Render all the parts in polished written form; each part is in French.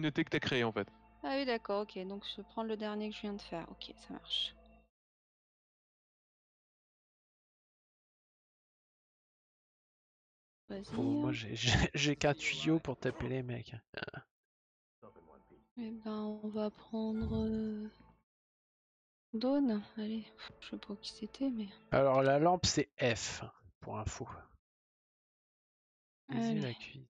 communauté que t'as créée en fait. Ah oui, d'accord, ok. Donc je prends le dernier que je viens de faire. Ok, ça marche. Vas-y. Oh, moi j'ai qu'un tuyau pour taper les mecs. Eh ben, on va prendre Dawn. Allez, je sais pas qui c'était, mais. Alors la lampe c'est F, pour info. Viser Allez. la cuisse.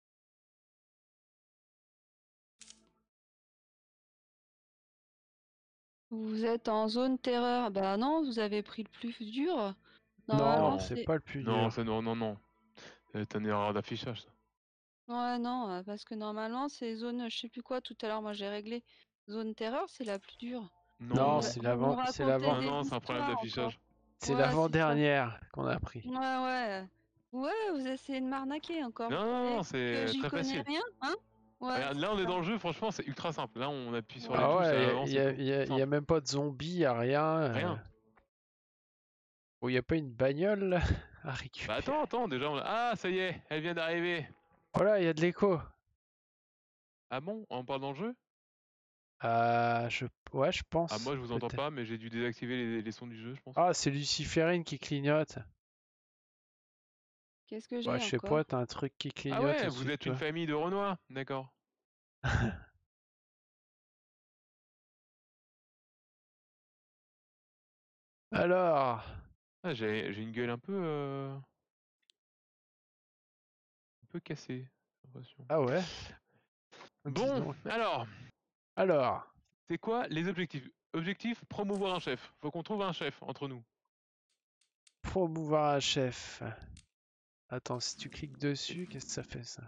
Vous êtes en zone terreur. Bah non, vous avez pris le plus dur. Non, Normalement, c'est c'est. pas le plus Non, dur. ça non. C'est une erreur d'affichage ça. Ouais, non, parce que normalement, c'est zone, je sais plus quoi, tout à l'heure, moi j'ai réglé. Zone terreur, c'est la plus dure. Non, Non, c'est Vous nous l'avant, c'est racontez l'avant, non, des non, c'est un problème histoires encore. d'affichage. c'est Ouais, c'est ça. l'avant-dernière qu'on a pris. Ouais, ouais. Ouais, vous essayez de m'arnaquer encore. Non, Vous non, croyez non, que c'est j'y très connais facile. rien, hein? Ouais, Regarde, là c'est on est ça. dans le jeu, franchement c'est ultra simple. Là on appuie sur les Ah touches, ça ouais, avance et tout. y a Simple. même pas de zombies, y a rien. Rien. Oh, y a pas une bagnole là, à Bah récupérer. attends, déjà Ah ça y est, elle vient d'arriver. Oh là, y a de l'écho. Ah bon, on parle dans le jeu? Ouais, je Ah pense, moi je vous entends peut-être. pas, mais j'ai dû désactiver les sons du jeu, je pense. Ah, c'est Luciférine qui clignote. Qu'est-ce que Ouais, j'ai je sais encore? pas, t'as un truc qui Ah clignote ouais, vous au-dessus de êtes une toi. famille de Renois, d'accord. Alors, Ah j'ai une gueule un peu cassée, j'ai l'impression. ah ouais, dis Bon, donc. alors, Alors, c'est quoi les objectifs? Objectif, promouvoir un chef. Faut qu'on trouve un chef entre nous. promouvoir un chef. Attends, si tu cliques dessus, qu'est-ce que ça fait ça?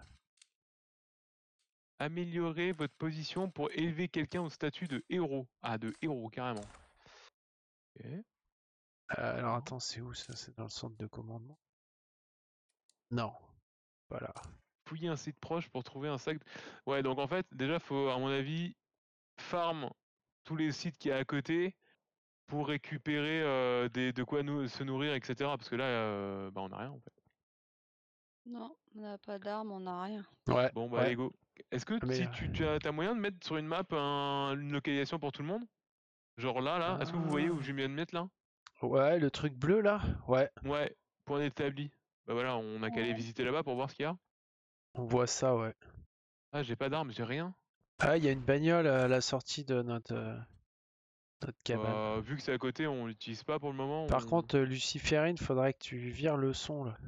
Améliorer votre position pour élever quelqu'un au statut de héros. Ah, de héros, carrément. Ok. Alors attends, c'est où ça? C'est dans le centre de commandement? Non, voilà. Fouiller un site proche pour trouver un sac. Ouais, donc en fait, déjà, faut, à mon avis, farm tous les sites qui y a à côté pour récupérer de quoi se nourrir, etc. Parce que là, bah, on n'a rien en fait. Non, on n'a pas d'armes, on n'a rien. Ouais, Bon, bah, ouais. allez, go. Est-ce que Mais si tu as moyen de mettre sur une map une localisation pour tout le monde? Genre là, est-ce que vous voyez où je viens de mettre là? ouais, le truc bleu là? Ouais, Ouais, point établi. Bah voilà, on a qu'à aller visiter là-bas pour voir ce qu'il y a. on voit ça, ouais. Ah, j'ai pas d'armes, j'ai rien. Ah, il y a une bagnole à la sortie de notre cabane. Bah, vu que c'est à côté, on l'utilise pas pour le moment. Par contre, Luciférine, faudrait que tu vires le son là.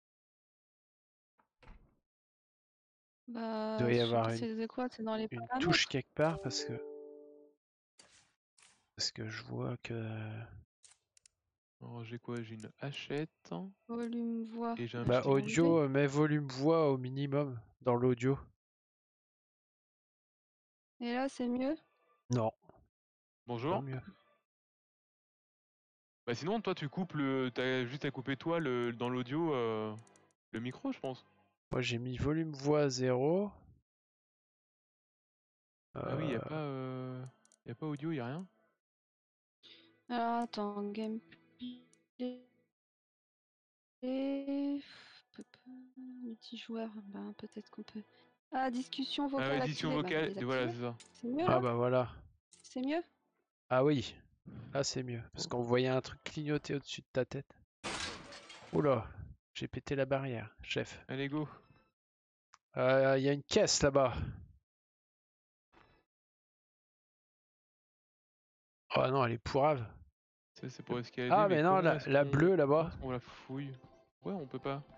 Il Bah, doit je y sais avoir pas, c'est quoi? C'est dans les une touche paramètres. quelque part parce que je vois que. Alors, j'ai quoi? J'ai une hachette Volume voix. et j'ai un Je Bah, t'ai pistolet. enlevé. audio, mets volume voix au minimum dans l'audio. Et là, c'est mieux? Non, pas Bonjour. mieux. Bah sinon, toi, tu coupes t'as juste à couper toi dans l'audio le micro, je pense. Moi, j'ai mis volume voix 0. Ah oui, y a pas audio, y a rien. Alors, attends, gameplay. Multijoueur, ben peut-être qu'on peut. Ah, discussion Ah, vocale édition activée. Bah, je vais vocale, voilà, désactiver. c'est ça. C'est mieux Ah là? bah voilà. C'est mieux? Ah oui, là c'est mieux. Parce qu'on voyait un truc clignoter au-dessus de ta tête. Oula, j'ai pété la barrière, chef. Allez, go. Il y a une caisse là-bas. Oh non, elle est pourrave. Ça, c'est pour escalader, Ah mais mais non, comment est-ce la bleue là-bas. qu'on la fouille? Ouais, on peut pas.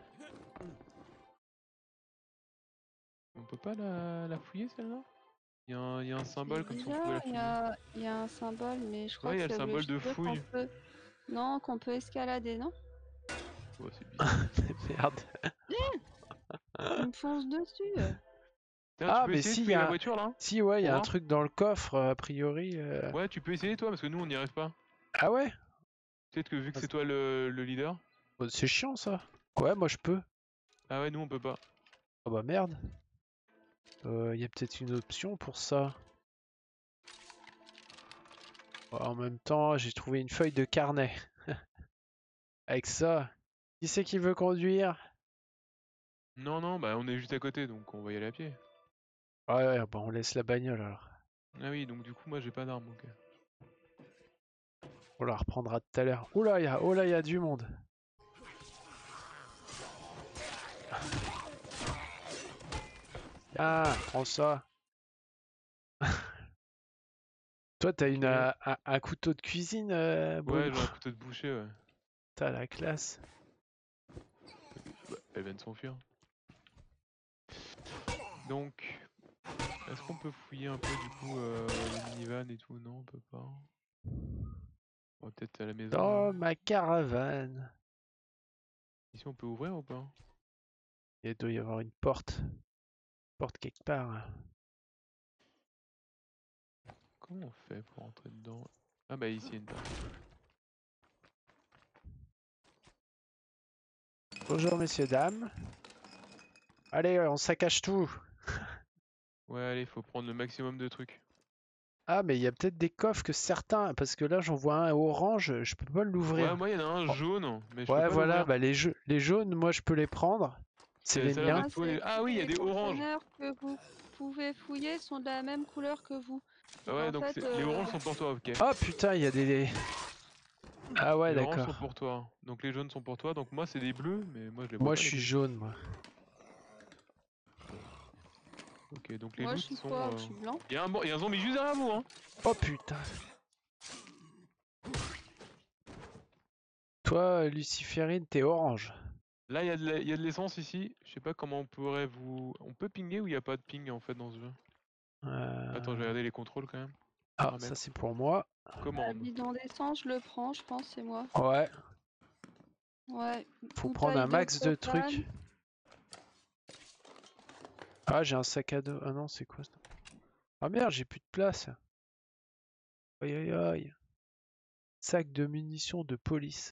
On peut pas la fouiller, celle-là? Y a un C'est symbole comme si on pouvait la bizarre, il y fouiller. a, il y a un symbole, mais je crois Ouais, y que a le ça veut symbole de dire qu'on fouille. peut. Non, qu'on peut escalader, non? Ouais, c'est bizarre. Merde. Il me fonce dessus. Tiens, tu Ah peux mais essayer de si, fouiller la voiture, là? si ouais, il y Pour a un voir? truc dans le coffre a priori. Ouais, tu peux essayer, toi, parce que nous, on n'y arrive pas. Ah ouais? Peut-être que vu que Ah, c'est toi le leader. c'est chiant ça. Ouais, moi je peux. Ah ouais, nous, on peut pas. Ah bah merde. Il y a peut-être une option pour ça. En même temps, j'ai trouvé une feuille de carnet. Avec ça, qui c'est qui veut conduire? Non, non, bah on est juste à côté, donc on va y aller à pied. Ouais, bon, on laisse la bagnole alors. Ah oui, donc du coup, moi j'ai pas d'arme. Ok. On la reprendra tout à l'heure. Oh là, y a du monde. Ah, prends ça. Toi, t'as Ok. un couteau de cuisine, Ouais, Bruno. j'ai un couteau de boucher, ouais. T'as la classe. Bah, elle vient de s'enfuir. Donc, est-ce qu'on peut fouiller un peu du coup les minivans et tout? Non, on peut pas. On va peut-être à la maison là. Dans ma caravane. Ici, on peut ouvrir ou pas? Il doit y avoir une porte. Porte quelque part. Comment on fait pour entrer dedans? Ah bah ici, il y a une porte. Bonjour, messieurs, dames. Allez, on saccage tout. Ouais, allez, faut prendre le maximum de trucs. Ah, mais il y a peut-être des coffres que certains. Parce que là, j'en vois un orange. Je peux pas Ouais, l'ouvrir. moi, il y en a un Oh, jaune, mais je peux ouais, pas voilà. l'ouvrir. Bah, les jaunes, moi, je peux les prendre. C'est les Ça a l'air miens. d'être toi les... Ah oui, il y a Les des oranges. conteneurs que vous pouvez fouiller sont de la même couleur que vous. Ah Donc ouais, en donc fait, les oranges sont pour toi, ok. Oh putain, il y a des. Ah ouais, Les oranges sont d'accord. pour toi. Donc les jaunes sont pour toi. Donc moi, c'est des bleus, mais moi, je les vois Moi, pas je les suis bleus. jaune, moi. Ok, donc les moi je loots suis sont... quoi? Je suis blanc. Il y a un zombie juste derrière vous, hein. Oh putain. Toi, Luciférine, t'es orange. Là, il y a de l'essence ici. Je sais pas comment on pourrait vous... On peut pinguer ou il n'y a pas de ping en fait dans ce jeu? Attends, je vais Euh, regarder les contrôles quand même. Ah, ça Paramètres. c'est pour moi. Un Commande. bidon d'essence, je le prends, je pense, c'est moi. Ouais, Ouais, faut prendre bouteille un de max de trucs. propane. Ah, j'ai un sac à dos. Ah non, c'est quoi ça? Ah merde, j'ai plus de place. Aïe aïe aïe. Sac de munitions de police.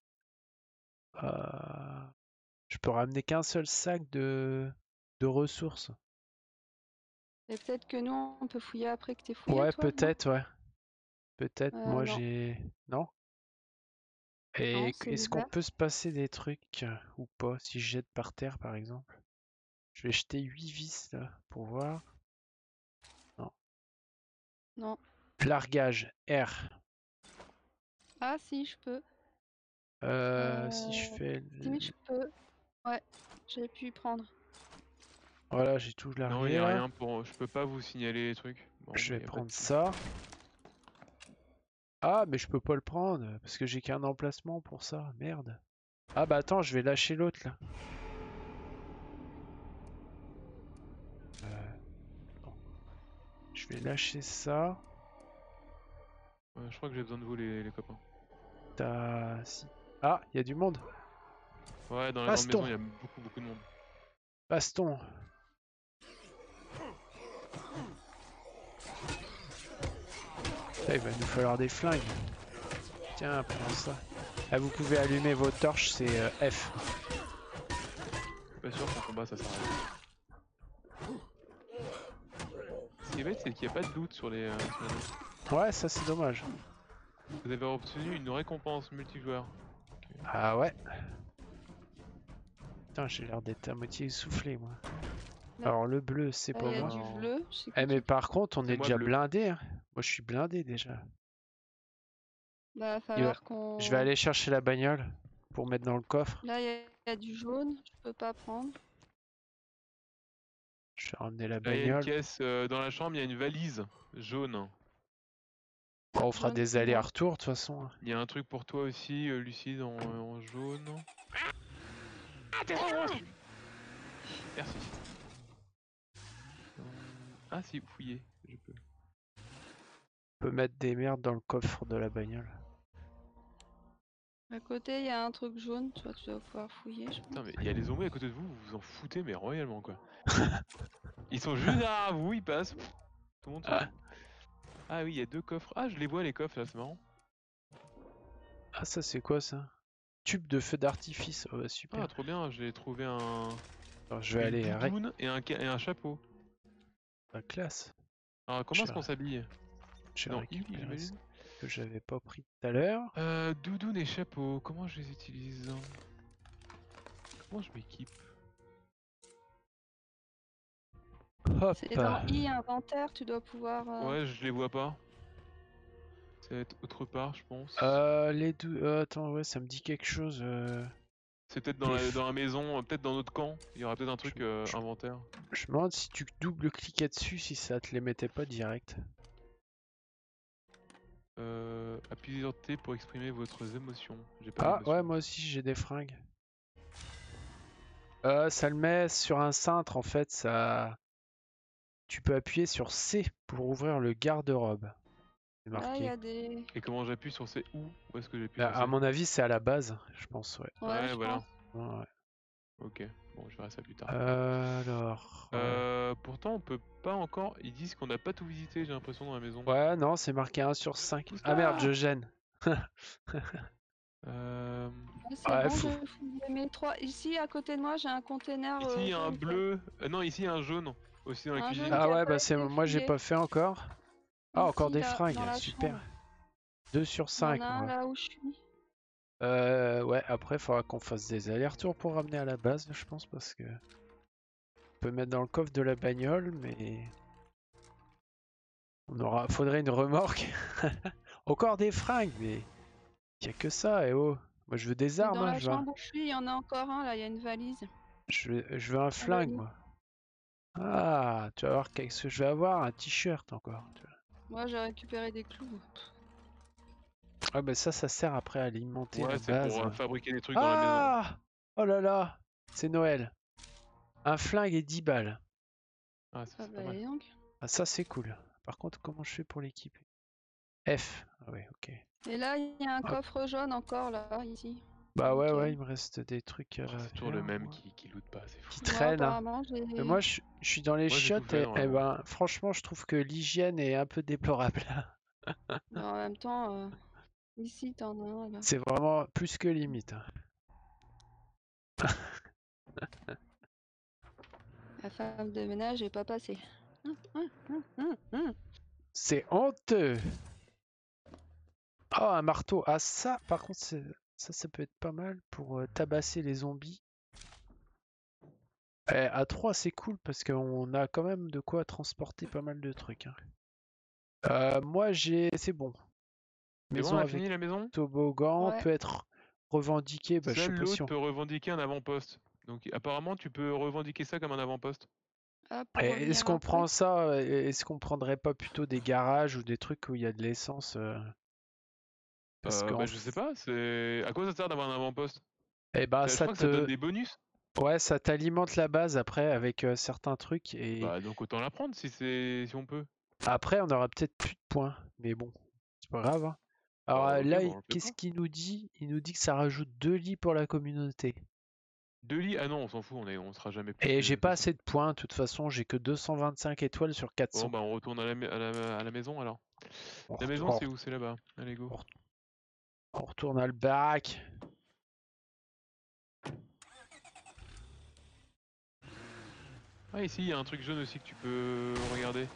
Je peux ramener qu'un seul sac de ressources. Et peut-être que nous, on peut fouiller après que t'aies fouillé, Ouais, toi, non? peut-être, ouais. Peut-être, moi Non, j'ai... Non? Et non, c'est est-ce qu'on ouvert. peut se passer des trucs ou pas? Si je jette par terre, par exemple. Je vais jeter 8 vis là, pour voir. Non. Non. Largage, R. Ah si, je peux. Si je fais... Si, je peux. Ouais, j'ai pu y prendre. Voilà, j'ai tout Non, il n'y a largué. rien pour... Je peux pas vous signaler les trucs. Bon, Je bah, vais il a pas de prendre souci. ça. Ah, mais je peux pas le prendre, parce que j'ai qu'un emplacement pour ça. Merde. Ah bah attends, je vais lâcher l'autre là. Bon. Je vais lâcher ça. Ouais, je crois que j'ai besoin de vous les copains. Si. Ah, il y a du monde. Ouais, dans la grande Baston. maison, il y a beaucoup de monde. Baston. Là, il va nous falloir des flingues. Tiens, prends ça. Ah, vous pouvez allumer vos torches, c'est F. Je suis pas sûr qu'en combat ça s'arrête. Ce qui est bête, c'est qu'il n'y a pas de loot sur les autres. Ouais, ça c'est dommage. Vous avez obtenu une récompense multijoueur. Ah ouais. Putain, j'ai l'air d'être à moitié essoufflé, moi. Là, Alors le bleu, c'est là, pas il y a moi. du Alors, bleu. Je sais Eh que mais par contre, on c'est est moi déjà bleu. blindé, hein. Moi, je suis blindé déjà. bah, va Il va- falloir Je vais qu'on... aller chercher la bagnole pour mettre dans le coffre. Là, il y a du jaune. Je peux pas prendre. Je vais ramener la Là, il y a une bagnole. caisse dans la chambre, il y a une valise jaune. Bon, on fera Jaune, des c'est moi. allers-retours de toute façon. Il y a un truc pour toi aussi, Lucide, en jaune. Merci. Ah si, fouiller, je peux. On peut mettre des merdes dans le coffre de la bagnole. À côté, il y a un truc jaune. Toi, tu dois pouvoir fouiller, je Putain, pense. mais il y a les zombies à côté de vous, vous vous en foutez, mais royalement quoi. Ils sont juste derrière vous, ils passent. Tout le monde s'en fout. Ah oui, il y a deux coffres. Ah, je les vois les coffres là, c'est marrant. Ah, ça c'est quoi ça? Tube de feu d'artifice. Oh, bah, super. Ah, trop bien, j'ai trouvé Alors, je vais une aller avec doudoune et un chapeau. la classe. Alors, comment est-ce qu'on s'habille? Je vais Dans I, récupérer ça j'imagine. que j'avais pas pris tout à l'heure. Doudoune et chapeau, comment je les utilise? Comment je m'équipe? Hop. C'est dans I inventaire, tu dois pouvoir. Ouais, je les vois pas. Ça va être autre part, je pense. Attends, ouais, ça me dit quelque chose. C'est peut-être dans la maison, peut-être dans notre camp. Il y aura peut-être un truc inventaire. Je me demande si tu double-cliquais dessus, si ça te les mettait pas direct. Appuyez sur T pour exprimer votre émotions. J'ai pas Ah d'émotion. ouais, moi aussi j'ai des fringues. Ça le met sur un cintre en fait, ça. Tu peux appuyer sur C pour ouvrir le garde-robe. C'est Là, il y marqué. a des. Et comment j'appuie sur C où est-ce que j'appuie Bah, sur à C? mon avis, c'est à la base, je pense, ouais. Ouais, je voilà. pense. Ouais. Ok, bon, je verrai ça plus tard. Alors. Pourtant, on peut pas encore. Ils disent qu'on n'a pas tout visité, j'ai l'impression, dans la maison. Ouais, non, c'est marqué 1 sur 5. Où Ah merde, ça je gêne. Euh, Ouais, c'est Ouais, bon, faut- j'ai fouillé mes 3. Ici, à côté de moi, j'ai un container. Ici, il y a un jaune, bleu. Non, ici, il y a un jaune aussi dans la Un cuisine. jaune. Ah qui a ouais, pas bah c'est été moi j'ai fouillé. pas fait encore. Ah, encore Ici, des là, fringues, dans la super. chambre. 2 sur Il y en 5, a un moi. là où je suis. Ouais, après, il faudra qu'on fasse des allers-retours pour ramener à la base, je pense, parce que. On peut mettre dans le coffre de la bagnole, mais. Faudrait une remorque. Encore des fringues, mais. Y a que ça, eh oh. Moi, je veux des Et armes, dans hein, la chambre où je suis, il y en a encore un là, il y a une valise. je veux un flingue, moi. Ah, tu vas voir qu'est-ce que je vais avoir, un t-shirt encore. Moi, j'ai récupéré des clous. Ah, bah ça sert après à alimenter Ouais, la c'est base. pour fabriquer des trucs dans la maison. Ah! Oh là là! C'est Noël. Un flingue et 10 balles. Ah, ça, Ah c'est bah, pas mal. dis donc. Ah, ça c'est cool. Par contre, comment je fais pour l'équiper? F. Ah ouais, ok. Et là, il y a un Hop. coffre jaune encore là, ici. Bah ouais, Nickel. ouais, il me reste des trucs à Oh, c'est toujours faire, le même moi. qui loot pas, c'est fou. Qui Moi, traîne. Hein. apparemment, j'ai. Mais moi, je suis dans les Moi, j'ai tout chiottes fait, et normalement. ben, franchement, je trouve que l'hygiène est un peu déplorable. Mais en même temps, ici, t'en as un là. C'est vraiment plus que limite. Hein. La femme de ménage est pas passée. C'est honteux. Oh, un marteau. Ah, ça, par contre, ça peut être pas mal pour tabasser les zombies. À 3, c'est cool parce qu'on a quand même de quoi transporter pas mal de trucs. Hein. Moi, c'est bon. C'est bon, Maison on a avec fini la maison? toboggan Ouais. peut être revendiquée. Bah, je sais Seul pas si l'autre on... peut revendiquer un avant-poste. Donc apparemment, tu peux revendiquer ça comme un avant-poste. Ah, pour Est-ce revenir qu'on après. prend ça? Est-ce qu'on prendrait pas plutôt des garages ou des trucs où il y a de l'essence Parce que Bah, je sais pas, c'est. À quoi ça sert d'avoir un avant-poste? Eh ben, Je crois que ça donne des bonus. ouais, ça t'alimente la base après avec certains trucs et Bah, donc autant la prendre si on peut. après on aura peut-être plus de points. Mais bon, c'est pas grave. Hein. Alors Bah, ok, là, bon, on le fait qu'est-ce pas. qu'il nous dit? Il nous dit que ça rajoute 2 lits pour la communauté. 2 lits? Ah non, on s'en fout, on sera jamais plus Et que j'ai pas 200. assez de points, de toute façon, j'ai que 225 étoiles sur Bon, 400. bah, on retourne à la maison alors. On, La ret- maison, on c'est ret- où? C'est là-bas. Allez, go. on retourne à le bac. Ah, ici, il y a un truc jaune aussi que tu peux regarder.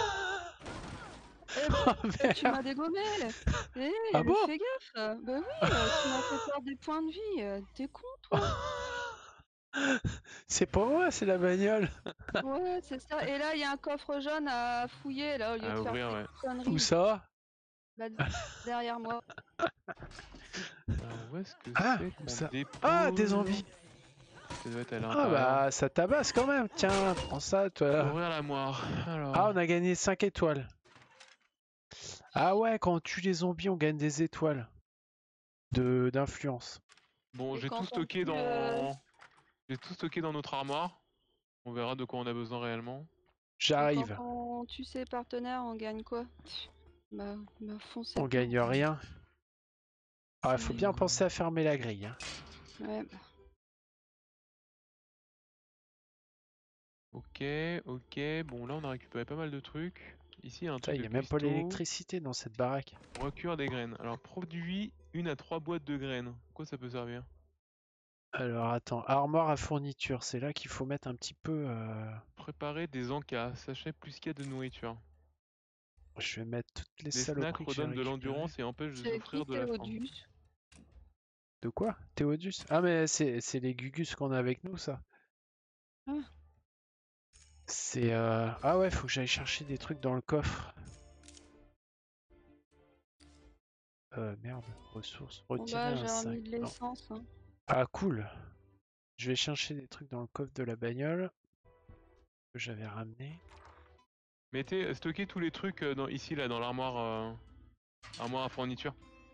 Eh Oh, bah, tu merde. m'as dégommé. Eh, Ah bon? fais gaffe. Bah oui, tu m'as fait perdre des points de vie. T'es con, toi. C'est pas moi, c'est la bagnole. Ouais, c'est ça. Et là, il y a un coffre jaune à fouiller, là, au lieu À de faire ouvrir, tes ouais. Où conneries. ça? Là, derrière moi. Alors, où est-ce que Ah, c'est où qu'on ça? dépose? Ah, des zombies. Ça doit être à Ah l'intérieur. bah, ça tabasse quand même. Tiens, prends ça, toi. Ouvrir l'armoire. Alors. Ah, on a gagné 5 étoiles. Ah ouais, quand on tue les zombies, on gagne des étoiles d'influence. Bon, Et j'ai tout quand on stocké tue, j'ai tout stocké dans notre armoire. On verra de quoi on a besoin réellement. et J'arrive. quand on tue ses partenaires, on gagne quoi? Bah, foncez On pas. gagne rien. Ah, il faut C'est- bien penser à fermer la grille. Hein. Ouais. Ok, ok. Bon, là, on a récupéré pas mal de trucs. Ici, il y a un Ça, truc il de n'y a même pas cuistot. l'électricité dans cette baraque. Recueillir des graines. Alors, produit 1 à 3 boîtes de graines. Quoi ça peut servir? Alors attends, armoire à fourniture, c'est là qu'il faut mettre un petit peu. Préparer des encas. Sachet plus 4 de nourriture. Je vais mettre toutes les Les snacks saloperies que j'ai redonnent de récupérées. l'endurance et empêchent de C'est souffrir qui de la faim. Théodus? De quoi? Théodus? Ah mais c'est les Gugus qu'on a avec nous, ça. Ah. C'est ah ouais, faut que j'aille chercher des trucs dans le coffre. Merde, ressources. Bon Retirer bah un j'ai remis sac. de Non. l'essence. Hein. Ah cool. Je vais chercher des trucs dans le coffre de la bagnole que j'avais ramené. Mettez, stockez tous les trucs ici là dans l'armoire armoire à fourniture.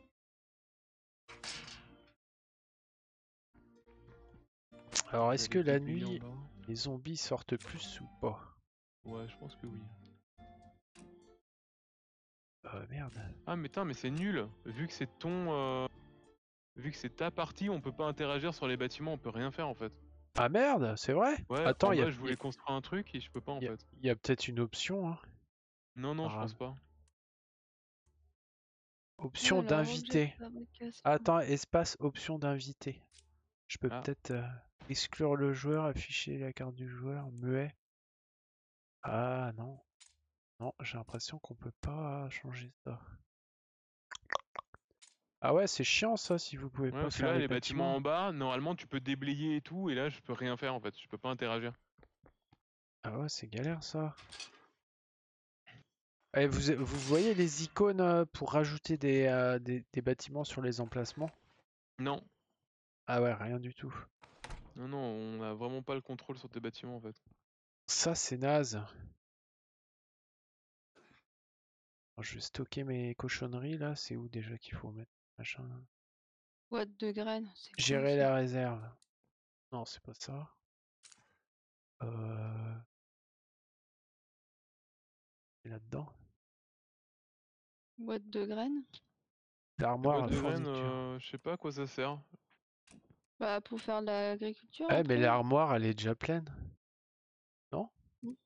Alors Je vais est-ce aller que la déblayer en nuit bas. les zombies sortent plus ou pas? Ouais, je pense que oui. Merde. Ah mais putain, mais c'est nul. Vu que c'est vu que c'est ta partie, on peut pas interagir sur les bâtiments, on peut rien faire en fait. Ah merde, c'est vrai? Ouais, Attends, en bas je voulais construire un truc et je peux pas en fait. y a peut-être une option, hein. Non, non, je pense Apparemment. pas. Option Alors, objet de d'invité. fabrication. Attends, espace option d'invité. Je peux Ah. peut-être exclure le joueur, afficher la carte du joueur, muet. Ah non. Non, j'ai l'impression qu'on peut pas changer ça. Ah ouais, c'est chiant ça si vous pouvez Ouais, pas parce que faire là, les les bâtiments bâtiments. en bas, normalement tu peux déblayer et tout, et là je peux rien faire en fait, je peux pas interagir. Ah ouais, c'est galère ça. Et vous voyez les icônes pour rajouter des bâtiments sur les emplacements? Non, Ah ouais, rien du tout. non, non, on a vraiment pas le contrôle sur tes bâtiments en fait. Ça, c'est naze. Alors, je vais stocker mes cochonneries là. C'est où déjà qu'il faut mettre machin? Boîte de graines, c'est quoi Gérer ça? la réserve. Non, c'est pas ça. C'est là-dedans. Boîte de graines? La L'armoire boîte à de graines, fourniture. je sais pas à quoi ça sert. Bah pour faire de l'agriculture Ouais, mais après. l'armoire, elle est déjà pleine. Non? Mm.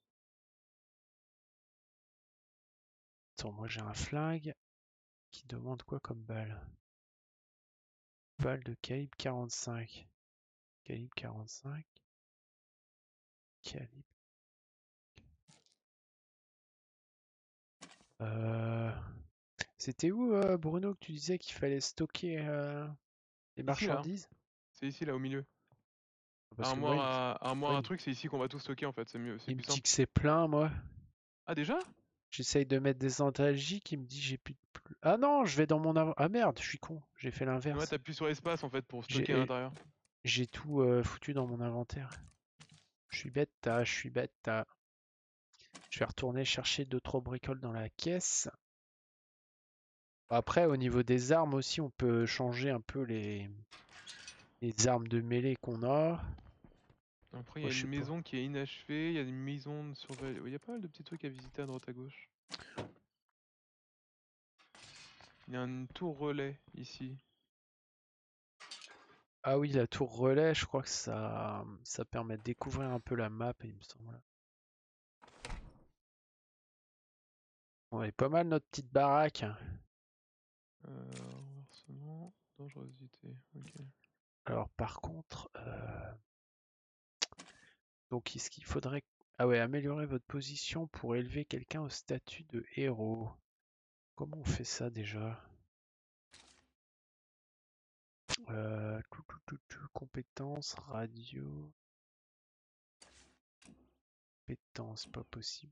Attends, moi j'ai un flingue qui demande quoi comme balle? Balle de calibre 45. Calibre 45. Calibre. C'était où, Bruno, que tu disais qu'il fallait stocker les Ici là, marchandises? c'est ici là au milieu. Parce que moi, Armoire ouais, à truc, c'est ici qu'on va tout stocker en fait, c'est mieux, c'est il me plus dit simple. que c'est plein, moi. Ah déjà? J'essaye de mettre des antalgiques, il me dit j'ai plus de Ah non, je vais dans mon Ah merde, je suis con, j'ai fait Ouais, l'inverse. t'appuies sur l'espace en fait pour stocker à J'ai l'intérieur. j'ai tout foutu dans mon inventaire. Je suis bête, je suis bête. Je vais retourner chercher 2-3 bricoles dans la caisse. Après, au niveau des armes aussi, on peut changer un peu les armes de mêlée qu'on a. Après, il y Moi, a je une sais pas. maison qui est inachevée, il y a une maison de surveillance. Il y a pas mal de petits trucs à visiter à droite à gauche. Il y a une tour relais ici. Ah oui, la tour relais, je crois que ça permet de découvrir un peu la map, il me semble. On est pas mal notre petite baraque. Renversement, dangerosité. Ok. Alors par contre, donc est-ce qu'il faudrait... Ah ouais, améliorer votre position pour élever quelqu'un au statut de héros. Comment on fait ça déjà? Compétences, radio... Compétences, pas possible.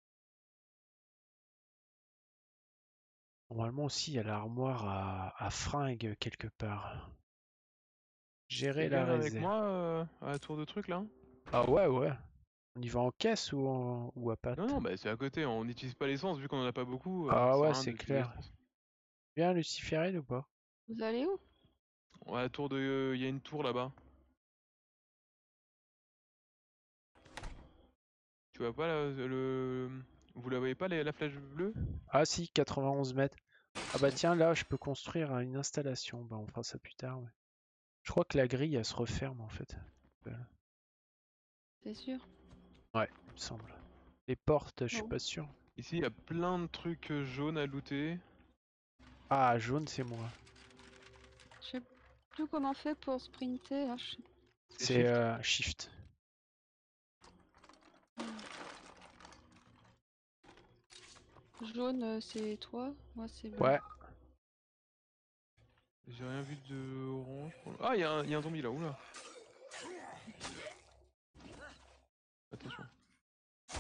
Normalement aussi, il y a l'armoire à fringues quelque part. Tu Gérer la viens avec réserve. moi à la tour de truc là? Ah ouais, ouais. On y va en caisse ou à Non, patte? non, bah c'est à côté, on n'utilise pas l'essence vu qu'on en a pas beaucoup, ça Ah sert à ouais, rien c'est d'utiliser clair. l'essence. Bien Luciférine ou pas? Vous allez où? Ouais, la tour de. Il y a une tour là-bas. Tu vois pas le. Vous la voyez pas la flèche bleue? Ah si, 91 mètres. Ah bah tiens, là, je peux construire une installation. Bah on fera ça plus tard, ouais. Je crois que la grille, elle se referme en fait. C'est sûr? Ouais, il me semble. Les portes, je suis Non. pas sûr. Ici, il y a plein de trucs jaunes à looter. Ah, jaune, c'est moi. Je sais plus comment on fait pour sprinter. Là. C'est C'est shift. shift. Jaune, c'est toi. Moi, c'est bleu. Ouais. J'ai rien vu de orange. Ah, il y a un zombie là, oula. Attention.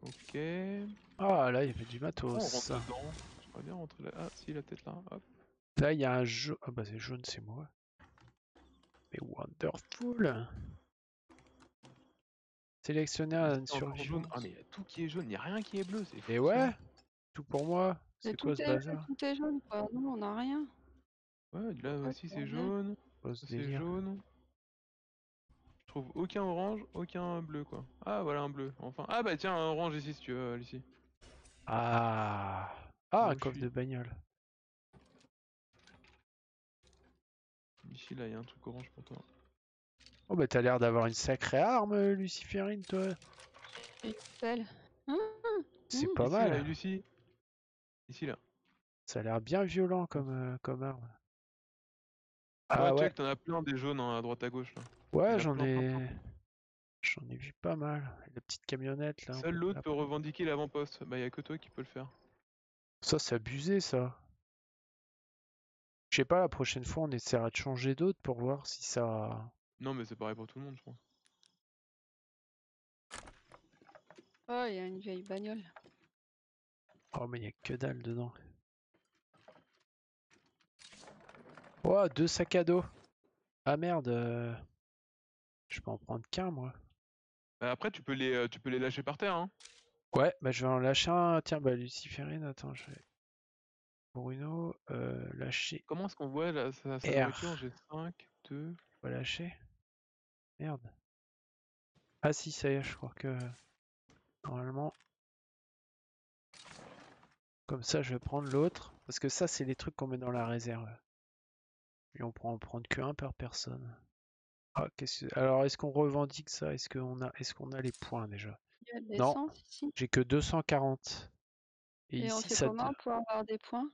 Ok. Ah, là, il y avait du Oh, on matos. rentre dedans. J'aimerais bien rentrer là. Ah, si, la tête là. Hop. Là, il y a un jaune. Ah, bah, c'est jaune, c'est moi. Mais wonderful. Sélectionner Ici, un c'est encore jaune. survivant. Ah, mais il y a tout qui est jaune. Il n'y a rien qui est bleu. C'est Et fou ça. ouais, tout pour moi. Mais C'est quoi ce bazar? tout est jaune, quoi. Nous, on n'a rien. Ouais, là Pourquoi aussi tu c'est regardes? jaune. Quoi Ça ce c'est délire? jaune. Je trouve aucun orange, aucun bleu quoi. Ah, voilà un bleu. Enfin. Ah, bah tiens, un orange ici si tu veux, Lucie. Ah. Ah, Là un où je coffre suis. de bagnole. Ici, là, il y a un truc orange pour toi. Oh, bah, t'as l'air d'avoir une sacrée arme, Luciférine, toi. Une pelle. Hum, C'est hum. pas Ici, là, mal. Lucie. Ici, là. Ça a l'air bien violent comme arme. Toi, Ah ouais, check, t'en as plein des jaunes hein, à droite à gauche là. Il y ouais, en a plein, plein, plein. j'en ai vu pas mal. La petite camionnette là, on Seul peut pas l'autre la peut prendre. revendiquer l'avant-poste. Bah, y a que toi qui peux le faire. Ça, c'est abusé ça. Je sais pas, la prochaine fois, on essaiera de changer d'autres pour voir si ça. Non, mais c'est pareil pour tout le monde, je pense. Oh, il y a une vieille bagnole. Oh, mais y a que dalle dedans. Oh, 2 sacs à dos. Ah merde, je peux en prendre qu'un moi. Bah, après, tu peux les lâcher par terre, hein. Ouais, bah je vais en lâcher un. Tiens, bah Luciférine, attends, je vais. Bruno, lâcher Comment est-ce qu'on voit sa nourriture? R. J'ai 5, 2. Pas lâcher. Merde. Ah si, ça y est, je crois que normalement. Comme ça, je vais prendre l'autre. Parce que ça, c'est les trucs qu'on met dans la réserve. Et on peut en prendre que un par personne. Ah, alors, est-ce qu'on revendique ça? Est-ce qu'on a les points déjà? Il y a de Non, l'essence ici. j'ai que 240. Et Et on ici, fait comment pour avoir des points?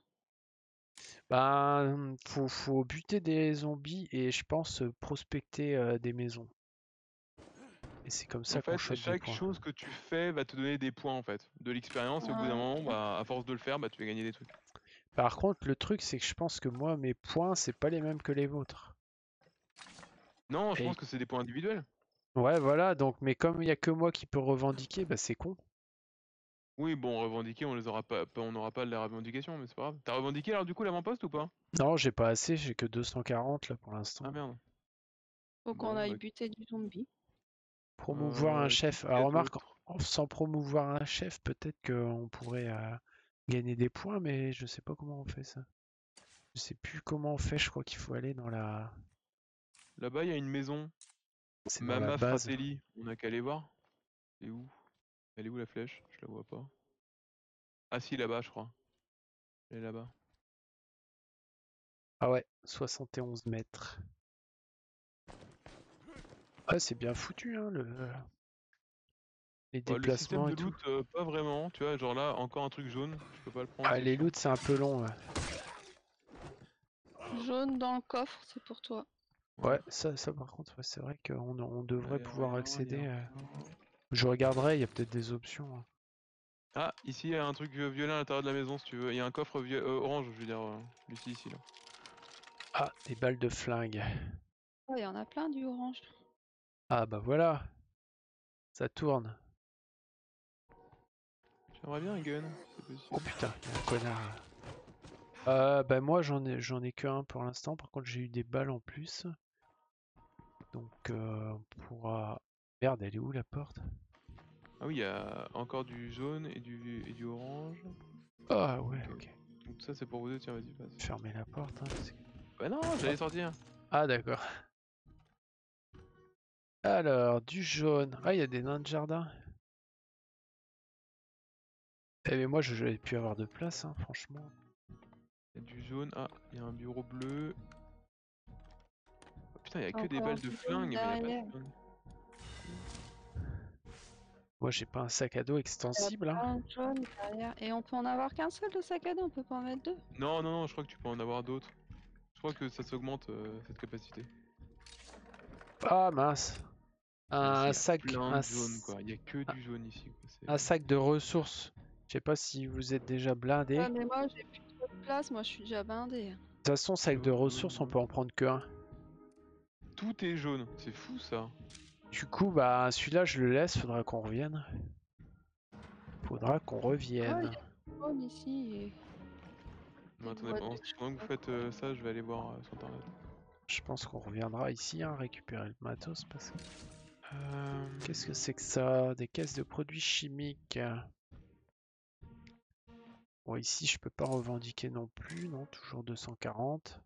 Ben, faut buter des zombies et je pense prospecter des maisons. Et c'est comme En ça qu'on fait, chope des chaque points. chose que tu fais va te donner des points en fait. De l'expérience, et au bout d'un Ah, moment, ok. bah, à force de le faire, bah, tu vas gagner des trucs. Par contre, le truc, c'est que je pense que moi, mes points, c'est pas les mêmes que les vôtres. Non, je pense Et que c'est des points individuels. ouais, voilà, donc, mais comme il y a que moi qui peux revendiquer, bah c'est con. Oui, bon, revendiquer, on les aura pas, on n'aura pas les revendications, mais c'est pas grave. T'as revendiqué alors du coup l'avant-poste ou pas? Non, j'ai pas assez, j'ai que 240 là pour l'instant. Ah merde. Faut qu'on Bon, aille bah, buter du zombie. Promouvoir un chef. qu'est-ce qu'il y Alors a remarque, d'autre? sans promouvoir un chef, peut-être qu'on pourrait gagner des points, mais je sais pas comment on fait ça. Je sais plus comment on fait, je crois qu'il faut aller dans la. Là-bas, il y a une maison. C'est dans la Mama base. Fratelli. On a qu'à aller voir. Elle est où? Elle est où la flèche? Je la vois pas. Ah si, là-bas, je crois. Elle est là-bas. Ah ouais, 71 mètres. Ah, c'est bien foutu, hein, les Bah, le système déplacements de et tout. loot, pas vraiment. Tu vois, genre là, encore un truc jaune. Je peux pas le prendre, Ah, c'est les chiant. loots, c'est un peu long. Ouais, Jaune dans le coffre, c'est pour toi. Ouais. ouais ça par contre, ouais, c'est vrai qu'on devrait Y a pouvoir rien, y a accéder. rien. Je regarderai, il y a peut-être des options. Hein. Ah, ici, il y a un truc violet à l'intérieur de la maison, si tu veux. Il y a un coffre orange, je veux dire. Lucie, ici, là. Ah, des balles de flingue. Oh, il y en a plein du orange. Ah bah voilà, ça tourne. J'aimerais bien un gun, si c'est Oh possible. putain, il y a un connard là. Bah moi j'en ai que un pour l'instant. Par contre j'ai eu des balles en plus. Donc on pourra. Merde, elle est où la porte? Ah oui, il y a encore du jaune et du orange. Ah ouais, Ok. ok. Donc ça, c'est pour vous deux. Tiens, vas-y, passe. Fermer la porte. Hein, Bah non, j'allais sortir. Ah d'accord. Alors, du jaune. Ah, il y a des nains de jardin. Eh mais moi j'aurais pu avoir de place, hein, franchement. Il y a du jaune. Ah, il y a un bureau bleu. Oh, putain, il y a que des Encore balles de du jaune flingue, mais il y a pas de derrière. flingue. Moi j'ai pas un sac à dos Il y a extensible. Hein. plein de jaune derrière. Et on peut en avoir qu'un seul de sac à dos, on peut pas en mettre deux. Non, non, non, je crois que tu peux en avoir d'autres. Je crois que ça s'augmente cette capacité. Ah mince. Ah, ici, Un il y a sac. plein Un, de jaune, s- quoi. Il y a que du jaune ici, quoi. un sac de ressources. Je sais pas si vous êtes déjà blindé. Ouais, De mais moi j'ai plus trop de place, moi je suis déjà blindée. toute façon, sac de Jaune, jaune, ressources, on jaune. peut en prendre que un. Tout est jaune. C'est fou, ça. Du coup, bah celui-là je le laisse, faudra qu'on revienne. Faudra qu'on Ah, revienne. il y a des drones ici et Mais des attendez, boîtes pendant, de je sais pendant que vous pas faites quoi. ça, je vais aller voir sur internet. Je pense qu'on reviendra ici, hein, récupérer le matos parce que... Euh, Qu'est-ce que c'est que ça? Des caisses de produits chimiques. Bon, ici, je peux pas revendiquer non plus, non, toujours 240.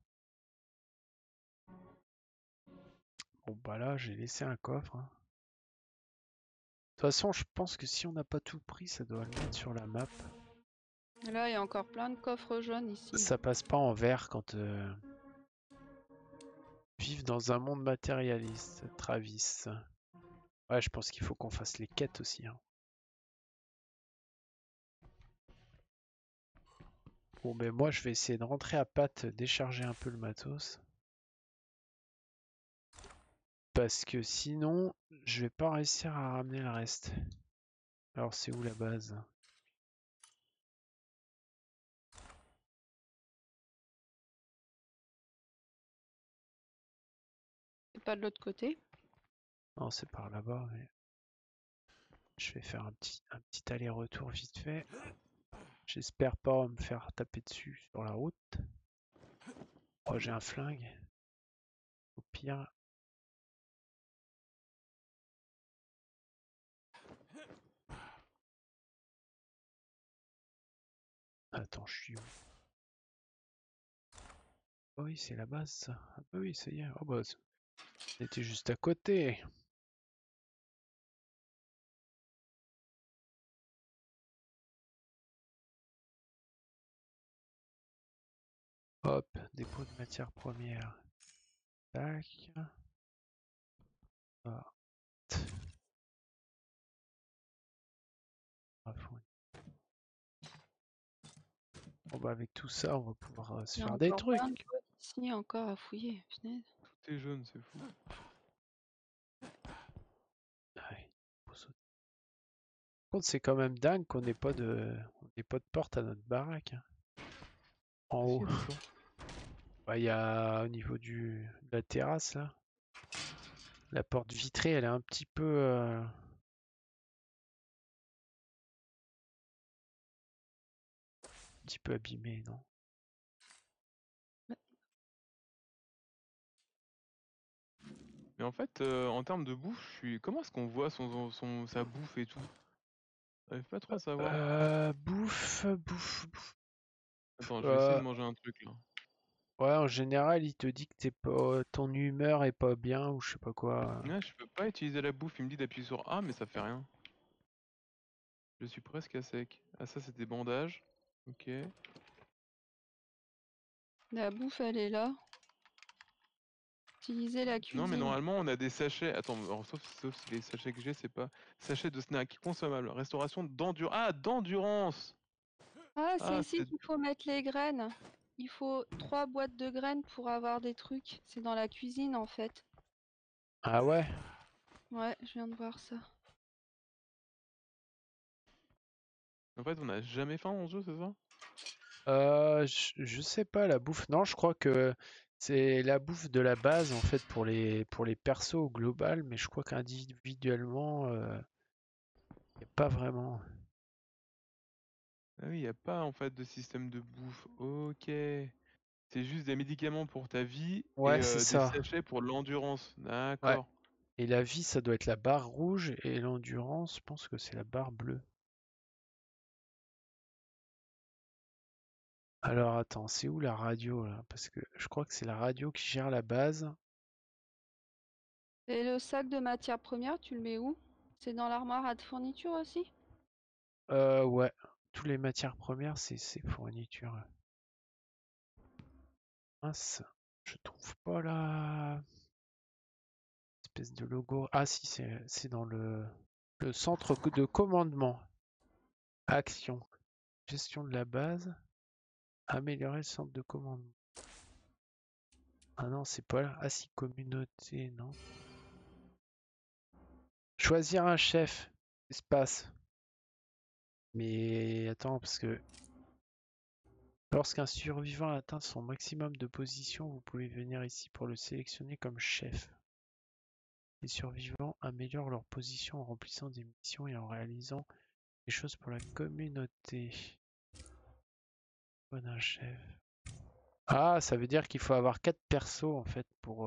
Bon, bah là, j'ai laissé un coffre, hein. De toute façon, je pense que si on n'a pas tout pris, ça doit le mettre sur la map. Et là, il y a encore plein de coffres jaunes ici. Ça passe pas en vert quand vivre dans un monde matérialiste. Travis. Ouais, je pense qu'il faut qu'on fasse les quêtes aussi, hein. Bon, ben moi, je vais essayer de rentrer à Pat, décharger un peu le matos. Parce que sinon, je vais pas réussir à ramener le reste. Alors, c'est où la base? C'est pas de l'autre côté. Non, c'est par là-bas, mais je vais faire un petit aller-retour vite fait. J'espère pas me faire taper dessus sur la route. Oh, j'ai un flingue. Au pire. Attends, je suis où? Oh oui, c'est la base, ça. Ah bah oui, ça y est. Oh bah, c'était juste à côté. Hop, dépôt de matières premières. Tac. Ah. Bon bah avec tout ça, on va pouvoir se Il y a faire des encore plein de trucs. boîtes ici encore à fouiller. Punaise. Tout est jaune, c'est fou. Ouais, faut sauter. Par contre, c'est quand même dingue qu'on n'ait pas de porte à notre baraque, hein. En Ah si, haut. il y a des portes. Bah, il y a au niveau de la terrasse là. La porte vitrée, elle est un petit peu abîmée, non? Mais en fait, en termes de bouffe, comment est-ce qu'on voit sa bouffe et tout? J'arrive pas trop à savoir. Bouffe. Attends, je vais essayer Euh, de manger un truc là. ouais, en général, il te dit que ton humeur est pas bien ou je sais pas quoi. Ouais, je peux pas utiliser la bouffe, il me dit d'appuyer sur A, mais ça fait rien. Je suis presque à sec. Ah, ça, c'est des bandages. Ok. La bouffe, elle est là. Utiliser la Non, mais cuisine. normalement, on a des sachets. Attends, alors, sauf si les sachets que j'ai, c'est pas. Sachets de snacks consommables. Restauration d'endurance. Ah, d'endurance! Ah, c'est Ah, ici c'est. qu'il faut mettre les graines. Il faut 3 boîtes de graines pour avoir des trucs. C'est dans la cuisine en fait. Ah ouais? Ouais, je viens de voir ça. En fait, on a jamais faim dans ce jeu, c'est ça? Je sais pas, la bouffe. Non, je crois que c'est la bouffe de la base en fait pour les persos au global, mais je crois qu'individuellement, y a pas vraiment. Ah oui, y a pas en fait de système de bouffe. Ok. C'est juste des médicaments pour ta vie et Ouais, c'est des ça. sachets pour l'endurance. Ouais. D'accord. Et la vie, ça doit être la barre rouge et l'endurance, je pense que c'est la barre bleue. Alors attends, c'est où la radio là? Parce que je crois que c'est la radio qui gère la base. Et le sac de matières premières, tu le mets où? C'est dans l'armoire à fourniture aussi? Ouais. Toutes les matières premières, c'est fournitures. Mince, je trouve pas la espèce de logo. Ah si, c'est dans le centre de commandement. Action. Gestion de la base. Améliorer le centre de commandement. Ah non, c'est pas là. Ah si, communauté, non. Choisir un chef. Espace. Mais attends, parce que lorsqu'un survivant atteint son maximum de position, vous pouvez venir ici pour le sélectionner comme chef. Les survivants améliorent leur position en remplissant des missions et en réalisant Des choses pour la communauté. Bon, un chef. Ah, ça veut dire qu'il faut avoir 4 persos en fait pour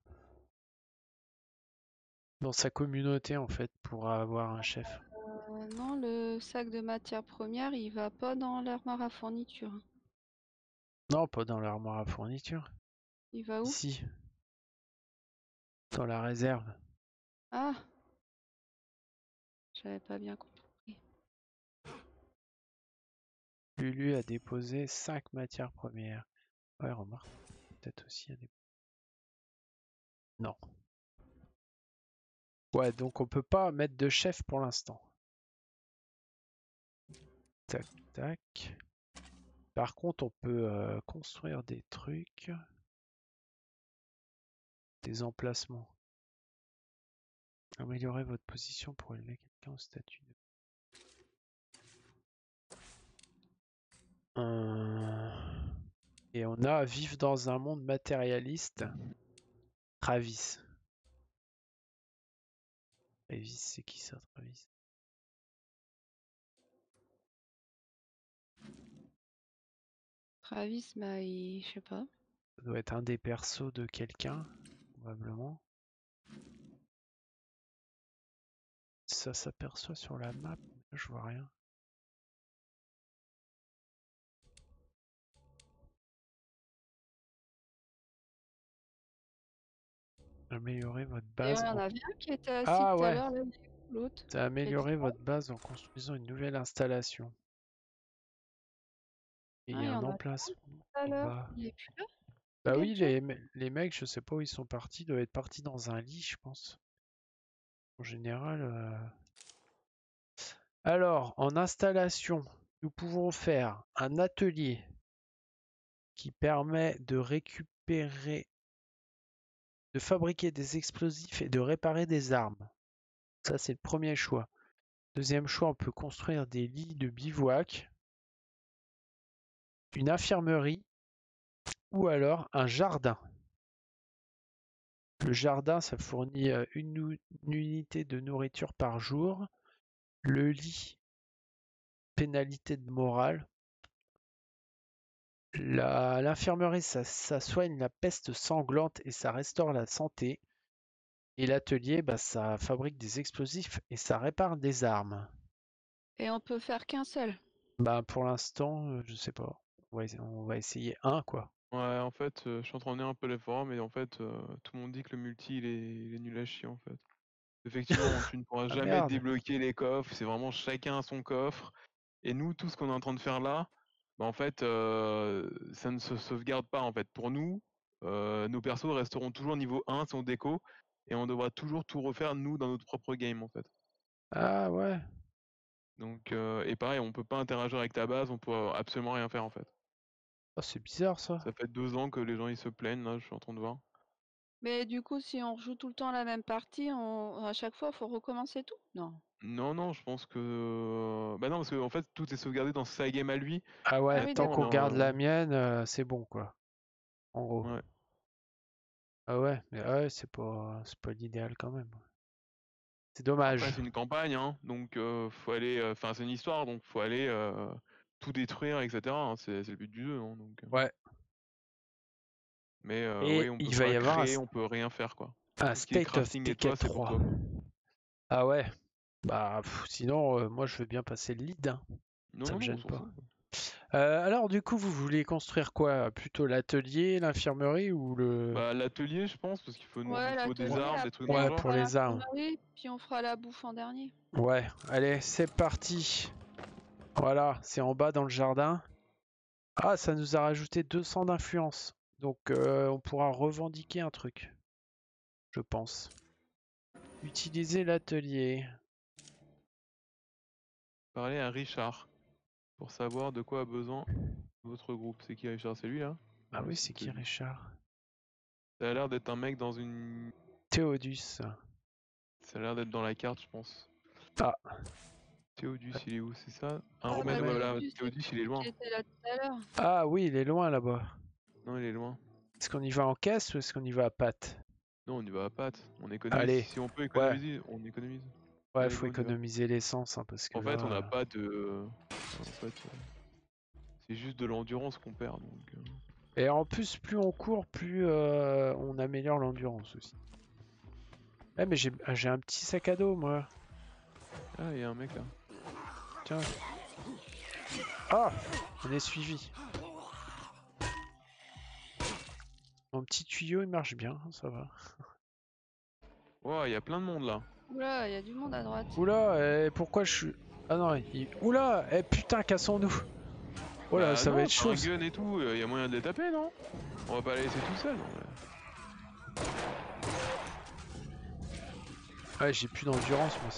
dans sa communauté en fait pour avoir un chef. Non, le sac de matières premières, il va pas dans l'armoire à fourniture. Non, pas dans l'armoire à fourniture. Il va où? Ici, dans la réserve. Ah! J'avais pas bien compris. Lulu a déposé 5 matières premières. Ouais, remarque. Peut-être aussi. Non. Ouais, donc on peut pas mettre de chef pour l'instant. Tac, tac. Par contre, on peut construire des trucs. Des emplacements. Améliorer votre position pour élever quelqu'un au statut de... Et on a vivre dans un monde matérialiste. Travis. Travis, c'est qui ça, Travis? Travis, bah, je sais pas. Ça doit être un des persos de quelqu'un, probablement. Ça s'aperçoit sur la map, je vois rien. Améliorer votre Et base. il y en avait un qui était assis Ah tout à ouais, l'heure, là, l'autre. t'as amélioré votre base en construisant une nouvelle installation. Et il y Ah, il a y un en a emplacement tout à en l'heure. bas. Il est plus là, Bah oui, Gadget? les mecs, je sais pas où ils sont partis, ils doivent être partis dans un lit, je pense. En général. Alors, en installation, nous pouvons faire un atelier qui permet de récupérer, de fabriquer des explosifs et de réparer des armes. Ça, c'est le premier choix. Deuxième choix, on peut construire des lits de bivouac, une infirmerie ou alors un jardin. Le jardin, ça fournit une unité de nourriture par jour. Le lit, pénalité de morale. L'infirmerie, ça soigne la peste sanglante et ça restaure la santé. Et l'atelier, bah, ça fabrique des explosifs et ça répare des armes. Et on peut faire qu'un seul. Bah, pour l'instant, je sais pas. On va essayer un, quoi. Ouais, en fait, je suis en train de lire un peu les forums, et en fait, tout le monde dit que le multi, il est nul à chier, en fait. Effectivement, tu ne pourras Ah jamais merde! débloquer les coffres, c'est vraiment chacun a son coffre. Et nous, tout ce qu'on est en train de faire là, bah, en fait, ça ne se sauvegarde pas, en fait. Pour nous, nos persos resteront toujours niveau 1 si on déco, et on devra toujours tout refaire, nous, dans notre propre game, en fait. Ah ouais. Donc, et pareil, on peut pas interagir avec ta base, on peut absolument rien faire, en fait. Oh, c'est bizarre ça. Ça fait 2 ans que les gens ils se plaignent, là, je suis en train de voir. Mais du coup, si on rejoue tout le temps la même partie, à chaque fois, il faut recommencer tout? Non. Non, non, je pense que... Bah non, parce que en fait, tout est sauvegardé dans sa game à lui. Ah Ah ouais, oui, tant Maintenant, qu'on d'accord. garde la mienne, c'est bon, quoi. En gros. ouais. Ah ouais, mais ouais, c'est pas l'idéal quand même. C'est Après, dommage. c'est une campagne, hein, donc faut aller... Enfin, c'est une histoire, donc faut aller tout détruire, etc. hein, c'est le but du jeu, hein, donc... Ouais. Mais oui, Et on peut il va y pas avoir créer, on peut rien faire, quoi. un Tout ce qui est State of crafting et Decay toi, c'est pour 3. toi, quoi. Ah ouais. Bah, sinon, moi, je veux bien passer le lead, hein. Non, Ça non, me non, on gêne s'en pas. fout. Alors, du coup, vous voulez construire quoi? Plutôt l'atelier, l'infirmerie ou le... Bah, l'atelier, je pense, parce qu'il faut, il Ouais, nous faut des l'atelier, armes, des trucs après dans le on Ouais, genre. pour fera les armes. l'infirmerie, puis on fera la bouffe en dernier. Ouais, allez, c'est parti. Voilà, c'est en bas dans le jardin. Ah, ça nous a rajouté 200 d'influence. Donc, on pourra revendiquer un truc, je pense. Utiliser l'atelier. Parler à Richard, pour savoir de quoi a besoin votre groupe. C'est qui Richard? C'est lui, là? Ah Ouais, oui, c'est c'est qui lui. Richard? Ça a l'air d'être un mec dans une... Théodus. Ça a l'air d'être dans la carte, je pense. Ah, Théodus, il est où? C'est ça? Un Ah remède, bah remède. voilà. Théodus, c'est Théodus, il est celui qui loin. était là tout à l'heure. Ah oui, il est loin là-bas. Non, il est loin. Est-ce qu'on y va en caisse ou est-ce qu'on y va à patte? Non, on y va à pattes. On économise. Allez, Si on peut ouais. économiser, on économise. Ouais, Allez, faut go, on y va. économiser l'essence hein, parce que En fait, on là, n'a pas de. En fait, c'est juste de l'endurance qu'on perd. Donc, Et en plus, plus on court, plus on améliore l'endurance aussi. Eh, mais j'ai un petit sac à dos, moi. Ah, il y a un mec là. Tiens. Ah! On est suivi. Mon petit tuyau, il marche bien, ça va. Wow, il y a plein de monde là. Oula, il y a du monde à droite. Oula, pourquoi je suis... Ah non, Oula! Putain, cassons-nous! Oh là, Bah ça va non, être t'as chaud. un gun et tout, il y a moyen de les taper, non? On va pas les laisser tout seuls. Non, Ouais, j'ai plus d'endurance, moi.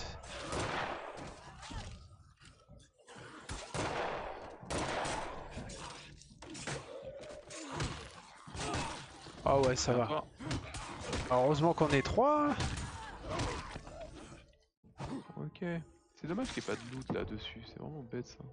Ah ouais, ça va. Toi. Heureusement qu'on est 3. Ok. C'est dommage qu'il n'y ait pas de loot là-dessus, c'est vraiment bête ça.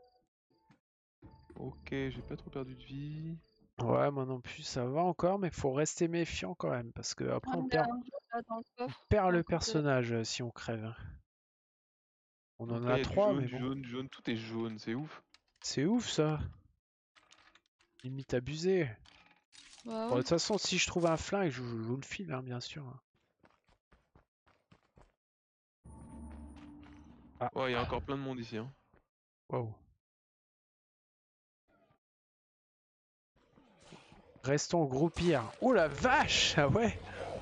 Ok, j'ai pas trop perdu de vie. Ouais, moi non plus, ça va encore, mais faut rester méfiant quand même, parce que après Ah, on il y a perd, un jeu là dans le on coffre. perd dans le le coffre de la- personnage si on crève. On en Donc là, a il y a du 3, jaune, mais du bon. jaune, du jaune, tout est jaune, c'est ouf. C'est ouf ça. Limite abusé. Bah Bon, de ouais. toute façon, si je trouve un flingue, je vous le file, hein, bien sûr. Ah, Ouais, il y a encore plein de monde ici. Hein. wow. Restons groupir. Oh la vache! Ah ouais!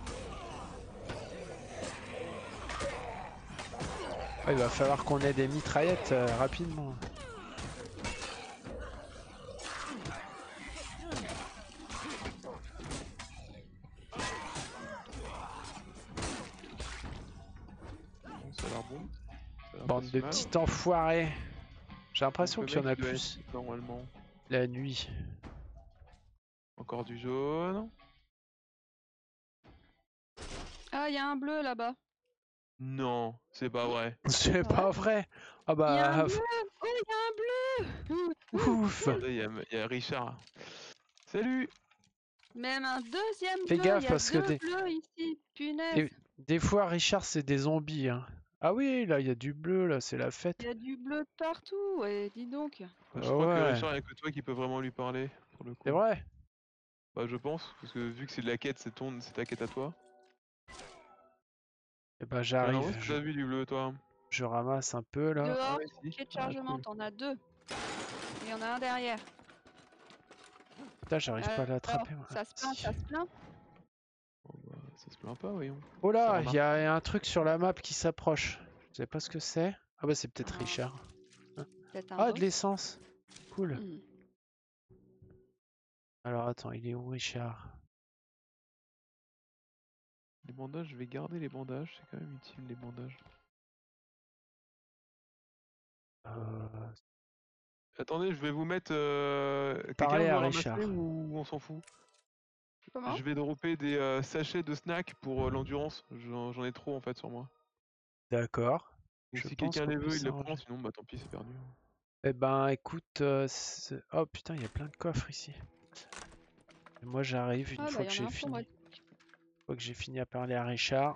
Ouais, il va falloir qu'on ait des mitraillettes rapidement. Bon, ça a l'air bon. Ça a l'air pas Bande si de mal. petits enfoirés. J'ai Donc l'impression le qu'il y mec, en a il doit être plus normalement. la nuit. Encore du jaune. Ah, il y a un bleu là-bas. Non, c'est pas vrai. C'est Ouais. pas vrai! Ah Il y a un bah... bleu. Oh, il y a un bleu. Ouf! Attendez, il y a Richard. Salut! Même un deuxième Fais bleu. Il gaffe y a parce que deux bleus ici. Punaise. des fois, Richard, c'est des zombies. Hein. Ah oui, là, il y a du bleu, là, c'est la Il fête. y a du bleu de partout. Et dis donc. Bah, je Ah crois que ouais, Richard, il n'y a que toi qui peut vraiment lui parler, pour le c'est coup. vrai. Bah, je pense, parce que vu que c'est de la quête, c'est ta quête à toi. Eh ben, Et alors, où j'arrive, est-ce que t'as vu du bleu, toi? je ramasse un peu, là. Ah Dehors, ouais, si. quai de Ah, chargement, cool. t'en as deux. Il y en a un derrière. Putain, j'arrive pas à Alors, l'attraper, moi. ça se plaint, Si. ça se plaint. Bon, bah, ça se plaint pas, voyons. Oh Ça là, il remarque. y a un truc sur la map qui s'approche. Je sais pas ce que c'est. Ah bah, c'est peut-être Ah, Richard. peut-être un Ah, de boss. l'essence. Cool. Hmm. Alors, attends, il est où, Richard? Les bandages, je vais garder les bandages, c'est quand même utile, les bandages. Euh, Attendez, je vais vous mettre... Quelqu'un Parler veut à ramasser Richard. ou on s'en fout? Comment? Je vais dropper des sachets de snacks pour l'endurance. J'en ai trop, en fait, sur moi. D'accord. Donc Je si pense quelqu'un qu'on les peut veut, il le prend, s'arranger. sinon, bah tant pis, c'est perdu. Eh ben, écoute, oh putain, il y a plein de coffres ici. Et moi, j'arrive une Ah, bah, fois il que y en a j'ai un pour moi. fini. Une fois que j'ai fini à parler à Richard.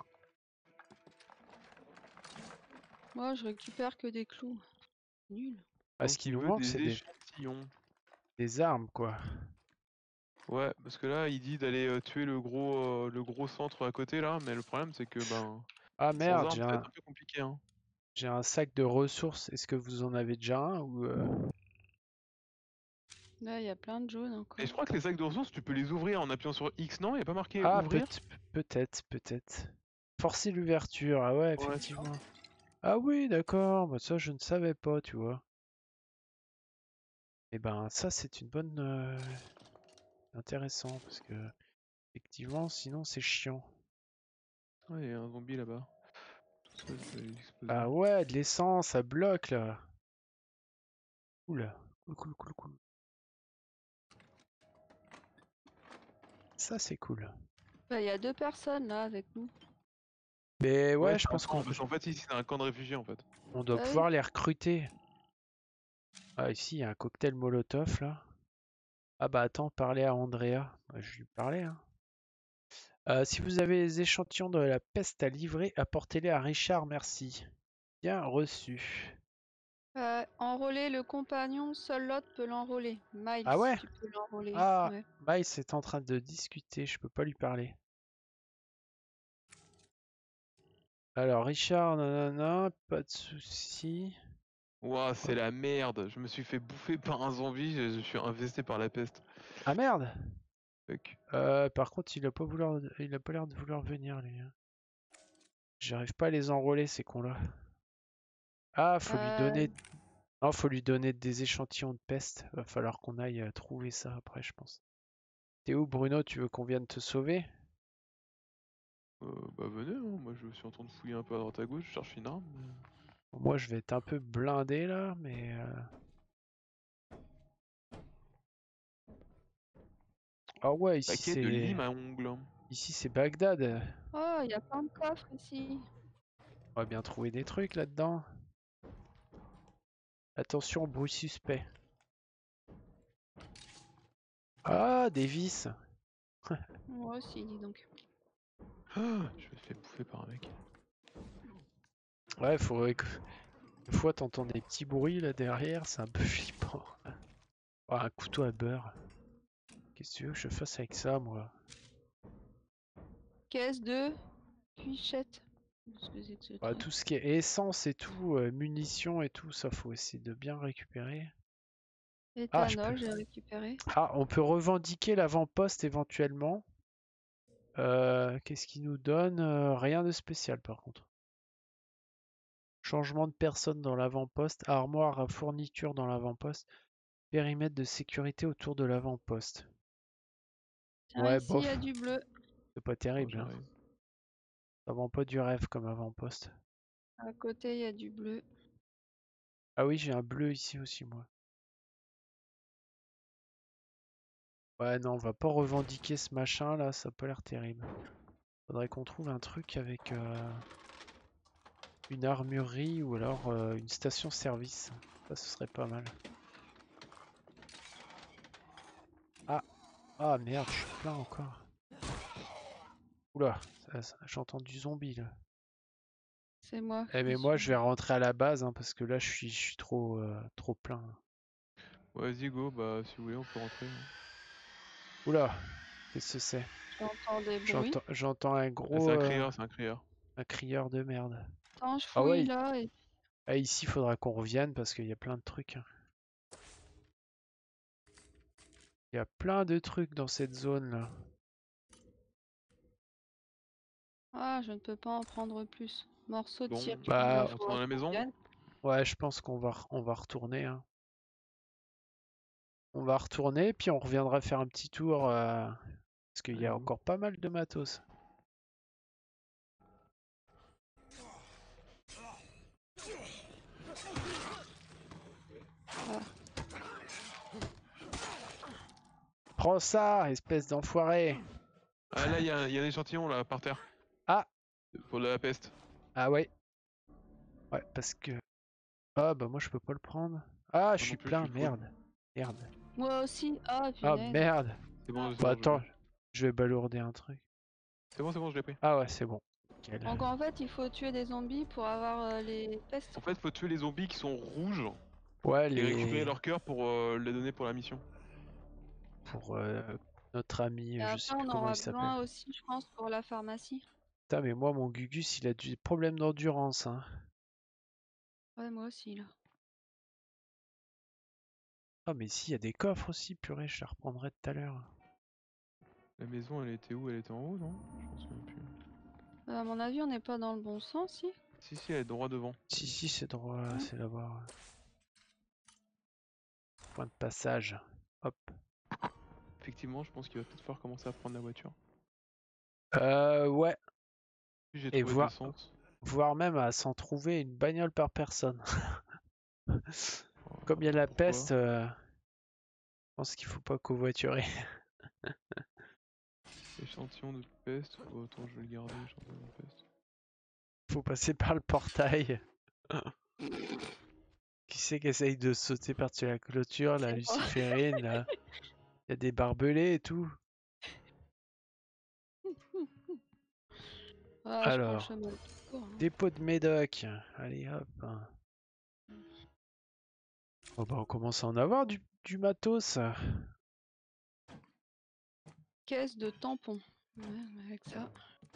Moi, je récupère que des clous. Nul. Ah, ce Donc qui il nous veut manque, des c'est échantillons. des armes, quoi. Ouais, parce que là, il dit d'aller tuer le gros centre à côté, là, mais le problème, c'est que, ben, Ah sans merde, armes, ça va être un peu compliqué, hein. j'ai un sac de ressources. Est-ce que vous en avez déjà un ou Là, il y a plein de jaunes encore. Et je crois que les sacs de ressources, tu peux les ouvrir en appuyant sur X, non? Il n'y a pas marqué Ah, ouvrir? peut-être. Forcer l'ouverture. Ah ouais, Ouais, effectivement. Ah oui, d'accord. Bah, ça, je ne savais pas, tu vois. Eh ben, ça, c'est une bonne... intéressant, parce que... Effectivement, sinon, c'est chiant. ouais, il y a un zombie là-bas. Tout seul, je vais l'exploser. Ah ouais, de l'essence, ça bloque, là. Cool. Cool. Ça, c'est cool. Bah, il y a deux personnes là avec nous. Mais ouais, je c'est un pense camp, qu'on parce qu'en fait, ici, c'est un camp de réfugiés, en fait. doit Bah oui. pouvoir les recruter. Ah, ici, il y a un cocktail Molotov, là. Ah bah attends, parler à Andrea. Bah, je vais lui parler, hein. Si vous avez les échantillons de la peste à livrer, apportez-les à Richard, merci. Bien reçu. Enrôler le compagnon, seul l'autre peut l'enrôler. Miles, Ah ouais? tu peux l'enrôler. Ah, Ouais. Miles est en train de discuter, je peux pas lui parler. Alors, Richard, nanana, pas de souci. Ouah, c'est la merde. Je me suis fait bouffer par un zombie, je suis infesté par la peste. Ah merde! Fuck. Par contre, il a pas l'air de vouloir venir, lui. Hein. J'arrive pas à les enrôler, ces cons-là. Ah, faut lui donner... Non, faut lui donner des échantillons de peste. Va falloir qu'on aille trouver ça après, je pense. T'es où, Bruno? Tu veux qu'on vienne te sauver? Bah venez, hein. Moi je suis en train de fouiller un peu à droite à gauche, je cherche une arme. Moi, je vais être un peu blindé, là, mais... Ah ouais, ici, Paquet de lime à ongles. Ici, c'est Bagdad. Oh, il y a plein de coffres ici. On va bien trouver des trucs là-dedans. Attention, bruit suspect. Ah, des vis. Moi aussi, dis donc. Ah, je me fais bouffer par un mec. Ouais, faudrait que... Des fois, t'entends des petits bruits là derrière, c'est un peu flippant. Oh, un couteau à beurre. Qu'est-ce que tu veux que je fasse avec ça, moi? Caisse de Puchette. Qu'est-ce que c'est que ce Bah, truc? tout ce qui est essence et tout, munitions et tout, ça faut essayer de bien récupérer. Ah, je peux... Éthanol, j'ai récupéré. Ah, on peut revendiquer l'avant-poste éventuellement. Qu'est-ce qu'il nous donne? Rien de spécial par contre. Changement de personne dans l'avant-poste, armoire à fourniture dans l'avant-poste, périmètre de sécurité autour de l'avant-poste. Tiens, Ouais, ici, il y bof, a du bleu. c'est pas Bon, terrible. Hein. j'arrive. Ça vend pas du rêve comme avant-poste. À côté, il y a du bleu. Ah oui, j'ai un bleu ici aussi, moi. Ouais, non, on va pas revendiquer ce machin là, ça a pas l'air terrible. Faudrait qu'on trouve un truc avec une armurerie ou alors une station-service. Ça, ce serait pas mal. Ah, ah merde, je suis plein encore. Oula, j'ai entendu zombie là. C'est moi. Eh mais moi je vais rentrer à la base hein, parce que là je suis trop plein. Vas-y, go, bah si vous voulez, on peut rentrer. Hein. Oula, qu'est-ce que c'est? J'entends des bruits. J'entends un Ah, gros c'est un crieur, c'est un crieur. un crieur de merde. Attends, je Ah fouille ouais, là. Et... ah, ici il faudra qu'on revienne parce qu'il y a plein de trucs. Hein. Il y a plein de trucs dans cette zone là. Ah, je ne peux pas en prendre plus. Morceau de Bon, circuit, Bah, il on faut retourne à la maison. revienne. ouais, je pense on va retourner. Hein. On va retourner puis on reviendra faire un petit tour parce qu'il y a Allez, go. encore pas mal de matos. Ah. Prends ça, espèce d'enfoiré. Ah là, il y a un échantillon là, par terre. Ah, Pour de la peste. ah ouais. Ouais, parce que... Ah bah moi je peux pas le prendre. Ah, je Moi suis non plus, plein, je suis full. merde. Merde. Moi aussi. Ah, Ah punaise. merde. C'est bon, Bah je attends, l'ai. je vais balourder un truc. C'est bon, je l'ai pris. Ah ouais, c'est bon. Nickel. Donc en fait, il faut tuer des zombies pour avoir les pestes. En fait, faut tuer les zombies qui sont rouges Ouais, et récupérer les... leur cœur pour les donner pour la mission. Pour notre ami, Et je après, sais plus on comment aura il s'appelle. besoin aussi, je pense, pour la pharmacie. Putain, mais moi, mon Gugus, il a du problème d'endurance. Hein. Ouais, moi aussi, là. Ah mais si, il y a des coffres aussi, purée, je les reprendrai tout à l'heure. La maison, elle était où? Elle était en haut, non? Je m'en souviens plus. À mon avis, on n'est pas dans le bon sens, si. Si, elle est droit devant. Si, c'est droit, Ouais. c'est là-bas. Point de passage. Hop. Effectivement, je pense qu'il va peut-être falloir commencer à prendre la voiture. Ouais. Puis j'ai Et trouvé de l'essence. voire même à s'en trouver une bagnole par personne. Comme il y a la Pourquoi? peste, je pense qu'il faut pas covoiturer. Échantillon de peste. Oh, attends, je vais le garder, échantillon de peste. Faut passer par le portail. Qui c'est qui essaye de sauter par-dessus la clôture, la C'est moi. luciférine, là. Il y a des barbelés et tout. Ah, je prends le Alors, chemin. secours. Hein. Dépôt de médoc. Allez hop. Oh bah on commence à en avoir du matos. Caisse de tampons. Ouais, avec ça.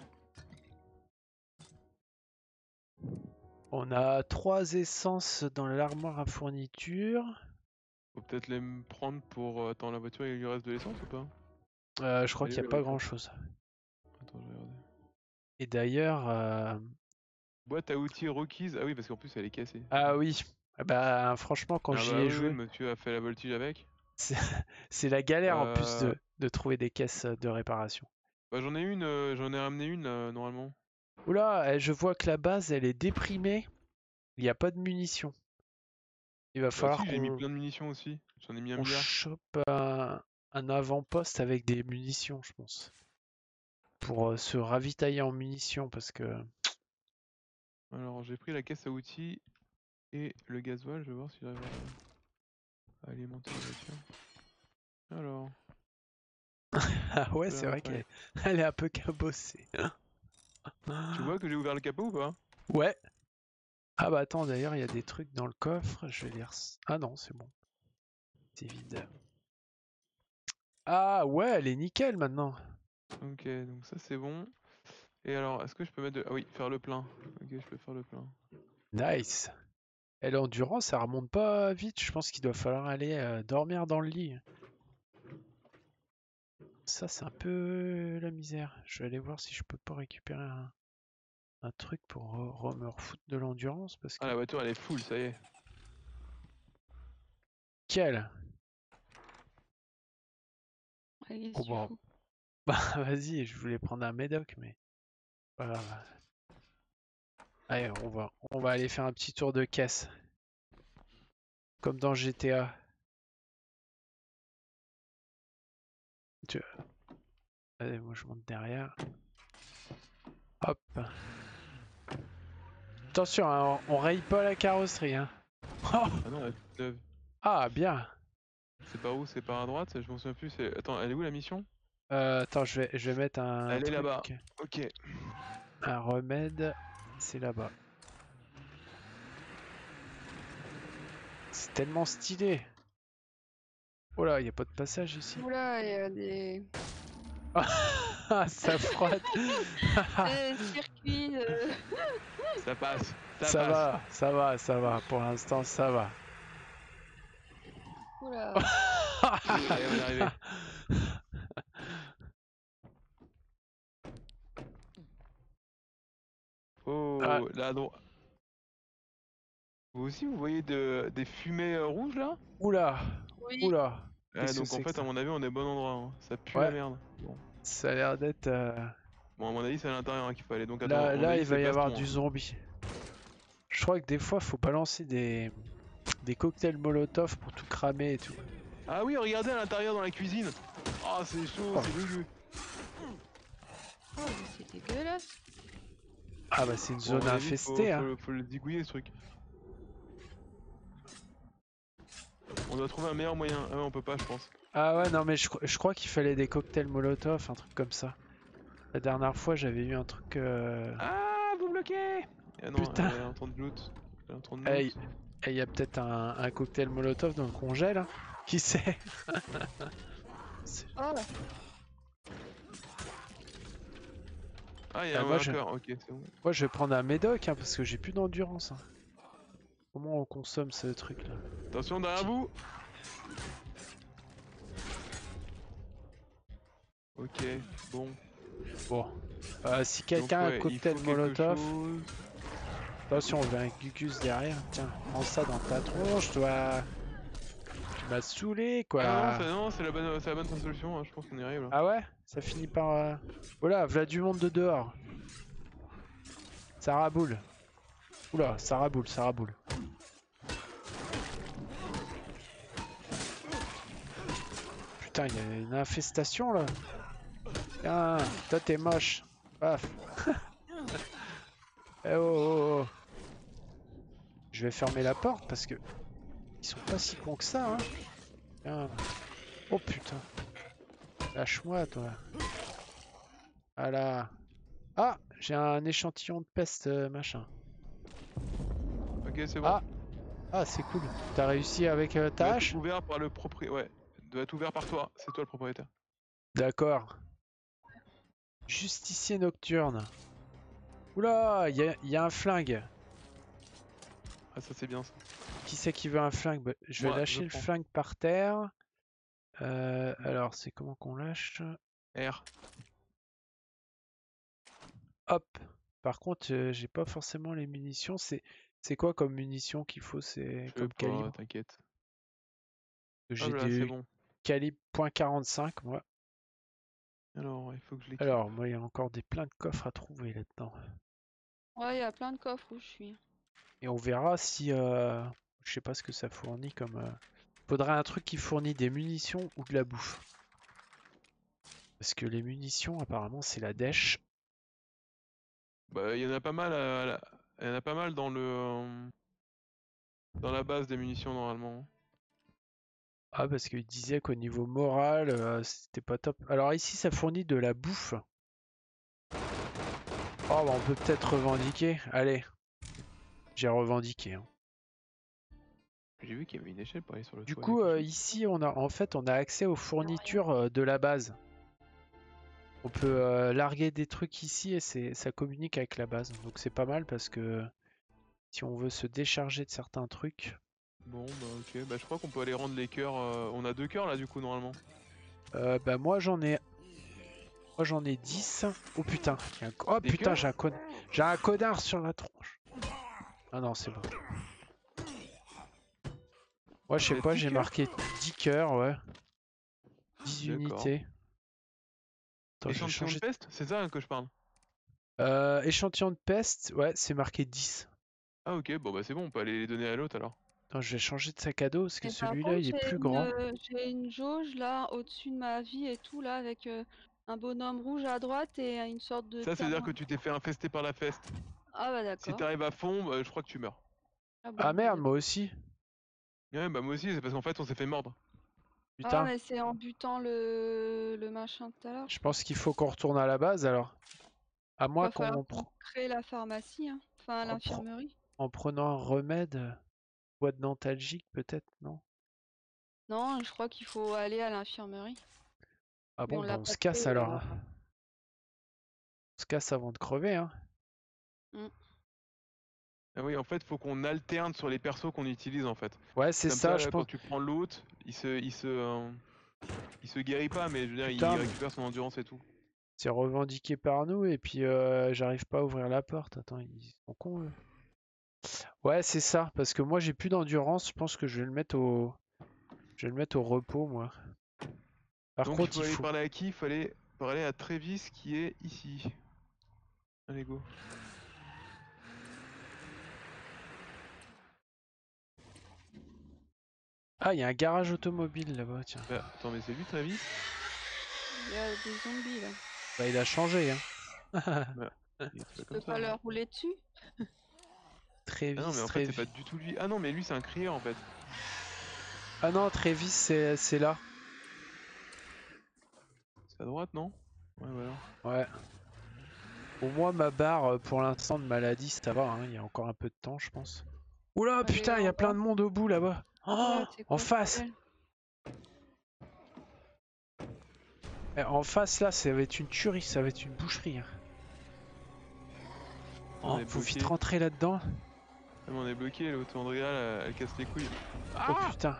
On a 3 essences dans l'armoire à fourniture. Faut peut-être les prendre pour... Attends, la voiture, il lui reste de l'essence ou pas? Je crois Elle est qu'il où, n'y a la pas voiture? grand chose. Attends, je vais regarder. Et d'ailleurs... Boîte à outils requise. Ah oui, parce qu'en plus, elle est cassée. Ah oui. Ah bah franchement quand Ah j'y bah ai oui, oui, joué, monsieur a fait la voltige avec. c'est la galère en plus Euh... de trouver des caisses de réparation. Bah j'en ai ramené une normalement. Oula, je vois que la base elle est déprimée. Il n'y a pas de munitions. Il va Bah falloir si, j'ai mis qu'on plein de munitions aussi. J'en ai mis un on milliard. chope un avant-poste avec des munitions, je pense. Pour se ravitailler en munitions parce que... Alors j'ai pris la caisse à outils et le gasoil. Je vais voir si j'arrive à alimenter la voiture. Alors, Ah ouais, je vais c'est la vrai réparer. elle est un peu cabossée. Tu vois que j'ai ouvert le capot ou pas? Ouais. Ah bah attends, d'ailleurs, il y a des trucs dans le coffre. Je vais lire... Ah non, c'est bon. C'est vide. Ah ouais, elle est nickel maintenant. Ok, donc ça c'est bon. Et alors, est-ce que je peux mettre de... Ah oui, faire le plein. Ok, je peux faire le plein. Nice. Et l'endurance, ça remonte pas vite. Je pense qu'il doit falloir aller dormir dans le lit. Ça, c'est un peu la misère. Je vais aller voir si je peux pas récupérer un truc pour me refoutre de l'endurance parce Ah que... la voiture elle est full, ça y est. Quel? Allez, Oh tu bon. fous. Bah vas-y, je voulais prendre un médoc, mais... Voilà. Allez, on va aller faire un petit tour de caisse. Comme dans GTA. Tu- Allez, moi je monte derrière. Hop. Attention, hein, on raye pas la carrosserie. Hein. Oh, Ah non, elle est toute neuve. ah, bien. C'est par où? C'est par à droite? Je m'en souviens plus. Attends, elle est où la mission? Attends, je vais mettre un Elle est là-bas. truc. Ok. Un remède. C'est là-bas. C'est tellement stylé. Oh là, il a pas de passage ici. Oula, il y a des Ah, ça frotte. circuits. Ça passe. Ça Ça passe. va, ça va, ça va. Pour l'instant, ça va. Oula. Allez, on est arrivé. Ah, Oh, là à droite. Vous aussi, vous voyez des fumées rouges là? oula, Oui. oula. Ah, Qu'est-ce que donc en c'est que fait, à ça? mon avis, on est au bon endroit. Hein. Ça pue la Ouais, merde. Bon. ça a l'air d'être... Bon, à mon avis, c'est à l'intérieur hein, qu'il faut aller. Donc attends, Là, à mon là, avis, il c'est va y avoir baston. du Hein. zombie. Je crois que des fois, faut balancer des cocktails Molotov pour tout cramer et tout. Ah oui, regardez à l'intérieur dans la cuisine. Ah, c'est chaud, Oh. c'est dégueu. Oh, mais c'est dégueulasse. Ah bah c'est une Bon, à zone mon avis, infestée, hein. faut le zigouiller ce truc. On doit trouver un meilleur moyen. Ah ouais, on peut pas, je pense. Ah ouais, non mais je crois qu'il fallait des cocktails Molotov, un truc comme ça. La dernière fois, j'avais eu un truc... Ah, vous bloquez! Ah non, Putain. elle est en train de loot. Elle est en train de Hey, loot. il y a peut-être un cocktail Molotov dans le congèle, hein. Qui sait? Oh, Ah, il y a un moi, vainqueur, ok, c'est bon. moi, je vais prendre un médoc, hein, parce que j'ai plus d'endurance. Hein. Comment on consomme ce truc-là? Attention derrière vous! Ok, bon. Bon. Si Donc quelqu'un a un ouais, il cocktail faut quelque Molotov... chose. Attention, on veut un Gugus derrière. Tiens, prends ça dans ta tronche, toi. Tu m'as saoulé, Ah non, quoi. non, c'est la bonne solution, hein, je pense qu'on y arrive là. Ah ouais? Ça finit par... Voilà, v'là du monde de dehors. Ça raboule. Oula, ça raboule, ça raboule. Putain, il y a une infestation là. Tiens, toi t'es moche. Paf. Eh oh, oh, oh. Je vais fermer la porte parce que ils sont pas si cons que ça, hein. Tiens. Oh putain. Lâche-moi, toi. Voilà. Ah, j'ai un échantillon de peste machin. Ok, c'est bon. Ah, ah c'est cool. T'as réussi avec ta Doit hache? être ouvert par le propriétaire. Ouais, doit être ouvert par toi. C'est toi le propriétaire. D'accord. Justicier nocturne. Oula, il y a un flingue. Ah, ça c'est bien ça. Qui c'est qui veut un flingue? Bah, je vais Moi, lâcher je le prends. flingue par terre. Alors, c'est comment qu'on lâche? R. Hop. Par contre, j'ai pas forcément les munitions. C'est quoi comme munitions qu'il faut? C'est Je sais comme pas, calibre? t'inquiète. J'ai Hop là, c'est du bon. calibre .45 moi. Alors, il faut que je l'équipe. Alors, moi, il y a encore plein de coffres à trouver là-dedans. Ouais, il y a plein de coffres où je suis. Et on verra si... je sais pas ce que ça fournit comme... Faudrait un truc qui fournit des munitions ou de la bouffe. Parce que les munitions, apparemment, c'est la dèche. Bah, il y en a pas mal il y en a pas mal dans la base des munitions normalement. Ah, parce qu'il disait qu'au niveau moral, c'était pas top. Alors ici, ça fournit de la bouffe. Oh, bah, on peut peut-être revendiquer. Allez, j'ai revendiqué. Hein. J'ai vu qu'il y avait une échelle pour aller sur le Du toit. coup, ici, on a accès aux fournitures de la base. On peut larguer des trucs ici et ça communique avec la base. Donc c'est pas mal parce que si on veut se décharger de certains trucs. Bon, bah ok. Bah, je crois qu'on peut aller rendre les cœurs. On a 2 cœurs là du coup normalement. Bah moi j'en ai 10. Oh putain. Oh Des putain, cœurs? j'ai un connard sur la tronche. Ah non, c'est bon. Moi je sais T'as pas, 10 j'ai cœurs? marqué 10 cœurs, ouais. 10 D'accord. unités. Attends, je vais Échantillon de changer. peste? C'est ça que je parle. Échantillon de peste, ouais, c'est marqué 10. Ah ok, bon bah c'est bon, on peut aller les donner à l'autre alors. Attends, je vais changer de sac à dos parce que Et par celui-là contre, il est plus grand. j'ai une jauge là au-dessus de ma vie et tout là avec un bonhomme rouge à droite et une sorte de Ça, c'est-à-dire que cadran. tu t'es fait infester par la peste. Ah bah Si d'accord. t'arrives à fond, bah, je crois que tu meurs. Ah Ah bon, bah, merde, moi d'accord. aussi. Ouais, bah moi aussi, c'est parce qu'en fait on s'est fait mordre. Ah Putain. mais c'est en butant le machin tout à l'heure, Je je crois. pense qu'il faut qu'on retourne à la base alors. À moins Va falloir qu'on qu'on crée la pharmacie, hein. Enfin en, pre- l'infirmerie. en prenant un remède, boîte dentalgique peut-être, non? Non, je crois qu'il faut aller à l'infirmerie. Ah Mais bon, on bah l'a on pas se casse créé alors. alors. Hein. On se casse avant de crever, hein. Mm. Ah oui, en fait, faut qu'on alterne sur les persos qu'on utilise en fait. Ouais, c'est Comme ça, ça, je quand pense. tu prends l'autre, il se guérit pas, mais je veux dire, il Putain, mais récupère son endurance et tout. c'est revendiqué par nous et puis j'arrive pas à ouvrir la porte. Attends, ils sont cons eux. Ouais, c'est ça, parce que moi j'ai plus d'endurance, je pense que je vais le mettre au repos moi. Par Donc il contre, faut il aller faut parler à qui? Il faut aller parler à Trévis qui est ici. Allez, go. Ah, il y a un garage automobile là-bas, tiens. Bah, attends, mais c'est lui Trévis? Il y a des zombies là. Bah, il a changé, hein. Bah, il était pas Tu comme peux ça pas avant. leur rouler dessus? Ah non, mais Trévis, en fait, c'est pas Trévis. du tout lui. Ah non, mais lui, c'est un crieur en fait. Ah non, Trévis, c'est là. C'est à droite, non? Ouais, voilà. Ouais. Au moins, ma barre pour l'instant de maladie, ça va, hein. Il y a encore un peu de temps, je pense. Oula, Elle est putain, il y en a plein bas. de monde au bout là-bas. Oh, Ouais, c'est en quoi ce face. bordel? En face, là, ça va être une tuerie, ça va être une boucherie. Hein. On Oh, est faut vite bloqué. rentrer là-dedans. Ah, mais on est bloqué, l'auto Andrea, elle casse les couilles. Oh Ah! putain.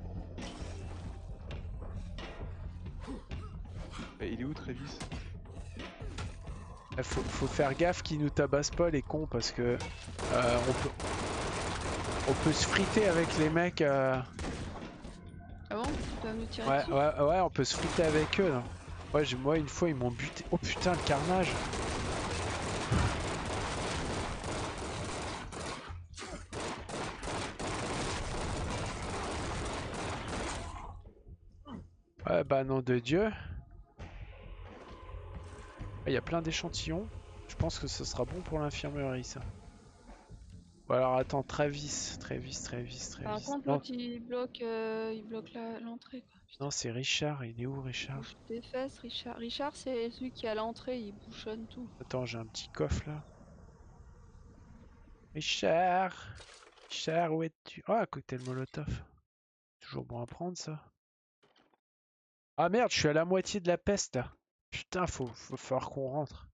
Bah, il est où Trévis? Faut faire gaffe qu'ils nous tabassent pas les cons parce que on peut se friter avec les mecs. Ah bon? Tu dois nous tirer dessus? Ouais, on peut se friter avec eux. Là. Ouais, moi une fois ils m'ont buté. Oh putain, le carnage. Ouais, bah nom de Dieu. Il y a plein d'échantillons. Je pense que ce sera bon pour l'infirmerie ça. Ou alors attends, Travis. Par contre, Non, l'autre il bloque l'entrée quoi. Non, c'est Richard. Il est où, Richard? Bouge tes fesses, Richard. Richard, c'est celui qui est à l'entrée, il bouchonne tout. Attends, j'ai un petit coffre là. Richard! Richard, où es-tu? Oh, un cocktail Molotov. Toujours bon à prendre ça. Ah merde, je suis à la moitié de la peste là. Putain, faut falloir qu'on rentre.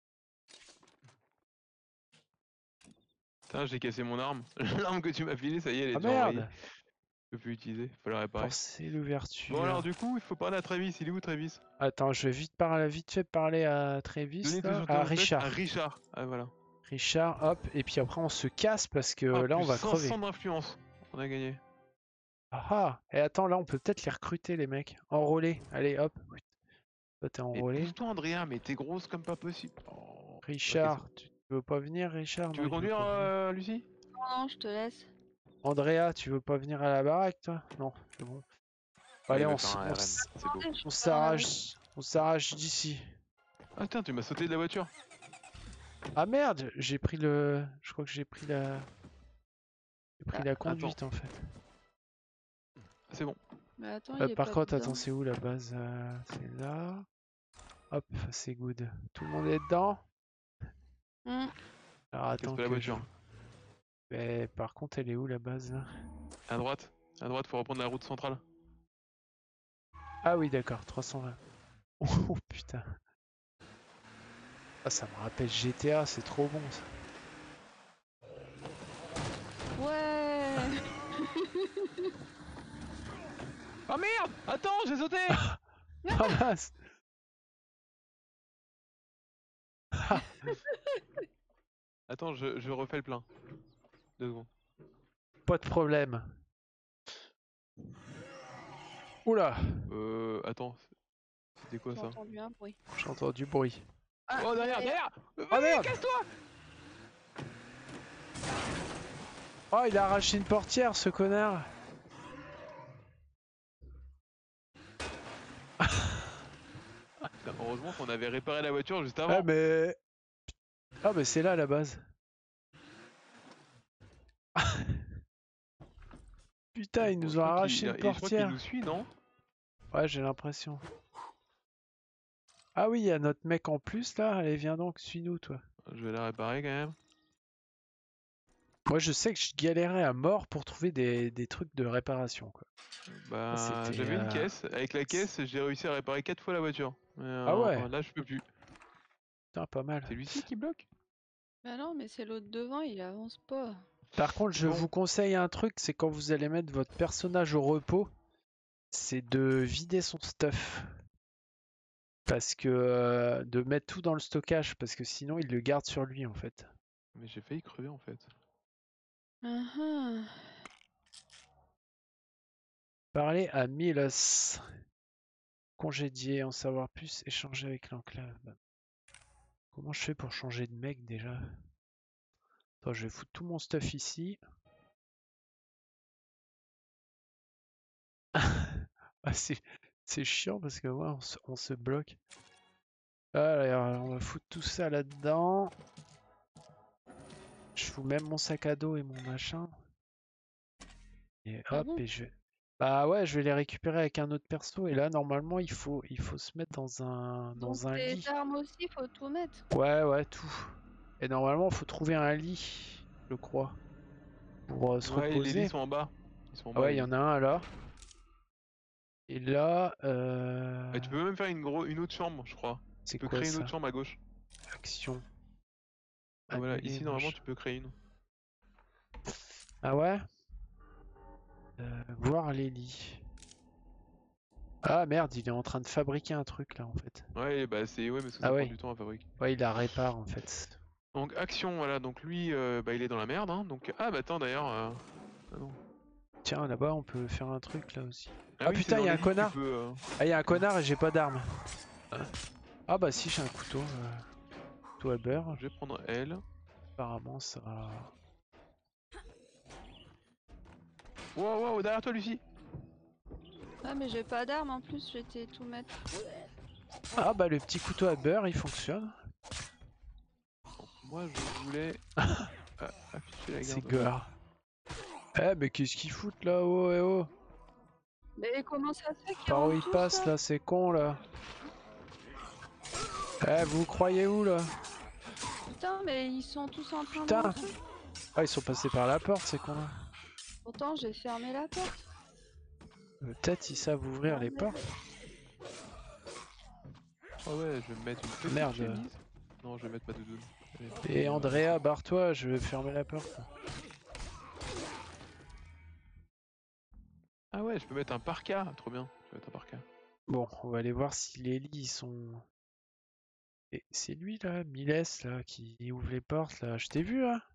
Putain, j'ai cassé mon arme. L'arme que tu m'as filée, ça y est, elle est Ah déjà enrayée. merde! Je peux plus utiliser, faut la réparer. Forcer l'ouverture. Bon alors du coup, il faut parler à Travis. Il est où Travis? Attends, je vais vite fait parler à Travis Donnez là. toujours À ton tête Richard. à Richard. Ah voilà. Richard, hop, et puis après on se casse parce que Ah, là on plus va crever. 500 d'influence. On a gagné. Ah ah! Et attends, là on peut peut-être les recruter les mecs. Enrôler, allez hop. Toi t'es Mais enrôlé. pousse-toi Andrea, mais t'es grosse comme pas possible. Oh. Richard, tu veux pas venir Richard? Tu Non, veux il veut conduire pas venir. Lucie? Non, je te laisse. Andrea, tu veux pas venir à la baraque toi? Non, c'est bon. Allez, Il va on faire un RM, c'est beau. Attendez, je suis pas dans la s'arrache d'ici. Ah tiens, tu m'as sauté de la voiture. Ah merde, j'ai pris le. Je crois que j'ai pris la. J'ai pris la attends. conduite en fait. C'est bon. Mais attends, il est Par pas contre, dedans. attends, c'est où la base? C'est là. Hop, c'est good. Tout le monde est dedans? Hmm. Alors Casse attends pas la que je... voiture. Mais par contre, elle est où la base là? À droite. À droite, faut reprendre la route centrale. Ah oui, d'accord, 320. Oh putain. Ah, ça me rappelle GTA, c'est trop bon ça. Ouais. Oh merde! Attends, j'ai sauté! Ah mince! Attends, je refais le plein. 2 secondes. Pas de problème. Oula, Attends. C'était quoi J'ai ça? entendu un bruit. j'ai entendu bruit. Ah, Oh derrière, derrière! Ah merde! Casse-toi! Oh, il a arraché une portière ce connard! Putain, heureusement qu'on avait réparé la voiture juste Ah avant. mais... Ah mais c'est là la base. Putain, ils nous ont arraché une Je crois qu'il portière. nous suit, non? Ouais, j'ai l'impression. Ah oui, il y a notre mec en plus là. Allez, viens donc, suis-nous toi. Je vais la réparer quand même. Moi, je sais que je galérais à mort pour trouver des trucs de réparation, quoi. Bah, C'était, j'avais une caisse. Avec la caisse, j'ai réussi à réparer 4 fois la voiture. Mais, Ah ouais? là, je peux plus. Putain, pas mal. C'est Lucie qui bloque? Bah non, mais c'est l'autre devant, il avance pas. Par contre, je Bon. vous conseille un truc, c'est quand vous allez mettre votre personnage au repos, c'est de vider son stuff. Parce que de mettre tout dans le stockage, parce que sinon il le garde sur lui en fait. Mais j'ai failli crever en fait. Ah. Parler à Milos. Congédier, en savoir plus, échanger avec l'enclave. Comment je fais pour changer de mec déjà? Attends, je vais foutre tout mon stuff ici. Ah, c'est chiant parce que ouais, on se bloque. Allez, on va foutre tout ça là-dedans. Je fous même mon sac à dos et mon machin. Et hop, Ah bon? et je vais... Bah ouais, je vais les récupérer avec un autre perso. Et là, normalement, il faut se mettre dans un Donc lit. les armes aussi, faut tout mettre. Ouais, tout. Et normalement, il faut trouver un lit, je crois, pour se Ouais, les reposer. lits sont en bas. Ils sont en Ah bas. ouais, les il y lits. en a un là. Et là, Et tu peux même faire une autre chambre, je crois. c'est Tu peux quoi créer une ça? autre chambre à gauche. Action. Ah voilà, Annuler, ici normalement machin. tu peux créer une. Ah ouais? Voir les lits. Ah merde, il est en train de fabriquer un truc là en fait. Ouais, bah c'est ouais, parce que Ah ça ouais. prend du temps à fabriquer. Ouais, il la répare en fait. Donc action, voilà, donc lui, bah il est dans la merde, hein. Donc ah bah attends d'ailleurs. Ah non. Tiens, là-bas, on peut faire un truc là aussi. Ah Ah oui, putain, c'est il y dans a un les lits que tu connard. peux, Ah, il y a un connard et j'ai pas d'arme. Ah bah si, j'ai un couteau. Couteau à beurre. Je vais prendre elle. Apparemment, ça... Wow, wow, derrière toi Lucie. Ah mais j'ai pas d'armes en plus, j'étais tout mettre. Ah bah le petit couteau à beurre, il fonctionne. Moi je voulais afficher la garde. C'est gore. Eh mais qu'est-ce qu'ils foutent là? Oh, eh oh. Mais comment ça se fait qu'ils Par où rentrent il tous passe là? là, c'est con là. Eh, vous croyez où là? Putain, mais ils sont tous en train de Putain! rentrer. Ah, ils sont passés par la porte, ces cons là. Pourtant, j'ai fermé la porte. Peut-être ils savent ouvrir les Bordel. portes. Ah ouais, je vais me mettre une petite Merde. chemise. Non, je vais mettre ma doudoune. Allez, Et Andrea, barre-toi, je vais fermer la porte. Ah ouais, je peux mettre un parka. Trop bien. Je vais mettre un parka. Bon, on va aller voir si les lits sont... Et c'est lui là, Miles là, qui ouvre les portes là. Je t'ai vu là?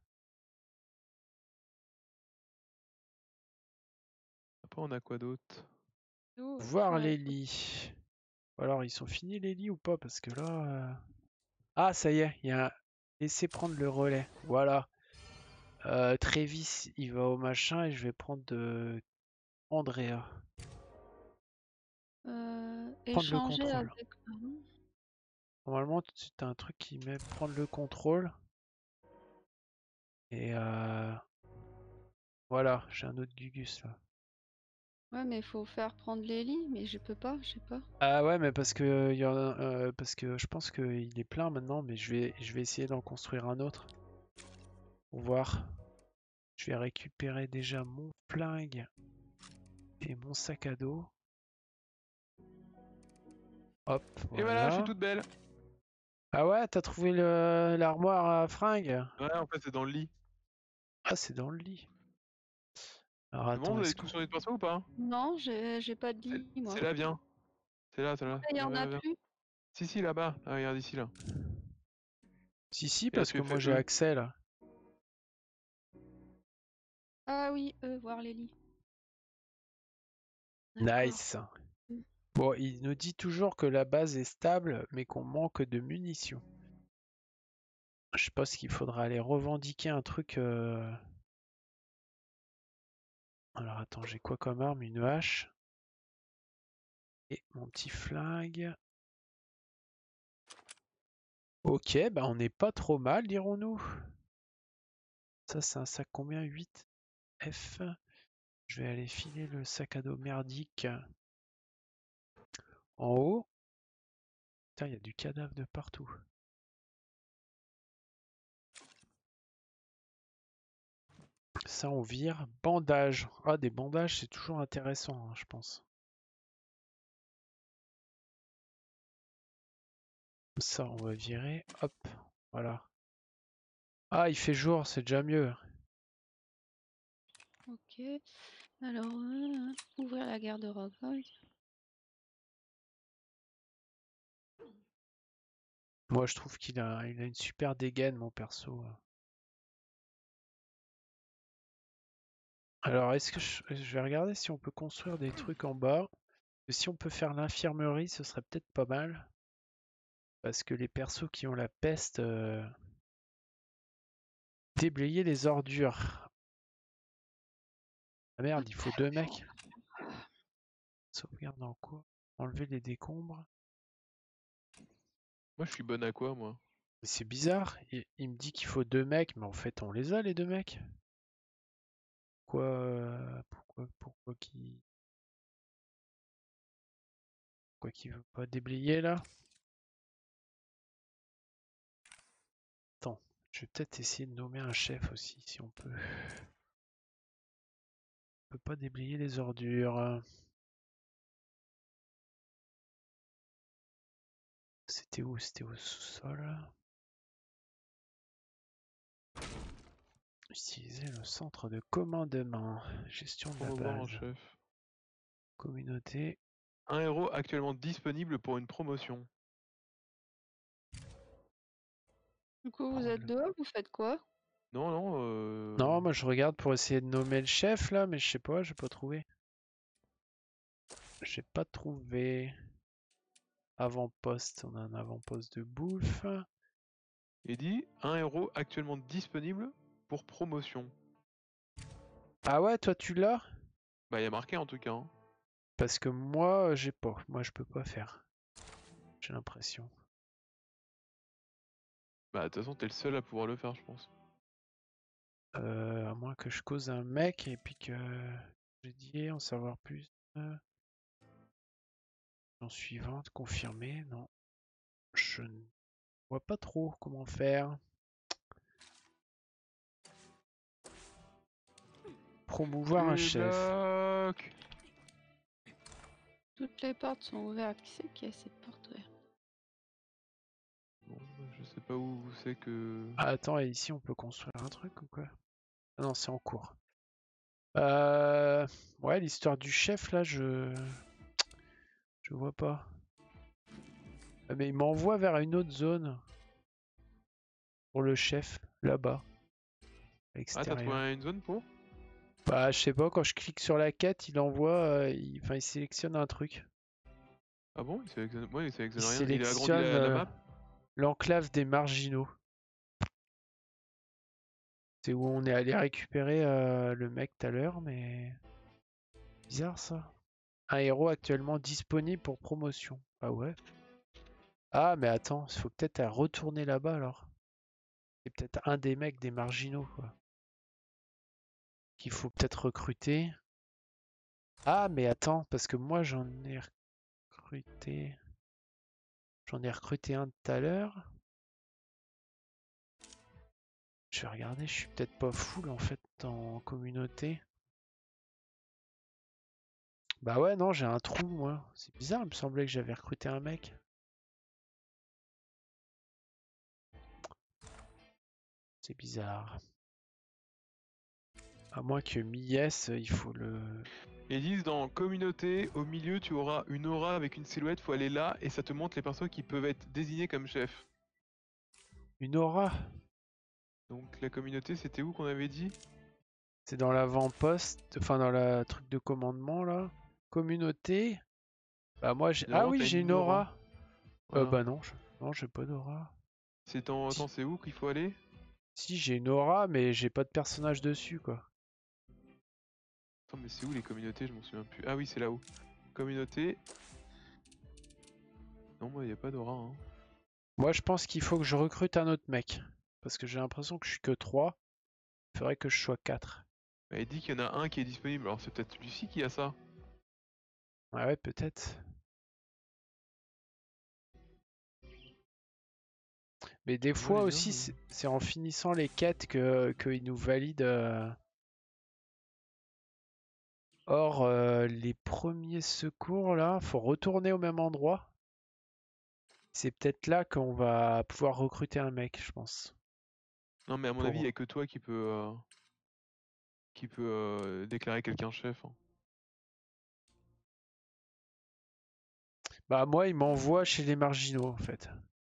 Après, on a quoi d'autre? Où? Voir Ouais. les lits. Alors, ils sont finis les lits ou pas? Parce que là... Ah, ça y est, il y a un... Laissez prendre le relais. Voilà. Travis, il va au machin et je vais prendre de... Andrea. Prendre le Échanger contrôle. avec. Normalement, tu as un truc qui met prendre le contrôle. Et voilà, j'ai un autre Gugus là. Ouais, mais faut faire prendre les lits, mais je peux pas, je sais pas. Ah ouais, mais parce que il y en a, parce que je pense qu'il est plein maintenant, mais je vais essayer d'en construire un autre pour voir. Je vais récupérer déjà mon flingue et mon sac à dos. Hop, Et voilà, je suis voilà. toute belle. Ah ouais, t'as trouvé l'armoire à fringues? Ouais, en fait, c'est dans le lit. Ah, c'est dans le lit. Alors C'est bon, attends, vous avez est-ce tout qu'on... sur les perso ou pas? Non, j'ai pas de lit, moi. C'est là, viens. C'est là, c'est là. Il y Viens, en a viens, viens. plus. Si, là-bas. Ah, regarde ici, là. Si, Et là, parce tu que les moi fais j'ai eux. accès là. Ah oui, voir les lits. D'accord. Nice. Bon, il nous dit toujours que la base est stable, mais qu'on manque de munitions. Je pense qu'il faudra aller revendiquer un truc. Alors attends, j'ai quoi comme arme? Une hache. Et mon petit flingue. Ok, bah on n'est pas trop mal, dirons-nous. Ça, c'est un sac combien? 8 F. Je vais aller filer le sac à dos merdique en haut. Putain, il y a du cadavre de partout. Ça, on vire. Bandage. Ah, des bandages, c'est toujours intéressant, hein, je pense. Ça, on va virer. Hop, voilà. Ah, il fait jour, c'est déjà mieux. Ok. Alors, ouvrir la garde-robe. Moi, je trouve qu'il a une super dégaine, mon perso. Alors, est-ce que je vais regarder si on peut construire des trucs en bas. Si on peut faire l'infirmerie, ce serait peut-être pas mal. Parce que les persos qui ont la peste... Déblayer les ordures. Ah merde, il faut 2 mecs. Sauvegarde en quoi? Enlever les décombres. Moi, je suis bonne à quoi, moi? Mais c'est bizarre, il me dit qu'il faut 2 mecs, mais en fait on les a les 2 mecs. Pourquoi qu'il veut pas déblayer là? Attends, je vais peut-être essayer de nommer un chef aussi si on peut. On peut pas déblayer les ordures. C'était où? C'était au sous-sol. Utiliser le centre de commandement. Gestion de Pour la revoir un base. chef. Communauté. Un héros actuellement disponible pour une promotion. Du coup, vous Prendre êtes le- dehors, vous faites quoi? Non, non, Non, moi je regarde pour essayer de nommer le chef là, mais je sais pas, j'ai pas trouvé. J'ai pas trouvé. Avant-poste, on a un avant-poste de bouffe. il dit un héros actuellement disponible pour promotion. Ah ouais, toi tu l'as? Bah, il y a marqué en tout cas. Hein. Parce que moi j'ai pas. Moi je peux pas faire. J'ai l'impression. Bah, de toute façon, t'es le seul à pouvoir le faire, je pense. À moins que je cause un mec et puis que j'ai dit en savoir plus. En suivante, confirmé. Non. Je ne vois pas trop comment faire. Promouvoir un chef. Bloc. Toutes les portes sont ouvertes. Qui c'est qui a ces portes ouvertes? Bon, je sais pas où c'est que. Ah, attends, et ici on peut construire un truc ou quoi? Ah non, c'est en cours. Ouais, l'histoire du chef là, je vois pas. Ah, mais il m'envoie vers une autre zone pour le chef, là-bas, à Ah, t'as trouvé l'extérieur. une zone pour? Bah, je sais pas, quand je clique sur la quête, il envoie, enfin, il sélectionne un truc. Ah bon? Ouais, il Il sélectionne rien. Il a agrandi sélectionne la map? l'enclave des marginaux. C'est où on est allé récupérer le mec tout à l'heure, mais bizarre ça. Un héros actuellement disponible pour promotion. Ah ouais. Ah mais attends, il faut peut-être retourner là-bas alors. C'est peut-être un des mecs des marginaux quoi. Qu'il faut peut-être recruter. Ah mais attends, parce que moi j'en ai recruté. J'en ai recruté un tout à l'heure. Je vais regarder, je suis peut-être pas full en fait en communauté. Bah ouais non, j'ai un trou moi. C'est bizarre, il me semblait que j'avais recruté un mec. C'est bizarre. À moins que Mies, il faut le... Ils disent dans communauté, au milieu, tu auras une aura avec une silhouette, faut aller là et ça te montre les personnes qui peuvent être désignées comme chef. Une aura. Donc la communauté, c'était où qu'on avait dit? C'est dans l'avant-poste, enfin dans la truc de commandement là. Communauté. Bah moi j'ai... Ah Normalement, oui, t'as j'ai une une aura. aura. Voilà. Bah non, non, j'ai pas d'aura. C'est en... Si, Attends, c'est où qu'il faut aller? si, j'ai une aura, mais j'ai pas de personnage dessus quoi. Attends, mais c'est où les communautés? Je m'en souviens plus. Ah oui, c'est là-haut. Communauté. Non, moi, y a pas d'aura. Hein. Moi je pense qu'il faut que je recrute un autre mec. Parce que j'ai l'impression que je suis que 3. Il faudrait que je sois 4. Bah, il dit qu'il y en a un qui est disponible. Alors c'est peut-être celui-ci qui a ça. Ah ouais, peut-être. Mais des Je vois fois les liens. aussi, c'est en finissant les quêtes qu'ils nous valident. Or, les premiers secours, là, faut retourner au même endroit. C'est peut-être là qu'on va pouvoir recruter un mec, je pense. Non, mais à mon avis, il y a Pour... que toi qui peut déclarer quelqu'un chef. Hein. Bah moi, il m'envoie chez les marginaux, en fait.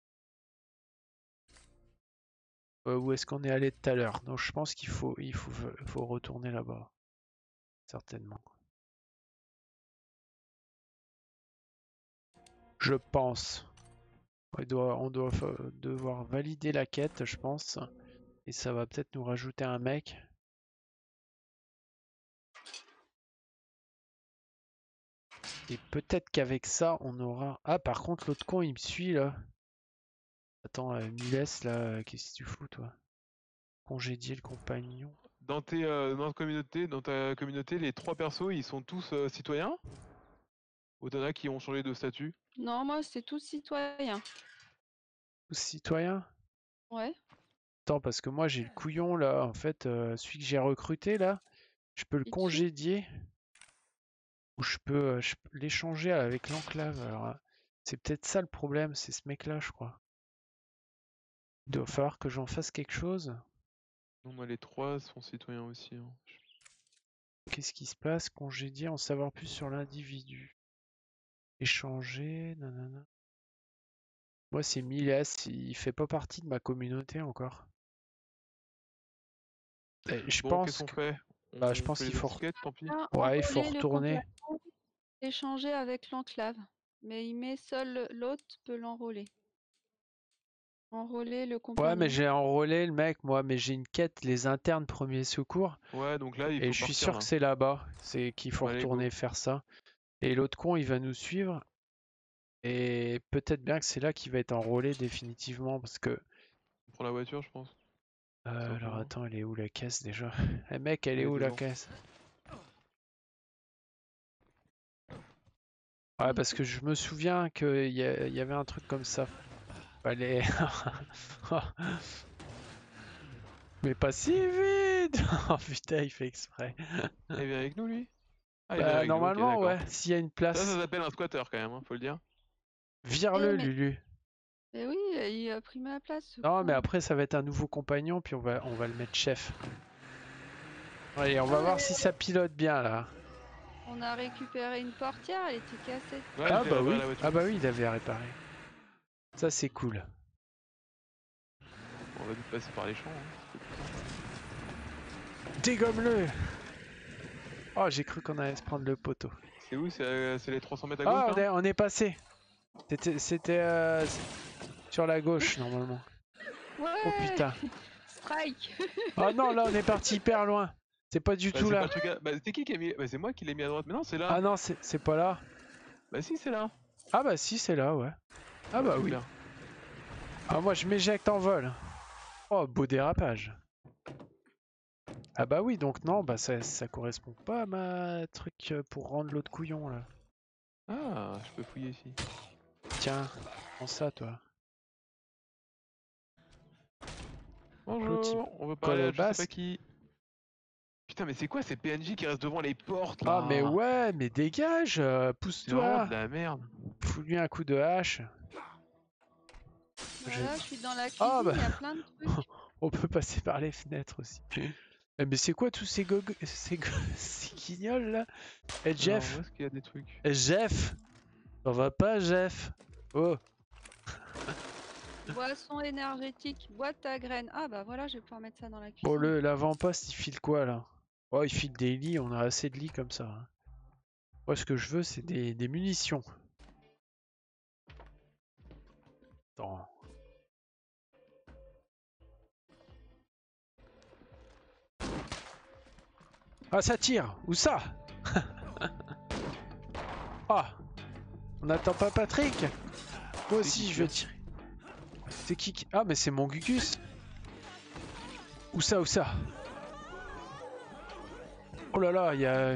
Où est-ce qu'on est allé tout à l'heure? Donc je pense faut retourner là-bas. Certainement. Je pense. On doit devoir valider la quête, je pense. Et ça va peut-être nous rajouter un mec. Et peut-être qu'avec ça, on aura... Ah, par contre, l'autre con, il me suit, là. Attends, Miles, là, qu'est-ce que tu fous, toi? Congédier le compagnon. Dans ta communauté, les 3 persos, ils sont tous citoyens? Ou t'en as qui ont changé de statut? Non, moi, c'est tout citoyen. Tous citoyens? Ouais. Attends, parce que moi, j'ai le couillon, là. En fait, celui que j'ai recruté, là, je peux le Il te suit? congédier. Ou je peux l'échanger avec l'enclave. Alors, c'est peut-être ça le problème, c'est ce mec-là, je crois. Il doit falloir que j'en fasse quelque chose. Non, moi les 3 sont citoyens aussi. Hein. Qu'est-ce qui se passe? Congédier, en savoir plus sur l'individu. Échanger, nanana. Moi, c'est Miles, il fait pas partie de ma communauté encore. Et je Bon, qu'est-ce pense qu'on que, fait? bah, je On pense fait qu'il les faut, autres quêtes, tant pis. Ah, ouais, il faut enrôler le retourner. compagnon, échanger avec l'enclave. Mais il met seul l'autre peut l'enrôler. Enrôler le Ouais, mais compagnon. j'ai enrôlé le mec, moi, mais j'ai une quête, les internes premiers secours, Ouais, donc là, il et faut je suis partir sûr que là. c'est là-bas, c'est qu'il faut Bah, allez, go. retourner faire ça. Et l'autre con, il va nous suivre, et peut-être bien que c'est là qu'il va être enrôlé définitivement, parce que... On prend la voiture, je pense. C'est un peu alors loin. attends, elle est où la caisse déjà? Eh mec, elle Elle est est où la devant. caisse? Ouais, parce que je me souviens qu'il y avait un truc comme ça. Fallait... Mais pas si vite. Oh putain, il fait exprès. Il vient avec nous, lui? Ah, il vient Bah avec nous, ok, normalement, d'accord. ouais, s'il y a une Ça place. s'appelle un squatter quand même, hein, faut le dire. Vire-le, mais- Lulu. Mais oui, il a pris ma place. Ce Non, mais con. après, ça va être un nouveau compagnon, puis on va le mettre chef. Allez, on va Ah, voir mais si ça pilote bien, là. on a récupéré une portière, elle était cassée. Ouais, Ah je l'ai bah réparé oui, la voiture. ah bah oui, il avait à réparer. Ça, c'est cool. On va vite passer par les champs. Hein. Dégomme-le. Oh, j'ai cru qu'on allait se prendre le poteau. C'est où? C'est les 300 mètres à gauche, Ah, là? on est passé. C'était sur la gauche, normalement. Ouais. Oh putain. Strike. Oh non, là, on est parti hyper loin. C'est pas du Bah, tout c'est pas là. le truc à... Bah, c'est qui a mis... Bah, c'est moi qui l'ai mis à droite. Mais non, c'est là. Ah non, c'est pas là. Bah si, c'est là. Ah bah si, c'est là, ouais. Ah bah oui. super. Ah, moi, je m'éjecte en vol. Oh, beau dérapage. Ah bah oui, donc non, bah ça correspond pas à ma truc pour rendre l'autre couillon là. Ah, je peux fouiller ici. Tiens, prends ça toi. Bonjour, on veut colle parler au à je sais pas basque. qui. Putain, mais c'est quoi ces PNJ qui restent devant les portes Ah là? mais ouais, mais dégage, C'est vraiment pousse-toi. de la merde. Fous-lui un coup de hache. Voilà, je suis dans la Ah cuisine, bah, il y a plein de trucs. on peut passer par les fenêtres aussi. Mais c'est quoi tous ces guignols là? Eh Alors, Jeff, où est-ce qu'il y a des trucs? Jeff, ça va pas Jeff? Oh, Boisson énergétique, boîte à graines. Ah bah voilà, je vais pouvoir mettre ça dans la cuisine. bon l'avant-poste il file quoi là? Oh il file des lits, on a assez de lits comme ça. Hein. Moi ce que je veux c'est des munitions. Attends. Ah ça tire! Où ça? Ah! On n'attend pas Patrick! Moi aussi qui je vais tire tirer. C'est qui? Ah mais c'est mon Gugus! Où ça? Où ça? Oh là là, il y a...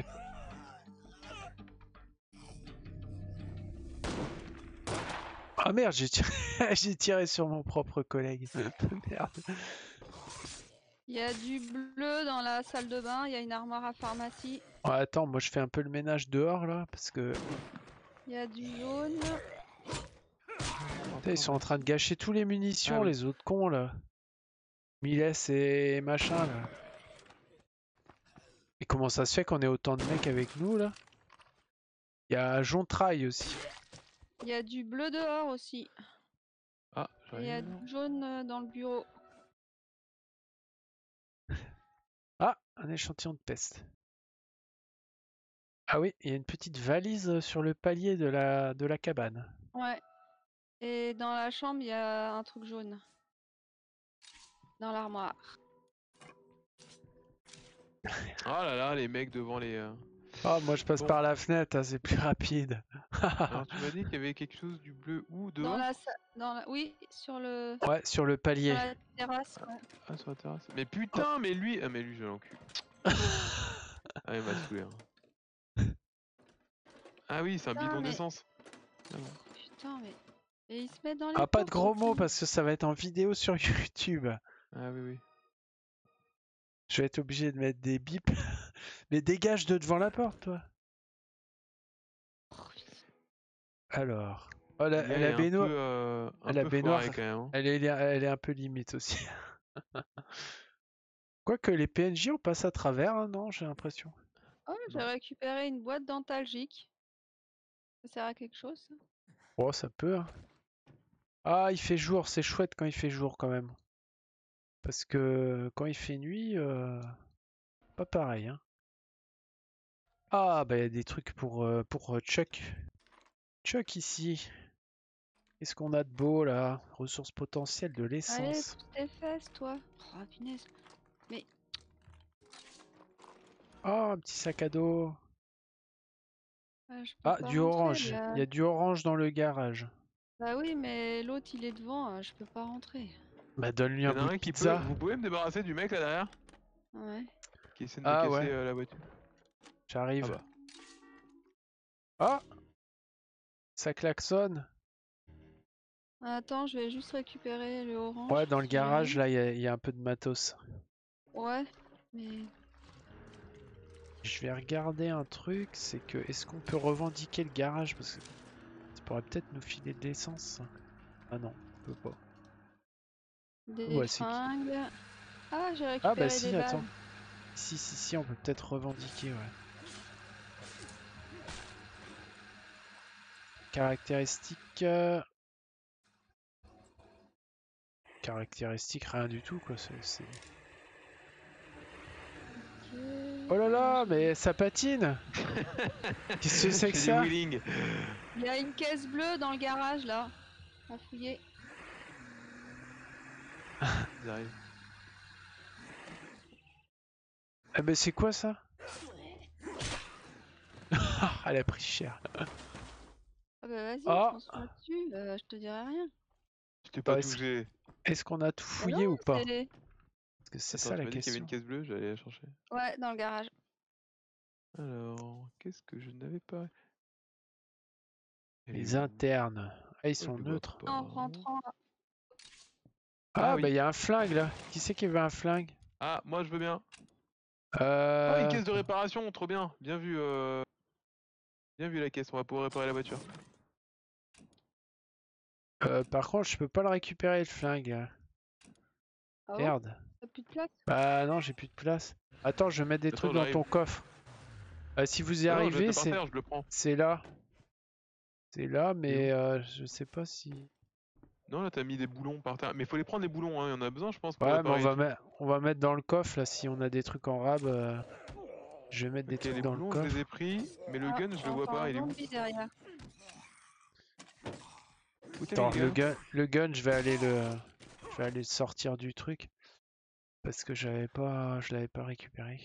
Ah merde, j'ai tiré... j'ai tiré sur mon propre collègue. Merde. Il y a du bleu dans la salle de bain, il y a une armoire à pharmacie. Oh, attends, moi je fais un peu le ménage dehors là, parce que... Il y a du jaune. Putain, ils sont en train de gâcher tous les munitions, Ah oui. les autres cons là. Miles et machin là. Et comment ça se fait qu'on ait autant de mecs avec nous là? Il y a Jontrail aussi. Il y a du bleu dehors aussi. Ah, Et il y a j'arrive. du jaune dans le bureau. Ah, un échantillon de peste. Ah oui, il y a une petite valise sur le palier de la cabane. Ouais. Et dans la chambre, il y a un truc jaune. Dans l'armoire. Oh là là, les mecs devant les... Ah, moi je passe Bon. par la fenêtre, hein, c'est plus rapide. Alors tu m'as dit qu'il y avait quelque chose du bleu où Dans dehors? Oui, sur le... Ouais, sur le palier. Sur la terrasse. Ouais. Ah, sur la terrasse. Mais putain, mais lui... Ah mais lui, je l'encule. Ah, il m'a saoulé. Hein. Ah oui, c'est un Putain, bidon mais- d'essence. Ah bon. Putain, mais... Et ils se mettent dans les Ah, pas de portes, gros en mots plus. parce que ça va être en vidéo sur YouTube. Ah oui, oui. Je vais être obligé de mettre des bips. Mais dégage de devant la porte, toi. Alors. Oh, L'IA est la un baignoire. peu, La baignoire, foirée quand même. Hein. elle est un peu limite aussi. Quoique les PNJ on passe à travers, hein, non, j'ai l'impression. Oh, j'ai récupéré une boîte dentalgique. Ça sert à quelque chose, ça? Oh, ça peut. Hein. Ah, il fait jour, c'est chouette quand il fait jour quand même. Parce que quand il fait nuit, pas pareil. Hein. Ah, bah il y a des trucs pour Chuck. Chuck ici. Qu'est-ce qu'on a de beau là? Ressources potentielles de Allez, l'essence. pousse tes fesses, toi. Oh, punaise. Oh, un petit sac à dos. Je peux Ah, pas du rentrer, orange. là. Il y a du orange dans le garage. Bah oui, mais l'autre, il est devant, je peux pas rentrer. Bah donne-lui Il y un en a bout de un qui peut. pizza. Vous pouvez me débarrasser du mec là derrière Ouais. qui essaie de me Ah casser ouais, la voiture. j'arrive. Ah bah. Ah, Ça klaxonne? Attends, je vais juste récupérer le orange. Ouais, dans le qui arrive. garage, là, il y a un peu de matos. Ouais, mais Je vais regarder un truc, c'est que est-ce qu'on peut revendiquer le garage? Parce que ça pourrait peut-être nous filer de l'essence. Ah non, on peut pas. des Ouais, c'est qui? fringues. Ah, j'ai Ah bah récupéré des si, balles. attends. Si, on peut peut-être revendiquer, ouais. Caractéristiques... Caractéristiques, rien du tout, quoi. Ok. Oh là là, mais ça patine! Qu'est-ce que c'est que Fais du ça? wheeling. Il y a une caisse bleue dans le garage là. À fouiller. Ils arrivent. Ah bah c'est quoi ça? Ah, elle a pris cher. Ah bah vas-y, Oh! fonce-moi dessus, je te dirai rien. Je t'ai Bah, pas touché. est-ce qu'on a tout Bah fouillé non, ou pas? c'est... Parce que c'est Attends, ça tu la m'as dit qu'il y avait question. une caisse bleue, j'allais la chercher. Ouais, dans le garage. Alors, qu'est-ce que je n'avais pas? Elle est Les où? internes. Ah, ils Pourquoi sont je les vois neutres. pas? En rentrant là. Ah Ah, bah oui. il y a un flingue là. Qui c'est qui veut un flingue? Ah, moi je veux bien. Oh, une Euh... caisse de réparation, trop bien. Bien vu, bien vu la caisse, on va pouvoir réparer la voiture. Par contre, je peux pas le récupérer le flingue. Là. Ah bon? Merde. T'as plus de place? Bah non, j'ai plus de place. Attends, je vais mettre des Attends, trucs dans j'arrive. ton coffre. Si vous y Ah non, je arrivez, laisse par terre, je le prends. c'est là. C'est là, Il est où? mais je sais pas si. Non, là t'as mis des boulons par terre. Mais faut les prendre les boulons, hein. Il y en a besoin, je pense, pour Ouais, mais réparer et tout. on va mettre dans le coffre là. Si on a des trucs en rab, je vais mettre des Ok, trucs les dans le boulons, je coffre. les ai pris. Mais le Ah, gun, je le vois j'entends pas, un il est où? zombie derrière. Où t'as mis Attends, le gun? le gun, je vais aller le sortir du truc parce que je l'avais pas récupéré.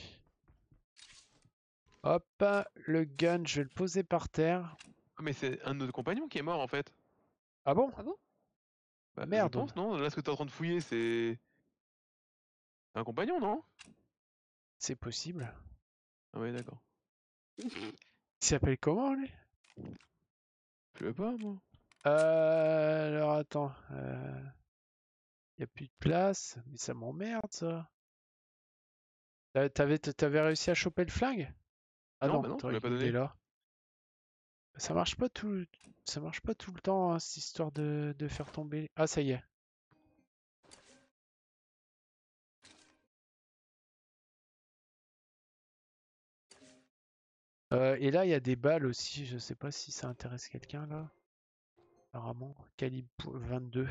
Hop, le gun, je vais le poser par terre. Ah, mais c'est un de nos compagnons qui est mort en fait. Ah bon? Ah bon? Bah, je Merde. pense, non? Là, ce que t'es en train de fouiller, c'est un compagnon, non? C'est possible. Ah ouais, d'accord. Il s'appelle comment lui? Je sais pas, moi. Alors attends. Y a plus de place. Mais ça m'emmerde ça. T'avais réussi à choper le flingue? Ah Non, non, bah non, tu attends, me l'as pas il est donné. là. Ça marche pas tout le temps, hein, cette histoire de faire tomber. Ah ça y est. Et là, il y a des balles aussi. Je sais pas si ça intéresse quelqu'un là. Apparemment, calibre 22.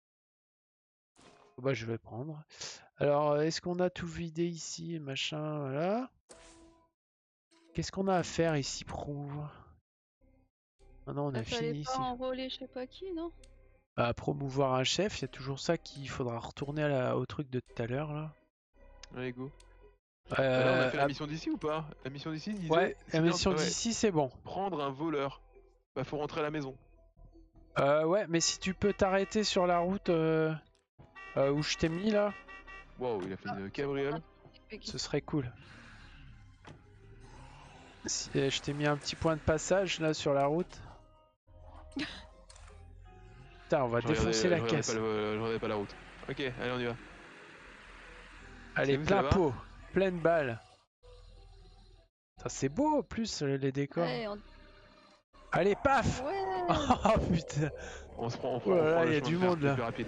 Bah, je vais prendre. Alors, est-ce qu'on a tout vidé ici, machin, voilà. Qu'est-ce qu'on a à faire ici, prouve? Ah non, on a Fallait fini pas ici. enrôler je sais pas qui, non? Bah, promouvoir un chef, il y a toujours ça qu'il faudra retourner au truc de tout à l'heure là. Allez, go. Bah là, on a fait la Ah, mission d'ici ou pas? La mission d'ici ouais, disait, la c'est bien, mission ouais, d'ici, c'est bon. prendre un voleur. Bah, faut rentrer à la maison. Ouais, mais si tu peux t'arrêter sur la route où je t'ai mis là, Wow, il a fait une cabriole. ce serait cool. Je t'ai mis un petit point de passage là sur la route. Putain, on va défoncer la caisse. Je regardais pas la route. Ok, allez, on y va. Allez, C'est où, c'est plein là-bas? pot, pleine balle. C'est beau en plus les décors. Allez, Allez, paf! Ouais! Oh putain! On se prend, Oh là on là, prend il le y a chemin du de fer, monde c'est là. plus rapide.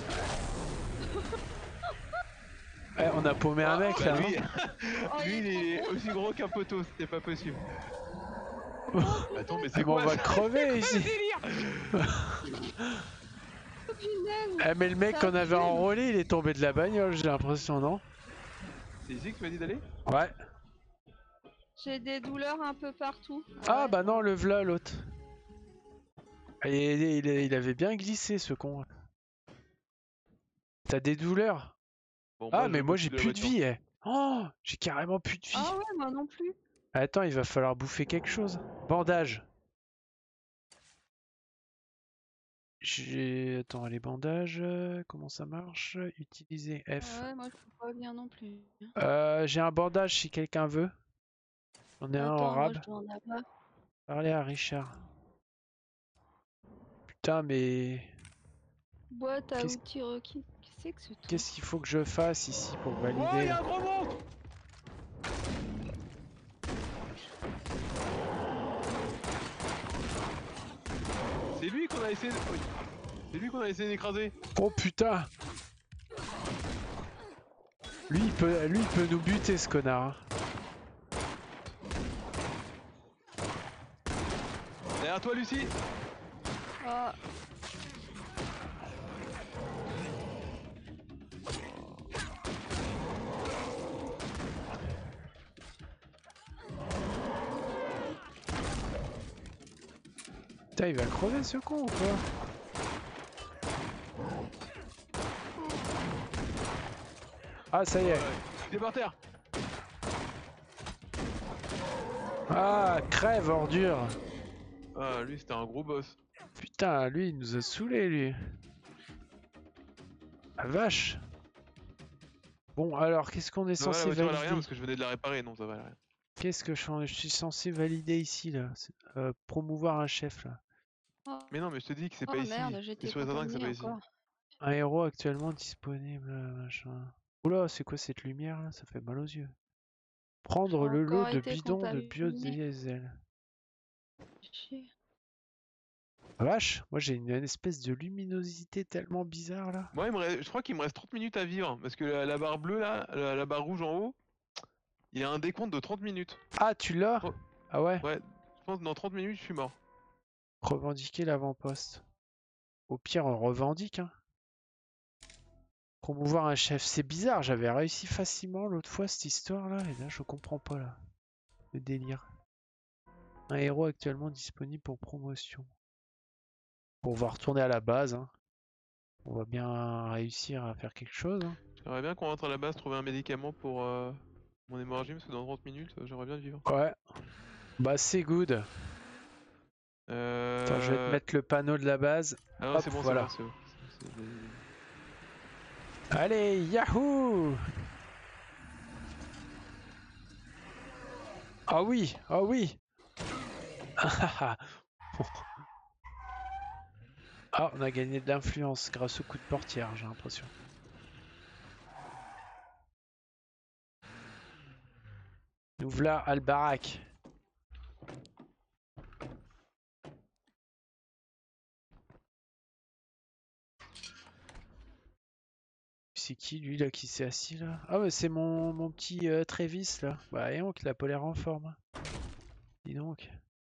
On a paumé un mec bah là, lui, Oh, lui, il il est est aussi gros qu'un poteau, c'était pas possible. non? Attends, mais Ah, c'est mais on quoi va ça? crever C'est ici! quoi le délire? trop punaise! Ah, mais le mec Ça qu'on avait fume. enrôlé, il est tombé de la bagnole, j'ai l'impression, non? C'est ici que tu m'as dit d'aller? Ouais. J'ai des douleurs un peu partout. Ah Ouais, bah non, le v'là l'autre. Il avait bien glissé ce con. T'as des douleurs? Bon, Ah moi mais je moi j'ai m'occupe de la plus de voiture. vie, eh. Oh, j'ai carrément plus de vie. Ah ouais, moi non plus. Attends, il va falloir bouffer quelque chose. Bandage. Attends, les bandages, comment ça marche? Utiliser F. Ouais, moi je peux pas bien non plus. J'ai un bandage si quelqu'un veut. J'en ai un en Attends, moi rab. je dois en avoir. Parlez à Richard. Putain, mais Boîte à qu'est-ce outils requis. Qu'est-ce que c'est que ce truc? qu'est-ce qu'il faut que je fasse ici pour Oh, valider il y a là un gros monstre! C'est lui qu'on a essayé de... oui. C'est lui qu'on a essayé d'écraser. Oh putain! Lui il peut nous buter ce connard. Derrière toi, Lucie. Ah, Putain, il va crever ce con ou quoi? Ah, ça y est. Il est par terre. Ah, crève, ordure. Ah, lui, c'était un gros boss. Putain, lui, il nous a saoulé, lui. La vache. Bon, alors, qu'est-ce qu'on est Ça va, la censé voiture, elle a rien valider? parce que je venais de la réparer. Non, ça va, elle a rien. Qu'est-ce que je suis censé valider ici, là? Promouvoir un chef, là. oh, Mais non, mais je te dis que c'est oh pas ici. merde, T'es j'étais sûr et certain que c'est contaminée pas ici. encore. Un héros actuellement disponible, machin. Oula, c'est quoi cette lumière, là? Ça fait mal aux yeux. J'ai Prendre le lot encore de été bidons de contaminée. biodiesel. Chier. Vache, moi j'ai une espèce de luminosité tellement bizarre là. Moi, je crois qu'il me reste 30 minutes à vivre. Parce que la barre bleue, là, la barre rouge en haut, il y a un décompte de 30 minutes. Ah, tu l'as? Oh. Ah ouais? Ouais, je pense que dans 30 minutes, je suis mort. Revendiquer l'avant-poste. Au pire, on revendique, hein. Promouvoir un chef, c'est bizarre, j'avais réussi facilement l'autre fois cette histoire là, et là je comprends pas là. Le délire. Un héros actuellement disponible pour promotion. Bon, on va retourner à la base, hein. On va bien réussir à faire quelque chose, hein. J'aimerais bien qu'on rentre à la base, trouver un médicament pour mon hémorragie, parce que dans 30 minutes, j'aimerais bien vivre. Ouais. Bah c'est good. Attends, je vais te mettre le panneau de la base. Ah non, Hop, c'est bon, voilà. c'est bon, Allez, yahoo! Ah oui, ah oui! Ah, on a gagné de l'influence grâce au coup de portière, j'ai l'impression. Nous voilà Albarak. C'est qui lui là qui s'est assis là? Ah ouais, c'est mon petit Trévis là. Bah et donc il a pas l'air en forme, hein. Dis donc.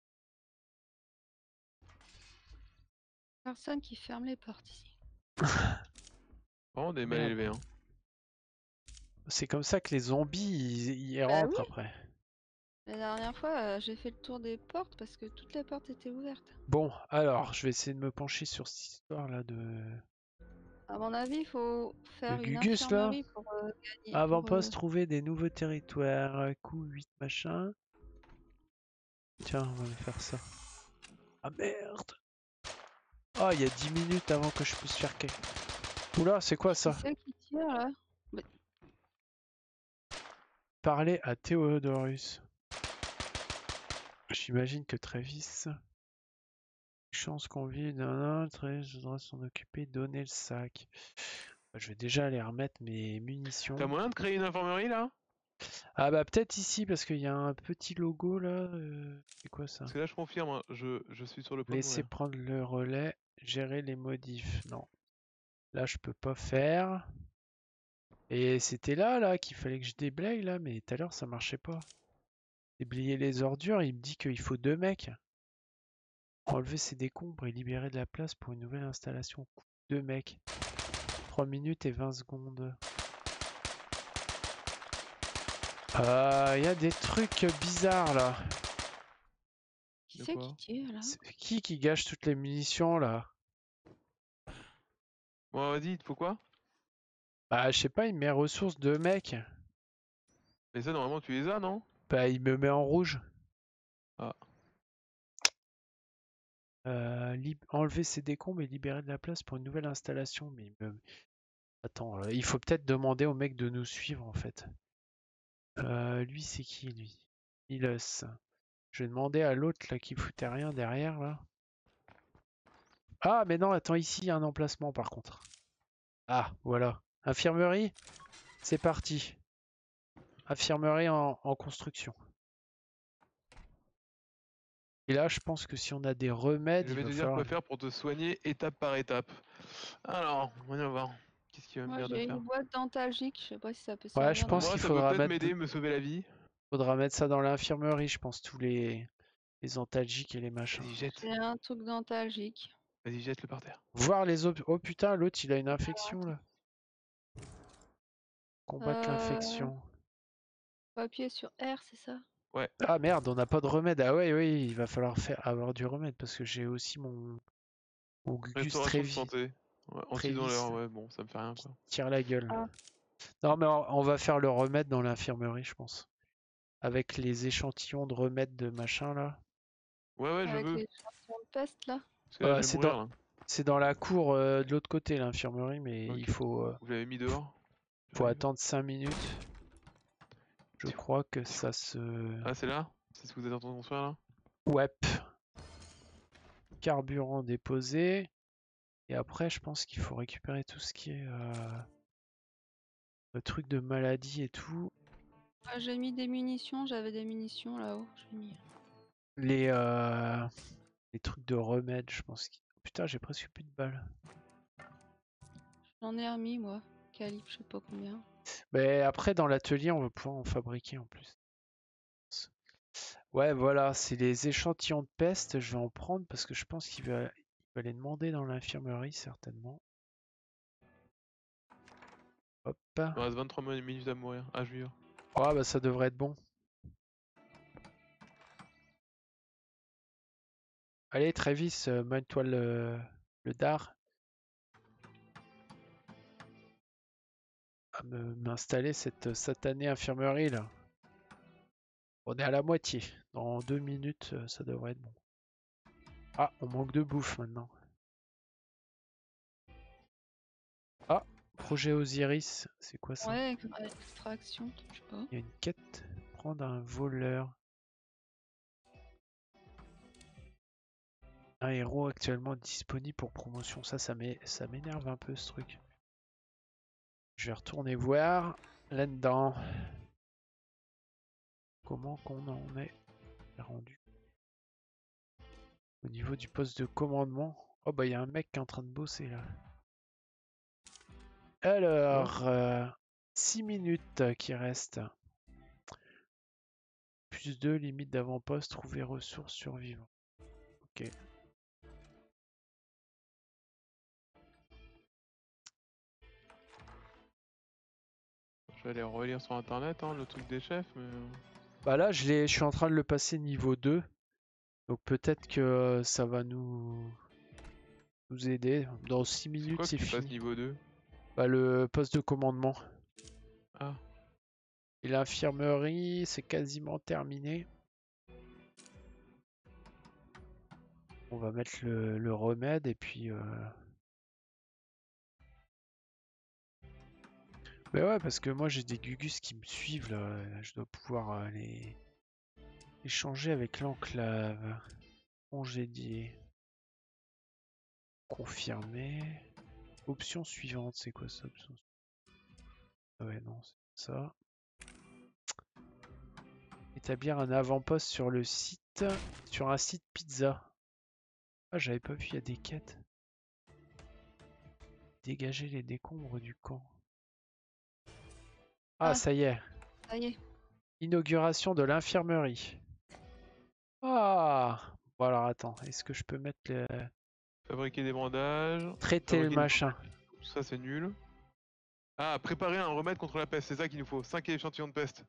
Personne qui ferme les portes ici. Vraiment des mal Merde. élevés, hein. C'est comme ça que les zombies ils Bah rentrent oui. après. La dernière fois, j'ai fait le tour des portes parce que toutes les portes étaient ouvertes. Bon, alors je vais essayer de me pencher sur cette histoire là de À mon avis, il faut faire une Gugus là. infirmerie pour gagner. Avant-poste, trouver des nouveaux territoires. Coup 8 machin. Tiens, on va faire ça. Ah merde! Ah, il y a 10 minutes avant que je puisse faire quelque... Oula, c'est quoi ça? C'est celle qui tire là. Parler à Théodorus. J'imagine que Travis... Chance qu'on vit d'un autre et je dois s'en occuper, donner le sac. Je vais déjà aller remettre mes munitions. T'as moyen de créer une infirmerie là? Ah bah peut-être ici parce qu'il y a un petit logo là. C'est quoi ça? Parce que là, je confirme, hein, je suis sur le point de Laisser mourir. prendre le relais, gérer les modifs. Non. Là je peux pas faire. Et c'était là qu'il fallait que je déblaye là, mais tout à l'heure ça marchait pas. Déblayer les ordures, il me dit qu'il faut 2 mecs. Enlever ces décombres et libérer de la place pour une nouvelle installation. 2 mecs. 3 minutes et 20 secondes. Il y a des trucs bizarres là. Qui De c'est quoi? qui tire là? C'est qui gâche toutes les munitions là? Bon, vas-y, il te faut quoi? Bah je sais pas, il me met ressources 2 mecs. Mais ça, normalement, tu les as, non? Bah il me met en rouge. Ah. Enlever ces décombres et libérer de la place pour une nouvelle installation. Mais attends, il faut peut-être demander au mec de nous suivre en fait. Lui c'est qui lui? Milos. Je vais demander à l'autre là qui foutait rien derrière là. Ah, mais non, attends, ici, il y a un emplacement par contre. Ah, voilà. Infirmerie, c'est parti. Infirmerie en construction. Et là, je pense que si on a des remèdes, Je il vais va te dire falloir... quoi faire pour te soigner étape par étape. Alors, voyons voir. Qu'est-ce qu'il va me Moi, dire de j'ai faire? une boîte dentalgique, je sais pas si ça peut Ouais, je servir dans pense ce Moi, qu'il ça peut faudra peut-être mettre, m'aider, me sauver la vie. faudra mettre ça dans l'infirmerie, je pense, tous les antalgiques et les machins. Vas-y, jette. J'ai un truc dentalgique. Vas-y, jette-le par terre. Voir les op... Oh putain, l'autre, il a une infection, attends. là. Combattre l'infection. Faut appuyer sur R, c'est ça? Ouais. Ah merde, on n'a pas de remède. Ah ouais, oui, il va falloir avoir du remède parce que j'ai aussi mon Gugus Restauration de santé. Ouais, Trévis antidouleur, ouais, bon, ça me fait rien, quoi. tire la gueule. Ah. Non, mais on va faire le remède dans l'infirmerie, je pense. Avec les échantillons de remède de machin, là. Ouais, je Avec veux. les champions de peste, là? Parce que là, je vais mourir, là. C'est dans la cour de l'autre côté, l'infirmerie, mais il Ok. faut Vous l'avez mis dehors? faut J'arrive. attendre 5 minutes. Je crois que ça se... Ah, c'est là? C'est ce que vous êtes en train de construire, là? Ouais. Carburant déposé. Et après, je pense qu'il faut récupérer tout ce qui est le truc de maladie et tout. Ah, j'ai mis des munitions, j'avais des munitions là-haut. J'ai mis. Les trucs de remède, je pense. Putain, j'ai presque plus de balles. J'en ai remis, moi. Calibre, je sais pas combien. Mais après, dans l'atelier, on va pouvoir en fabriquer en plus. Ouais, voilà, c'est les échantillons de peste. Je vais en prendre parce que je pense qu'il va les demander dans l'infirmerie, certainement. Hop. Il me reste 23 minutes à mourir. Ah, je vis. Ah, bah ça devrait être bon. Allez, Travis, mène-toi le dard. À m'installer cette satanée infirmerie là. On est à la moitié. Dans 2 minutes, ça devrait être bon. Ah, on manque de bouffe maintenant. Ah, projet Osiris, c'est quoi ça? Ouais, extraction, je sais pas. Il y a une quête. Prendre un voleur. Un héros actuellement disponible pour promotion. Ça m'énerve un peu ce truc. Je vais retourner voir là-dedans. Comment qu'on en est rendu au niveau du poste de commandement. Oh bah il y a un mec qui est en train de bosser là. Alors, 6 minutes qui restent. Plus 2, limite d'avant-poste, trouver ressources survivantes. Ok. Je vais aller relire sur internet, hein, le truc des chefs, mais... Bah là, je suis en train de le passer niveau 2. Donc peut-être que ça va nous aider. Dans 6 C'est minutes, quoi que c'est tu passes fini. niveau 2? Bah, le poste de commandement. Ah. Et l'infirmerie, c'est quasiment terminé. On va mettre le remède et puis... Mais ouais, parce que moi j'ai des Gugus qui me suivent là. Je dois pouvoir les échanger avec l'enclave. Congédier. Confirmer. Option suivante, c'est quoi ça? Option... Ouais, non, c'est ça. Établir un avant-poste sur le site. Sur un site pizza. Ah, j'avais pas vu, il y a des quêtes. Dégager les décombres du camp. Ah, Ah. ça y est. Ça y est. Inauguration de l'infirmerie. Ah! Bon alors attends, est-ce que je peux mettre le... Fabriquer des bandages. Traiter le Fabriquer des machin. bandages. Tout ça, c'est nul. Ah, préparer un remède contre la peste, c'est ça qu'il nous faut. 5 échantillons de peste.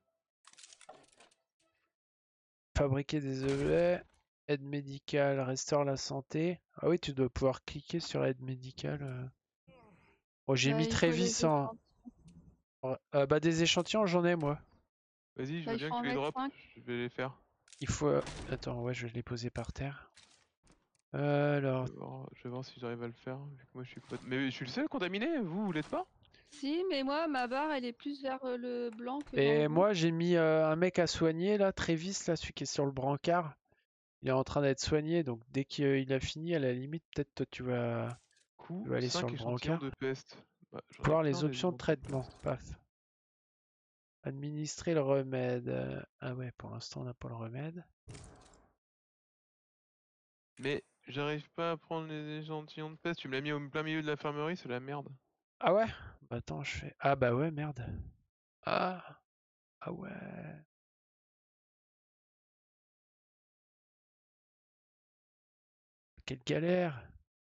Fabriquer des objets. Aide médicale, restaure la santé. Ah oui, tu dois pouvoir cliquer sur aide médicale. Bon, j'ai mis Il faut Trévis les en... bah des échantillons, j'en ai moi. Vas-y, je Là, veux il bien faut que en tu les mettre drops. 5. Je vais les faire. Il faut... Attends, ouais, je vais les poser par terre. Alors... Je vais voir si j'arrive à le faire, vu que moi je suis pas... Mais je suis le seul contaminé, vous l'êtes pas? Si, mais moi, ma barre, elle est plus vers le blanc que dans Et le rouge. moi, j'ai mis un mec à soigner, là, Trévis, là, celui qui est sur le brancard. Il est en train d'être soigné, donc dès qu'il a fini, à la limite, peut-être toi tu vas Coup, aller sur 5 le échantillons brancard. de peste. Bah, j'en ai Voir plein les des options de échantillons traitement. peste. Paf. Administrer le remède. Ah ouais, pour l'instant on n'a pas le remède. Mais j'arrive pas à prendre les échantillons de peste. Tu me l'as mis au plein milieu de l'infirmerie, c'est la merde. Ah ouais? Bah attends, je fais. Ah bah ouais, merde. Ah, ah ouais. Quelle galère.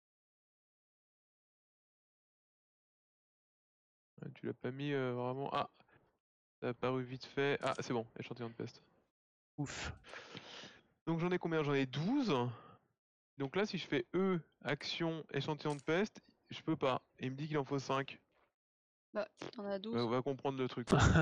Ouais, tu l'as pas mis vraiment. Ah, ça a apparu vite fait. Ah, c'est bon, échantillon de peste. Ouf. Donc j'en ai combien? J'en ai 12. Donc là, si je fais E, action, échantillon de peste, je peux pas. Et il me dit qu'il en faut 5. Bah, t'en as On 12. va comprendre le truc. Toi.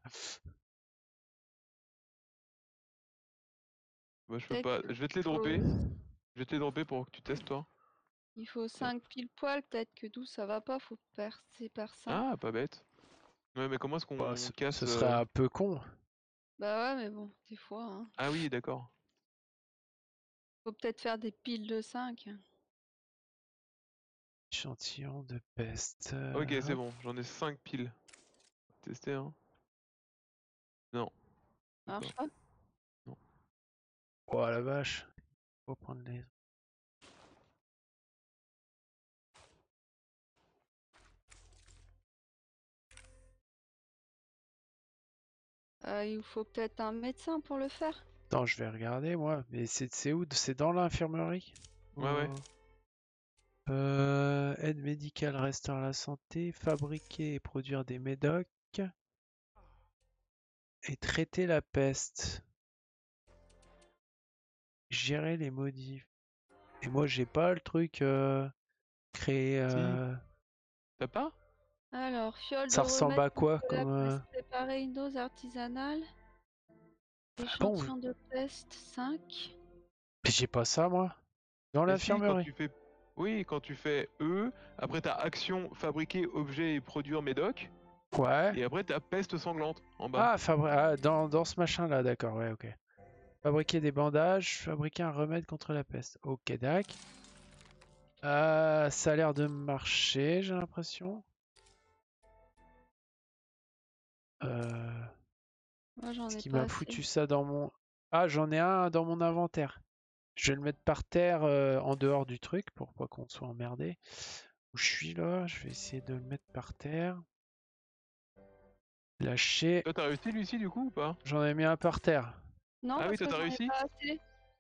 Bah, je peux pas. Peut-être Je vais te les qu'il faut... dropper. Je vais te les dropper pour que tu testes toi. Il faut Tiens. 5 pile poil, peut-être que 12 ça va pas, faut percer par 5. Ah, pas bête. Ouais, mais comment est-ce Bah, qu'on ce casse serait un peu con. Bah ouais, mais bon, des fois, hein. Ah oui, d'accord. Faut peut-être faire des piles de 5. Échantillon de peste. Ok, c'est Hop. bon. J'en ai 5 piles. Tester, hein. Non. Ça D'accord. marche pas? Non. Oh la vache. Faut prendre les. Il vous faut peut-être un médecin pour le faire. Attends, je vais regarder moi. Mais c'est où? C'est dans l'infirmerie? Ouais, ouais. Aide médicale restaure la santé, fabriquer et produire des médocs et traiter la peste. Gérer les modifs. Et moi j'ai pas le truc créé. Si. T'as pas? Alors, fiole de Ça ressemble remède à contre quoi la comme peste, préparer une dose artisanale. Ah bon, Échantillon de peste 5. mais j'ai pas ça moi. Dans Mais si, quand l'infirmerie. tu fais. Oui, quand tu fais E, après t'as action, fabriquer, objet et produire médoc. Ouais. Et après t'as peste sanglante en bas. Ah, dans ce machin là, d'accord, ouais, ok. Fabriquer des bandages, fabriquer un remède contre la peste. Ok, dac. Ça a l'air de marcher, j'ai l'impression. Moi, j'en Est-ce ai qu'il pas m'a assez. foutu ça dans mon... Ah, j'en ai un dans mon inventaire. Je vais le mettre par terre en dehors du truc pour pas qu'on soit emmerdé. Où je suis là, je vais essayer de le mettre par terre. Lâcher. Toi t'as réussi Lucie du coup ou pas? J'en ai mis un par terre. Non, Ah oui, parce toi que t'as j'en ai réussi? pas assez.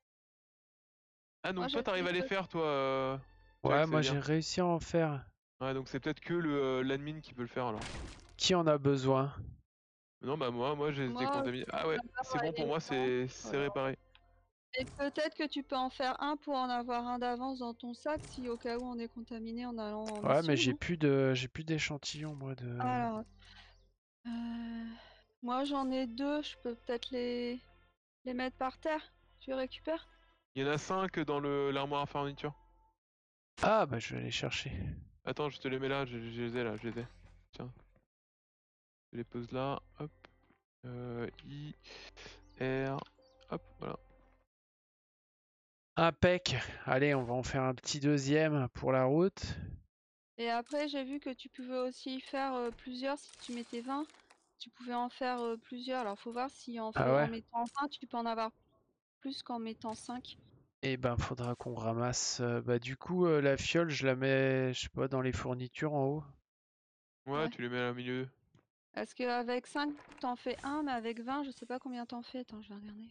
Ah Moi, donc toi j'ai t'arrives fait à les que... faire toi, Ouais, Jack, ça moi veut j'ai dire. réussi à en faire. Ouais, donc c'est peut-être que le l'admin qui peut le faire alors. Qui en a besoin? Non bah moi j'ai Moi, décontaminé. Ah ouais, c'est bon elle est pour moi, blanche, c'est voilà. réparé. Et peut-être que tu peux en faire un pour en avoir un d'avance dans ton sac si au cas où on est contaminé en allant en Ouais, mais mission, non? j'ai plus d'échantillons moi de. Alors, moi j'en ai 2, je peux peut-être les mettre par terre. Tu récupères? Il y en a 5 dans l'armoire à fourniture. Ah bah je vais aller chercher. Attends, je te les mets là, je les ai là, je les ai. Tiens, je les pose là, hop. I, R, hop, voilà. Impec. Allez, on va en faire un petit deuxième pour la route. Et après, j'ai vu que tu pouvais aussi faire plusieurs si tu mettais 20. Tu pouvais en faire plusieurs. Alors, faut voir si Ah en ouais? mettant 20, tu peux en avoir plus qu'en mettant 5. Et ben faudra qu'on ramasse. Bah du coup la fiole je la mets, je sais pas, dans les fournitures en haut. Ouais, Ouais. tu les mets au milieu. Parce qu'avec 5, t'en fais un, mais avec 20, je sais pas combien t'en fais. Attends, je vais regarder.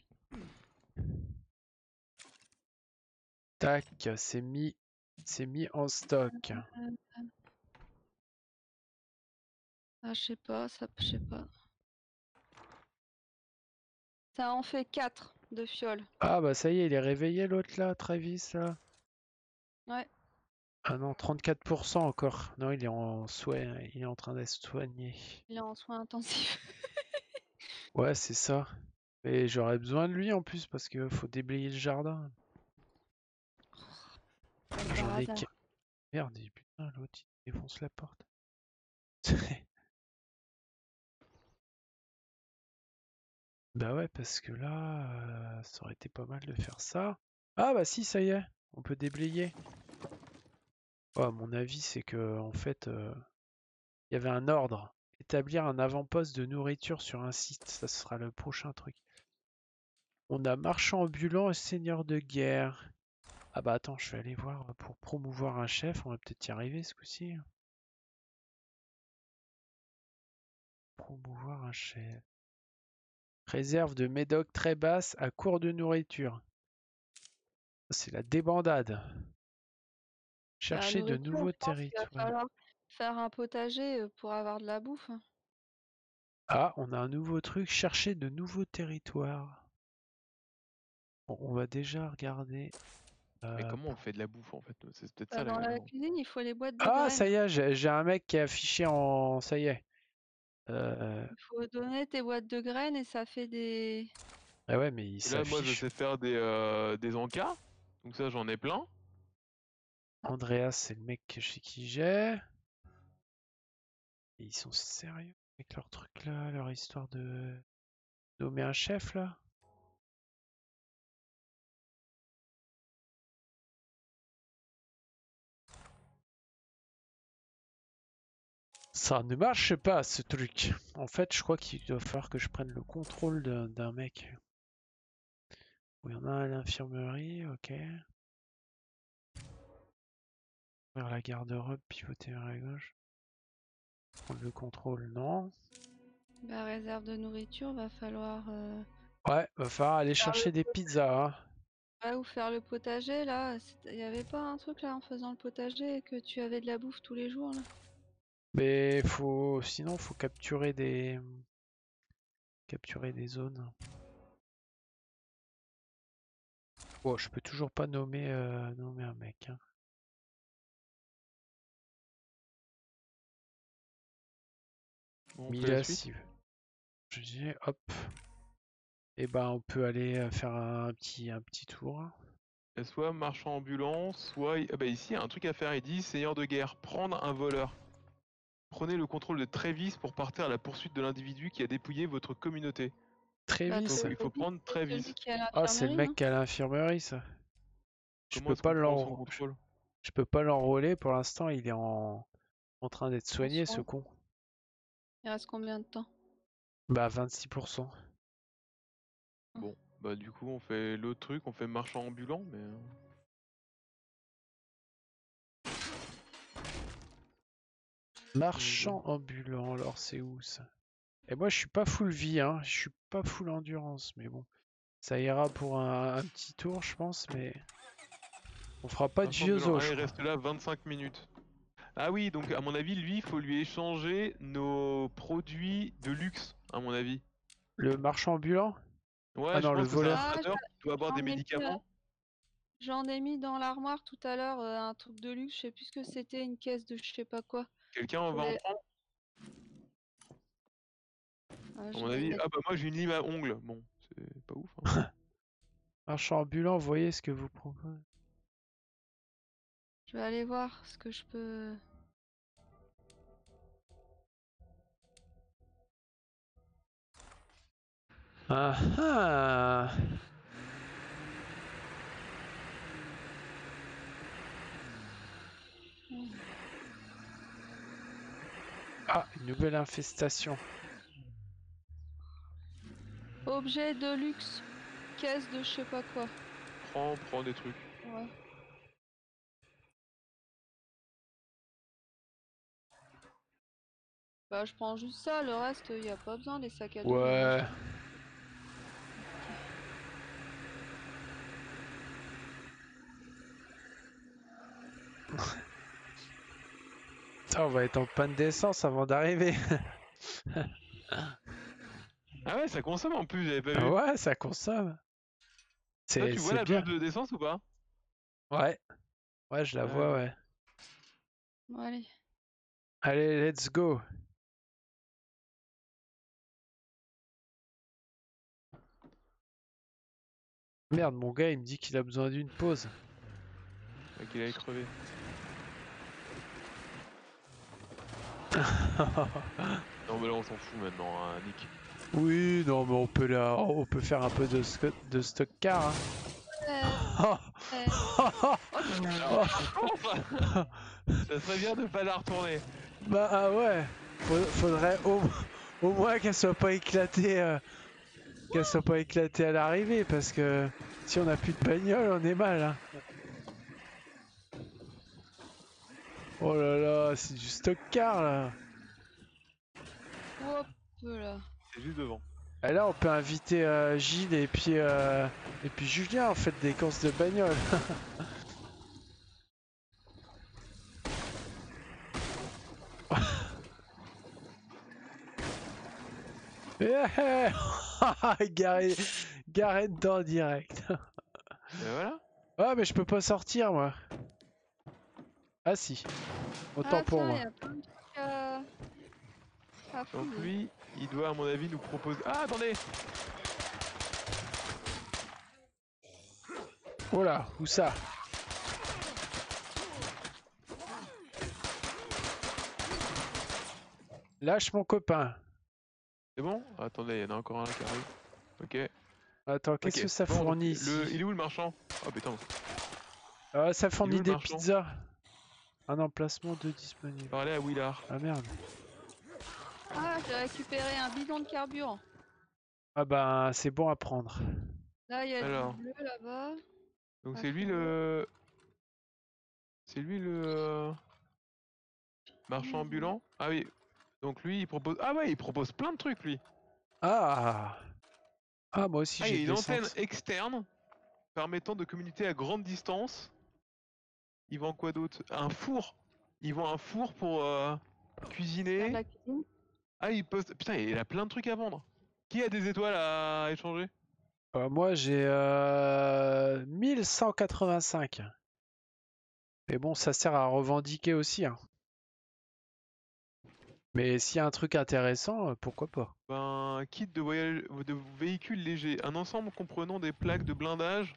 Tac, c'est mis en stock. Ah, je sais pas, ça, je sais pas. Ça en fait 4 de fioles. Ah bah ça y est, il est réveillé l'autre là, Travis là. Ouais. Ah non, 34% encore. Non, il est en soin, il est en train d'être soigné. Il est en soins intensifs. Ouais, c'est ça. Et j'aurais besoin de lui en plus parce qu'il faut déblayer le jardin. Comme J'en par ai hasard. Merde, et putain, l'autre il défonce la porte. Bah ouais, parce que là, ça aurait été pas mal de faire ça. Ah bah si, ça y est, on peut déblayer. Oh, à mon avis, c'est que en fait, il y avait un ordre. Établir un avant-poste de nourriture sur un site, ça sera le prochain truc. On a marchand ambulant et seigneur de guerre. Ah bah attends, je vais aller voir pour promouvoir un chef, on va peut-être y arriver ce coup-ci. Promouvoir un chef. Réserve de médoc très basse à court de nourriture. C'est la débandade. La Chercher de nourriture, nouveaux je pense qu'il va territoires. falloir faire un potager pour avoir de la bouffe, hein. Ah, on a un nouveau truc, chercher de nouveaux territoires. Bon, on va déjà regarder. Mais comment on fait de la bouffe en fait? C'est peut-être ça Bah, dans la la. cuisine, il faut les boîtes de Ah, ça graines. y est, j'ai un mec qui est affiché en... Ça y est. Il faut donner tes boîtes de graines et ça fait des... Ah ouais, mais il Et là, moi, je s'affiche. sais faire des encas. Donc ça, j'en ai plein. Andreas, c'est le mec chez qui j'ai. Et ils sont sérieux avec leur truc là, leur histoire de nommer un chef là. Ça ne marche pas ce truc. En fait, je crois qu'il doit falloir que je prenne le contrôle d'un mec. Oui, on a à l'infirmerie, ok. Vers la garde-robe, pivoter vers la gauche. Prendre le contrôle, non. Bah, réserve de nourriture, va falloir... Ouais, va falloir aller faire chercher des pizzas. Hein. Ouais, ou faire le potager, là. Il y avait pas un truc, là, en faisant le potager, que tu avais de la bouffe tous les jours, là? Mais sinon, faut capturer des zones. Bon, je peux toujours pas nommer un mec. Hein. Bon, on fait la Mila, suite. si je dis, hop. Et ben, on peut aller faire un petit tour. Et soit marchand ambulant, soit... Ah bah ici, il y a un truc à faire. Il dit, seigneur de guerre, prendre un voleur. Prenez le contrôle de Trévis pour partir à la poursuite de l'individu qui a dépouillé votre communauté. Bah, Trévis. Donc il faut Trévis, prendre c'est celui Trévis. qui est à Ah, c'est le l'infirmerie, mec hein. qui est à l'infirmerie, ça. Je Comment peux est-ce pas qu'on prend son contrôle? je peux pas l'enrôler pour l'instant, il est en train d'être En soigné, ce soin. con. Il reste combien de temps? Bah, 26%. Bon, bah du coup, on fait l'autre truc, on fait marchand ambulant, mais... Marchand ambulant, alors c'est où ça? Et moi, je suis pas full vie, hein. Je suis pas full endurance, mais bon. Ça ira pour un petit tour, je pense, mais... On fera pas de Marchand vieux ambulant, os, ah, je il crois. reste là 25 minutes. Ah oui, donc à mon avis, lui, il faut lui échanger nos produits de luxe, à mon avis. Le marchand ambulant? Ah Ouais, je non, le pense que c'est un voleur. Ah, trader qui doit avoir des j'en ai mis, médicaments. j'en ai mis dans l'armoire tout à l'heure un truc de luxe, je sais plus ce que c'était, une caisse de je sais pas quoi. Quelqu'un Je va en voulais... prendre? Ah, À je mon vais avis, mettre... ah bah moi j'ai une lime à ongles. Bon, c'est pas ouf. Hein. Marchand ambulant, voyez ce que vous proposez. Je vais aller voir ce que je peux... Ah ah! Ah, une nouvelle infestation. Objet de luxe, caisse de je sais pas quoi. Prends des trucs. Ouais. Bah, je prends juste ça, le reste, y a pas besoin des sacs à dos. Ouais. Putain, on va être en panne d'essence avant d'arriver. Ah ouais, ça consomme en plus, j'avais pas Ah vu. ouais, ça consomme. Toi, tu vois C'est la bien. jauge d'essence ou pas? Ouais. Ouais, je la vois, bon. ouais. Bon, allez. Allez, let's go. Merde, mon gars, il me dit qu'il a besoin d'une pause. Ouais, qu'il allait crever. Non, mais là, on s'en fout maintenant, hein, Nick. Oui, non, mais on peut faire un peu de stock car. Hein. Eh, Ça serait bien de pas la retourner. Bah ah ouais, faudrait au moins qu'elle soit pas éclatée, à l'arrivée, parce que si on a plus de bagnole, on est mal. Hein. Oh là là, c'est du stock car là. hop là. C'est juste devant. Et là, on peut inviter Gilles et puis Julien en fait des courses de bagnole. Garé dedans en direct. Et voilà. Ah mais je peux pas sortir moi. Ah si. Autant Ah pour tiens, moi. il y a plein de trucs à Donc fouiller. lui, il doit à mon avis nous proposer... Ah attendez. Oh là, où ça? Lâche mon copain. C'est bon? Attendez, il y en a encore un qui arrive. Ok. Attends, qu'est-ce Ok. que ça Bon, donc, fournit ici? il est où le marchand? Oh putain. Ça Il est où fournit le des marchand? pizzas. Un emplacement de disponible. Parlez à Willard. Ah merde. Ah, j'ai récupéré un bidon de carburant. Ah bah c'est bon à prendre. Là, il y a Alors. du bleu là-bas. Donc Ah, c'est lui faut voir. le... C'est lui le... marchand ambulant? Ah oui. Donc lui, il propose... Ah ouais, il propose plein de trucs, lui. Ah. Ah moi aussi Ah, il j'ai y a de une antenne l'essence. externe permettant de communiquer à grande distance. Il vend quoi d'autre? Un four. Il vend un four pour Faire de cuisiner. la cuisine. Ah, il poste... Putain, il a plein de trucs à vendre. Qui a des étoiles à échanger? Moi j'ai 1185. Mais bon, ça sert à revendiquer aussi. Hein. Mais s'il y a un truc intéressant, pourquoi pas. Ben, kit de voyage de véhicules légers. Un ensemble comprenant des plaques de blindage.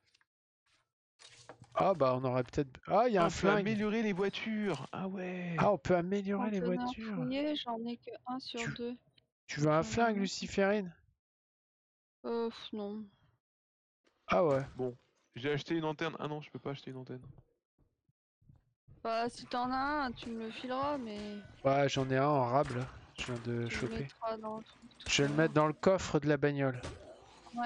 Ah bah on aurait peut-être... Ah, il y a Ah, un on peut flingue. améliorer les voitures. Ah ouais. Ah, on peut améliorer les Conteneur voitures. fouillé, j'en ai que 1 sur Tu, 2. tu veux un J'en ai flingue, un. Luciférine? Non. Ah ouais. Bon, j'ai acheté une antenne. Ah non, je peux pas acheter une antenne. Bah, si t'en as un, tu me le fileras, mais Ouais, j'en ai un en rab là. Je viens de tu le choper. mettras dans le truc tout Je à vais le mettre l'heure. dans le coffre de la bagnole. Ouais.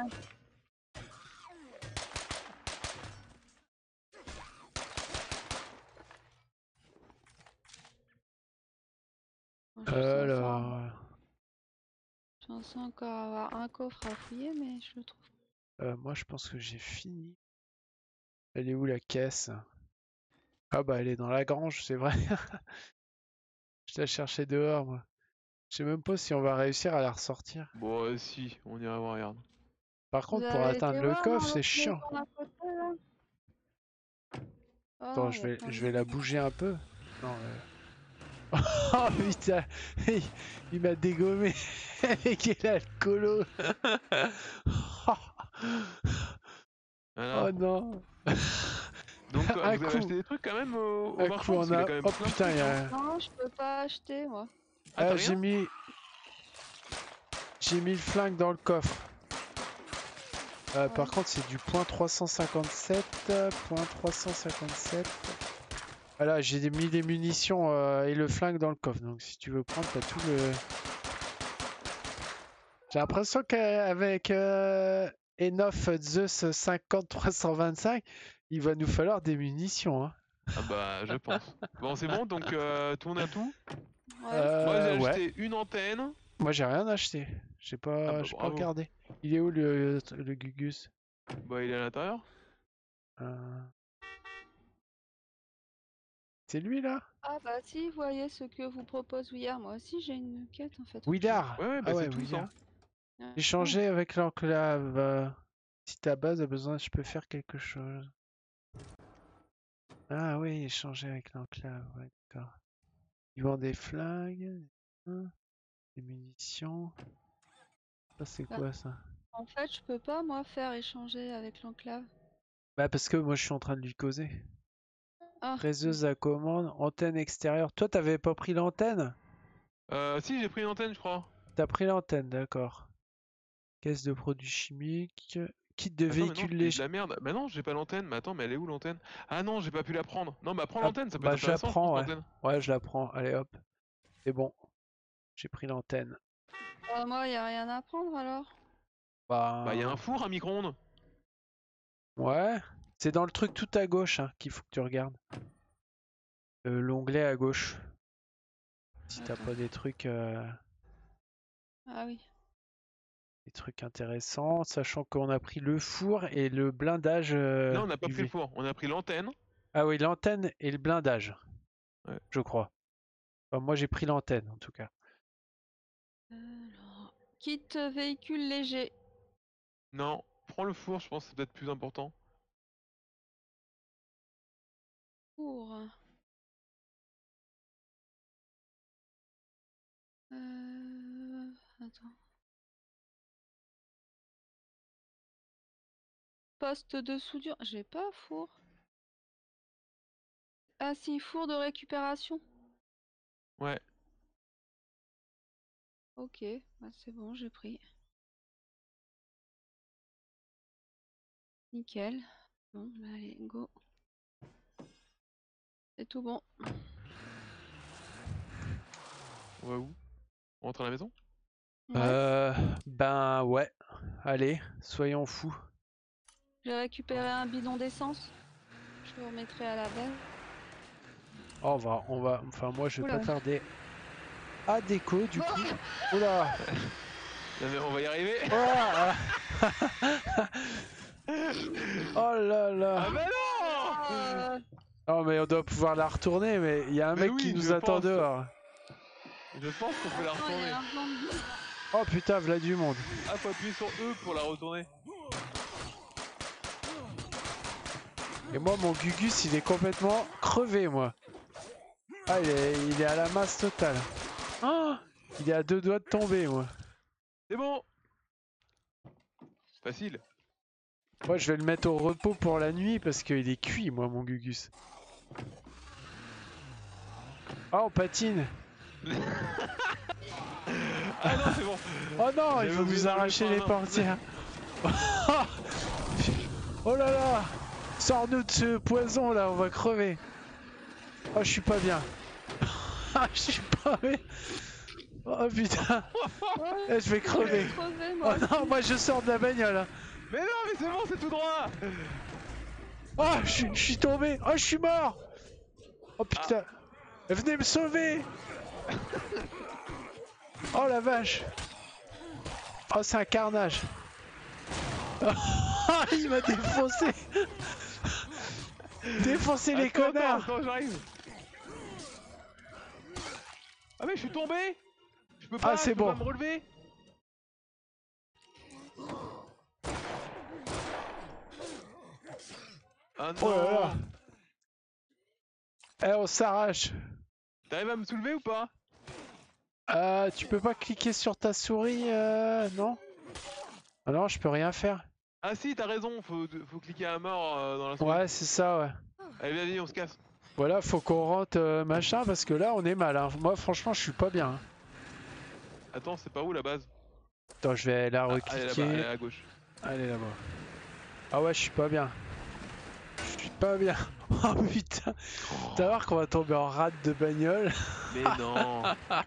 Bon, Alors... je suis censée encore avoir un coffre à fouiller, mais je le trouve. moi je pense que j'ai fini. Elle est où la caisse? Ah bah elle est dans la grange, c'est vrai. Je la cherchais dehors moi. Je sais même pas si on va réussir à la ressortir. Bon, si, on ira voir, regarde. Par Vous contre pour avez atteindre été le voir dans coffre c'est l'autre chiant. maison à côté, là? Oh Attends, non, il y a plein je de... vais la bouger un peu. Non, oh putain, il, il m'a dégommé. Quel alcoolo. Alors, Oh non. donc Un vous avez coup, acheté des trucs quand même au un marchand coup parce on qu'il a a... quand même Oh plein de putain, trucs, hein. Non, je peux pas acheter, moi. Ah, t'as J'ai rien? mis... J'ai mis le flingue dans le coffre. Ouais. Par contre c'est du point 357. Point 357. Voilà, j'ai mis les munitions et le flingue dans le coffre. Donc si tu veux prendre, t'as tout le... J'ai l'impression qu'avec Enough Zeus 50-325, il va nous falloir des munitions. Hein. Ah bah, je pense. Bon, c'est bon, donc tout le monde a tout? Moi, j'ai Ouais. acheté une antenne. Moi, j'ai rien acheté. Ah bah, J'ai pas bravo. regardé. Il est où le Gugus? Bah, il est à l'intérieur. Euh, C'est lui là? Ah bah si, vous voyez ce que vous propose Willard. Moi aussi, j'ai une quête, en fait. Willard. Ouais, Ah bah c'est ouais, tous, Willard. hein. Ah, Échanger avec l'enclave. Si ta base a besoin, je peux faire quelque chose. Ah oui, échanger avec l'enclave. Ouais, d'accord. Ils vendent des flingues, des munitions. Ça, c'est Bah, quoi ça? en fait, je peux pas, moi, faire échanger avec l'enclave. Bah parce que moi je suis en train de lui causer. Ah, Fraiseuse à commande, antenne extérieure. Toi t'avais pas pris l'antenne? Si, j'ai pris une antenne, je crois. T'as pris l'antenne, d'accord. Caisse de produits chimiques, Kit de Attends, mais non, véhicule je dis de léger. la merde. Bah non, j'ai pas l'antenne. Mais attends, mais elle est où l'antenne? Ah non, j'ai pas pu la prendre. Non, bah prends Ah, l'antenne, ça peut bah être je la intéressant, je prends, pense, ouais. l'antenne. Ouais, je la prends. Allez hop. C'est bon. J'ai pris l'antenne. Moi, y a rien à prendre alors. Bah y a un Bah four à micro-ondes. ouais. C'est dans le truc tout à gauche hein, qu'il faut que tu regardes. L'onglet à gauche. Si t'as Attends. pas des trucs, Ah oui. des trucs intéressants, sachant qu'on a pris le four et le blindage Là, on n'a pas pris le UV. four. On a pris l'antenne. Ah oui, l'antenne et le blindage, Ouais. je crois. Enfin, moi j'ai pris l'antenne en tout cas. Alors, kit véhicule léger. Non, prends le four, je pense que c'est peut-être plus important. Pour. Attends. Poste de soudure. J'ai pas four. Ah si, four de récupération. Ouais. Ok, bah, c'est bon, j'ai pris. Nickel. Bon, bah allez, go. C'est tout bon. On va où? On rentre à la maison? Ouais. Ben ouais. Allez, soyons fous. J'ai récupéré un bidon d'essence. Je le remettrai à la base. Oh, enfin moi je vais Oula. pas tarder à déco du coup. Oula. Non, mais on va y arriver. Oh, oh là là. Ah bah non! Euh, Oh mais on doit pouvoir la retourner, mais il y a un Mais mec qui oui, nous je attend pense. dehors. Je pense qu'on peut la attends, il y retourner. a un plan de vie. Oh putain, v'là du monde. Ah, faut appuyer sur E pour la retourner. Et moi mon Gugus il est complètement crevé moi. Ah il est à la masse totale. Ah, il est à 2 doigts de tomber moi. C'est bon. Facile. Moi je vais le mettre au repos pour la nuit parce qu'il est cuit moi mon Gugus. Ah on patine. Ah non, c'est bon. Oh non, il J'avais faut oublié nous d'enlever arracher le les frein à main. portières. Oh là là. Sors-nous de ce poison là, on va crever. Oh je suis pas bien. Ah je suis pas bien. Oh putain. Ouais, Je vais crever. crever, Oh moi. non, moi je sors de la bagnole. Hein. Mais non, mais c'est bon, c'est tout droit. Oh, je suis tombé. Oh, je suis mort. Oh putain. Venez me sauver. Oh la vache. Oh, c'est un carnage. Oh, il m'a défoncé. Défoncé les Attends, connards. attends, j'arrive. Ah mais je suis tombé. Je peux Ah, pas, c'est je peux bon. pas me relever. Ah Oh là là. non. Eh, on s'arrache. T'arrives à me soulever ou pas? Tu peux pas cliquer sur ta souris, non? Ah non, je peux rien faire. Ah si, t'as raison, faut cliquer à mort dans la souris. Ouais, c'est ça, ouais. Allez, vas-y, on se casse. Voilà, faut qu'on rentre machin parce que là, on est mal. Hein. Moi, franchement, je suis pas bien. Hein. Attends, c'est pas où la base? Attends, je vais la Ah, elle est là-bas, elle recliquer. est à gauche. Allez là-bas. Ah ouais, je suis pas bien. Je suis pas bien. Oh putain. Tu vas voir qu'on va tomber en rade de bagnole. Mais non.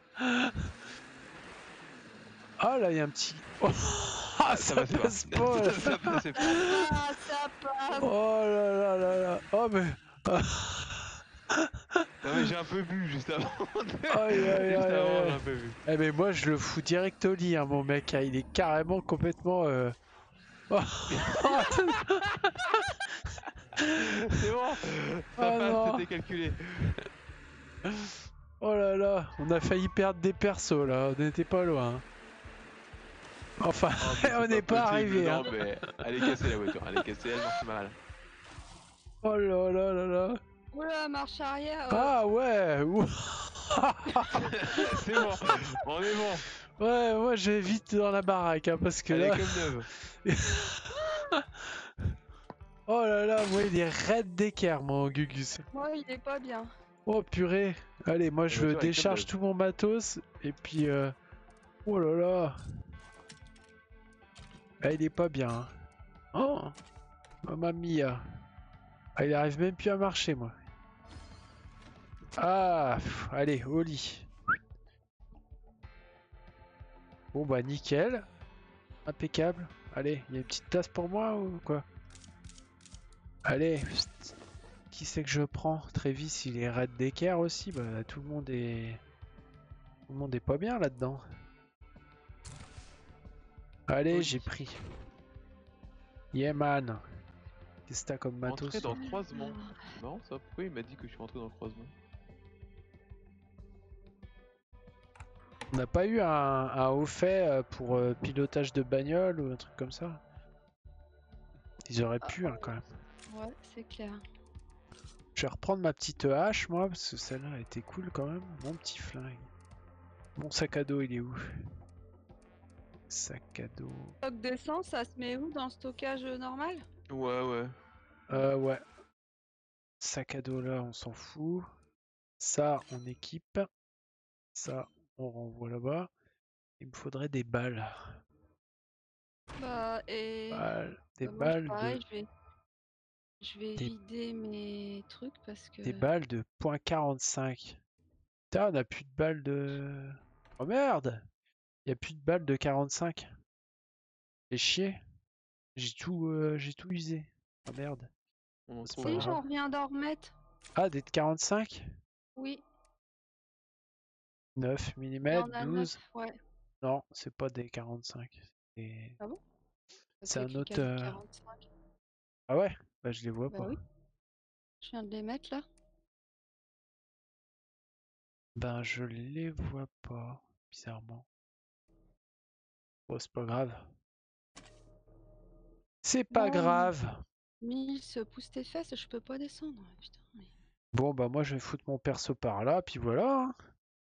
Oh là, il y a un petit. Oh, ah, ça passait pas. passe pas. Là. Ça passait pas. Ah, ça passe. Oh là là là là. Oh mais. Non mais j'ai un peu bu juste avant. Aïe aïe Juste aïe avant, j'ai aïe. un peu bu. Eh mais moi, je le fous direct au lit, hein, mon mec. Hein. Il est carrément complètement. Oh. C'est bon. Ça Oh passe, non. c'était calculé. Oh là là, on a failli perdre des persos là, on n'était pas loin. Hein. Enfin, Oh, mais on c'est n'est pas possible, arrivé. non, Hein. mais elle est cassée la voiture, elle est cassée, elle marche mal. Oh là là là là. Oula, marche arrière. Ah ouais. Ouh. C'est bon, on est bon. Ouais, moi je vais vite dans la baraque hein, parce que Elle est là. comme neuve. Oh là là, moi il est raide d'équerre mon Gugus. Moi, il est pas bien. Oh purée. Allez, moi je voiture est comme décharge neuve. tout mon matos et puis. Oh là là. Ah, il est pas bien. Hein. Oh, mamma mia. Ah, il arrive même plus à marcher, moi. Ah, allez, au lit. Bon, bah, nickel. Impeccable. Allez, il y a une petite tasse pour moi ou quoi? Allez, qui c'est que je prends? Travis, il est raid d'équerre aussi. Bah, tout le monde est pas bien là-dedans. Allez, Oui. j'ai pris. Yeah, man. Qu'est-ce que t'as comme matos? Entrer dans le croisement. C'est marrant ça, pourquoi il m'a dit que je suis entré dans le croisement? On n'a pas eu un haut fait pour pilotage de bagnole ou un truc comme ça? Ils auraient pu, hein, quand même. Ouais, c'est clair. Je vais reprendre ma petite hache, moi, parce que celle-là était cool quand même. Mon petit flingue. Mon sac à dos, il est où? Sac à dos. Stock d'essence, ça se met où dans le stockage normal? Ouais. Ouais. Sac à dos là, on s'en fout. Ça, on équipe. Ça, on renvoie là-bas. Il me faudrait des balles. Bah, et Des bah, moi, balles pareil, de. je vais Des, vider mes trucs parce que... des balles de .45. Putain, on a plus de balles de. Oh merde! Il y a plus de balles de 45. C'est chier. J'ai tout usé. Oh merde. On en C'est trouve pas Si, un. grave. j'en reviens d'en remettre. Ah, des 45? Oui, 9 il y mm, en a 9, 12. ouais. Non, c'est pas des 45. Ah bon? C'est C'est un écrit autre. calibre 45. Ah ouais? Bah je les vois Bah pas. oui, je viens de les mettre là. Ben je les vois pas, bizarrement. Bon, c'est pas grave. C'est pas Bon, grave. 1000 pousse tes fesses, je peux pas descendre. Putain, mais... Bon bah moi je vais foutre mon perso par là, puis voilà. Hein.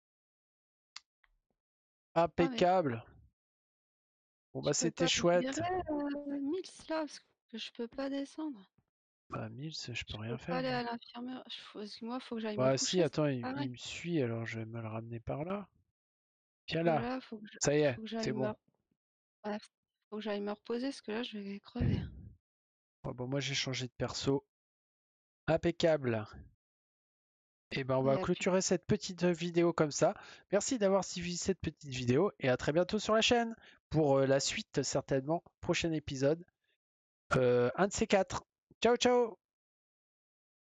Ah, mais Impeccable. Bon bah tu peux c'était pas me chouette. virer 1000 là, parce que je peux pas descendre. Bah 1000, je peux Je rien peux pas faire aller moi. à l'infirmerie. Parce que moi, faut que j'aille me Bah si, coucher, c'est attends, pareil. il me suit, alors je vais me le ramener par là. Viens Que là. là, Ça y est, faut que j'aille c'est me... bon. ouais, faut que j'aille me reposer, parce que là, je vais crever. Bon, bah moi j'ai changé de perso. Impeccable. Et ben on Il va y a plus... clôturer cette petite vidéo comme ça. Merci d'avoir suivi cette petite vidéo et à très bientôt sur la chaîne pour la suite certainement. Prochain épisode. Un de ces quatre. Ciao ciao.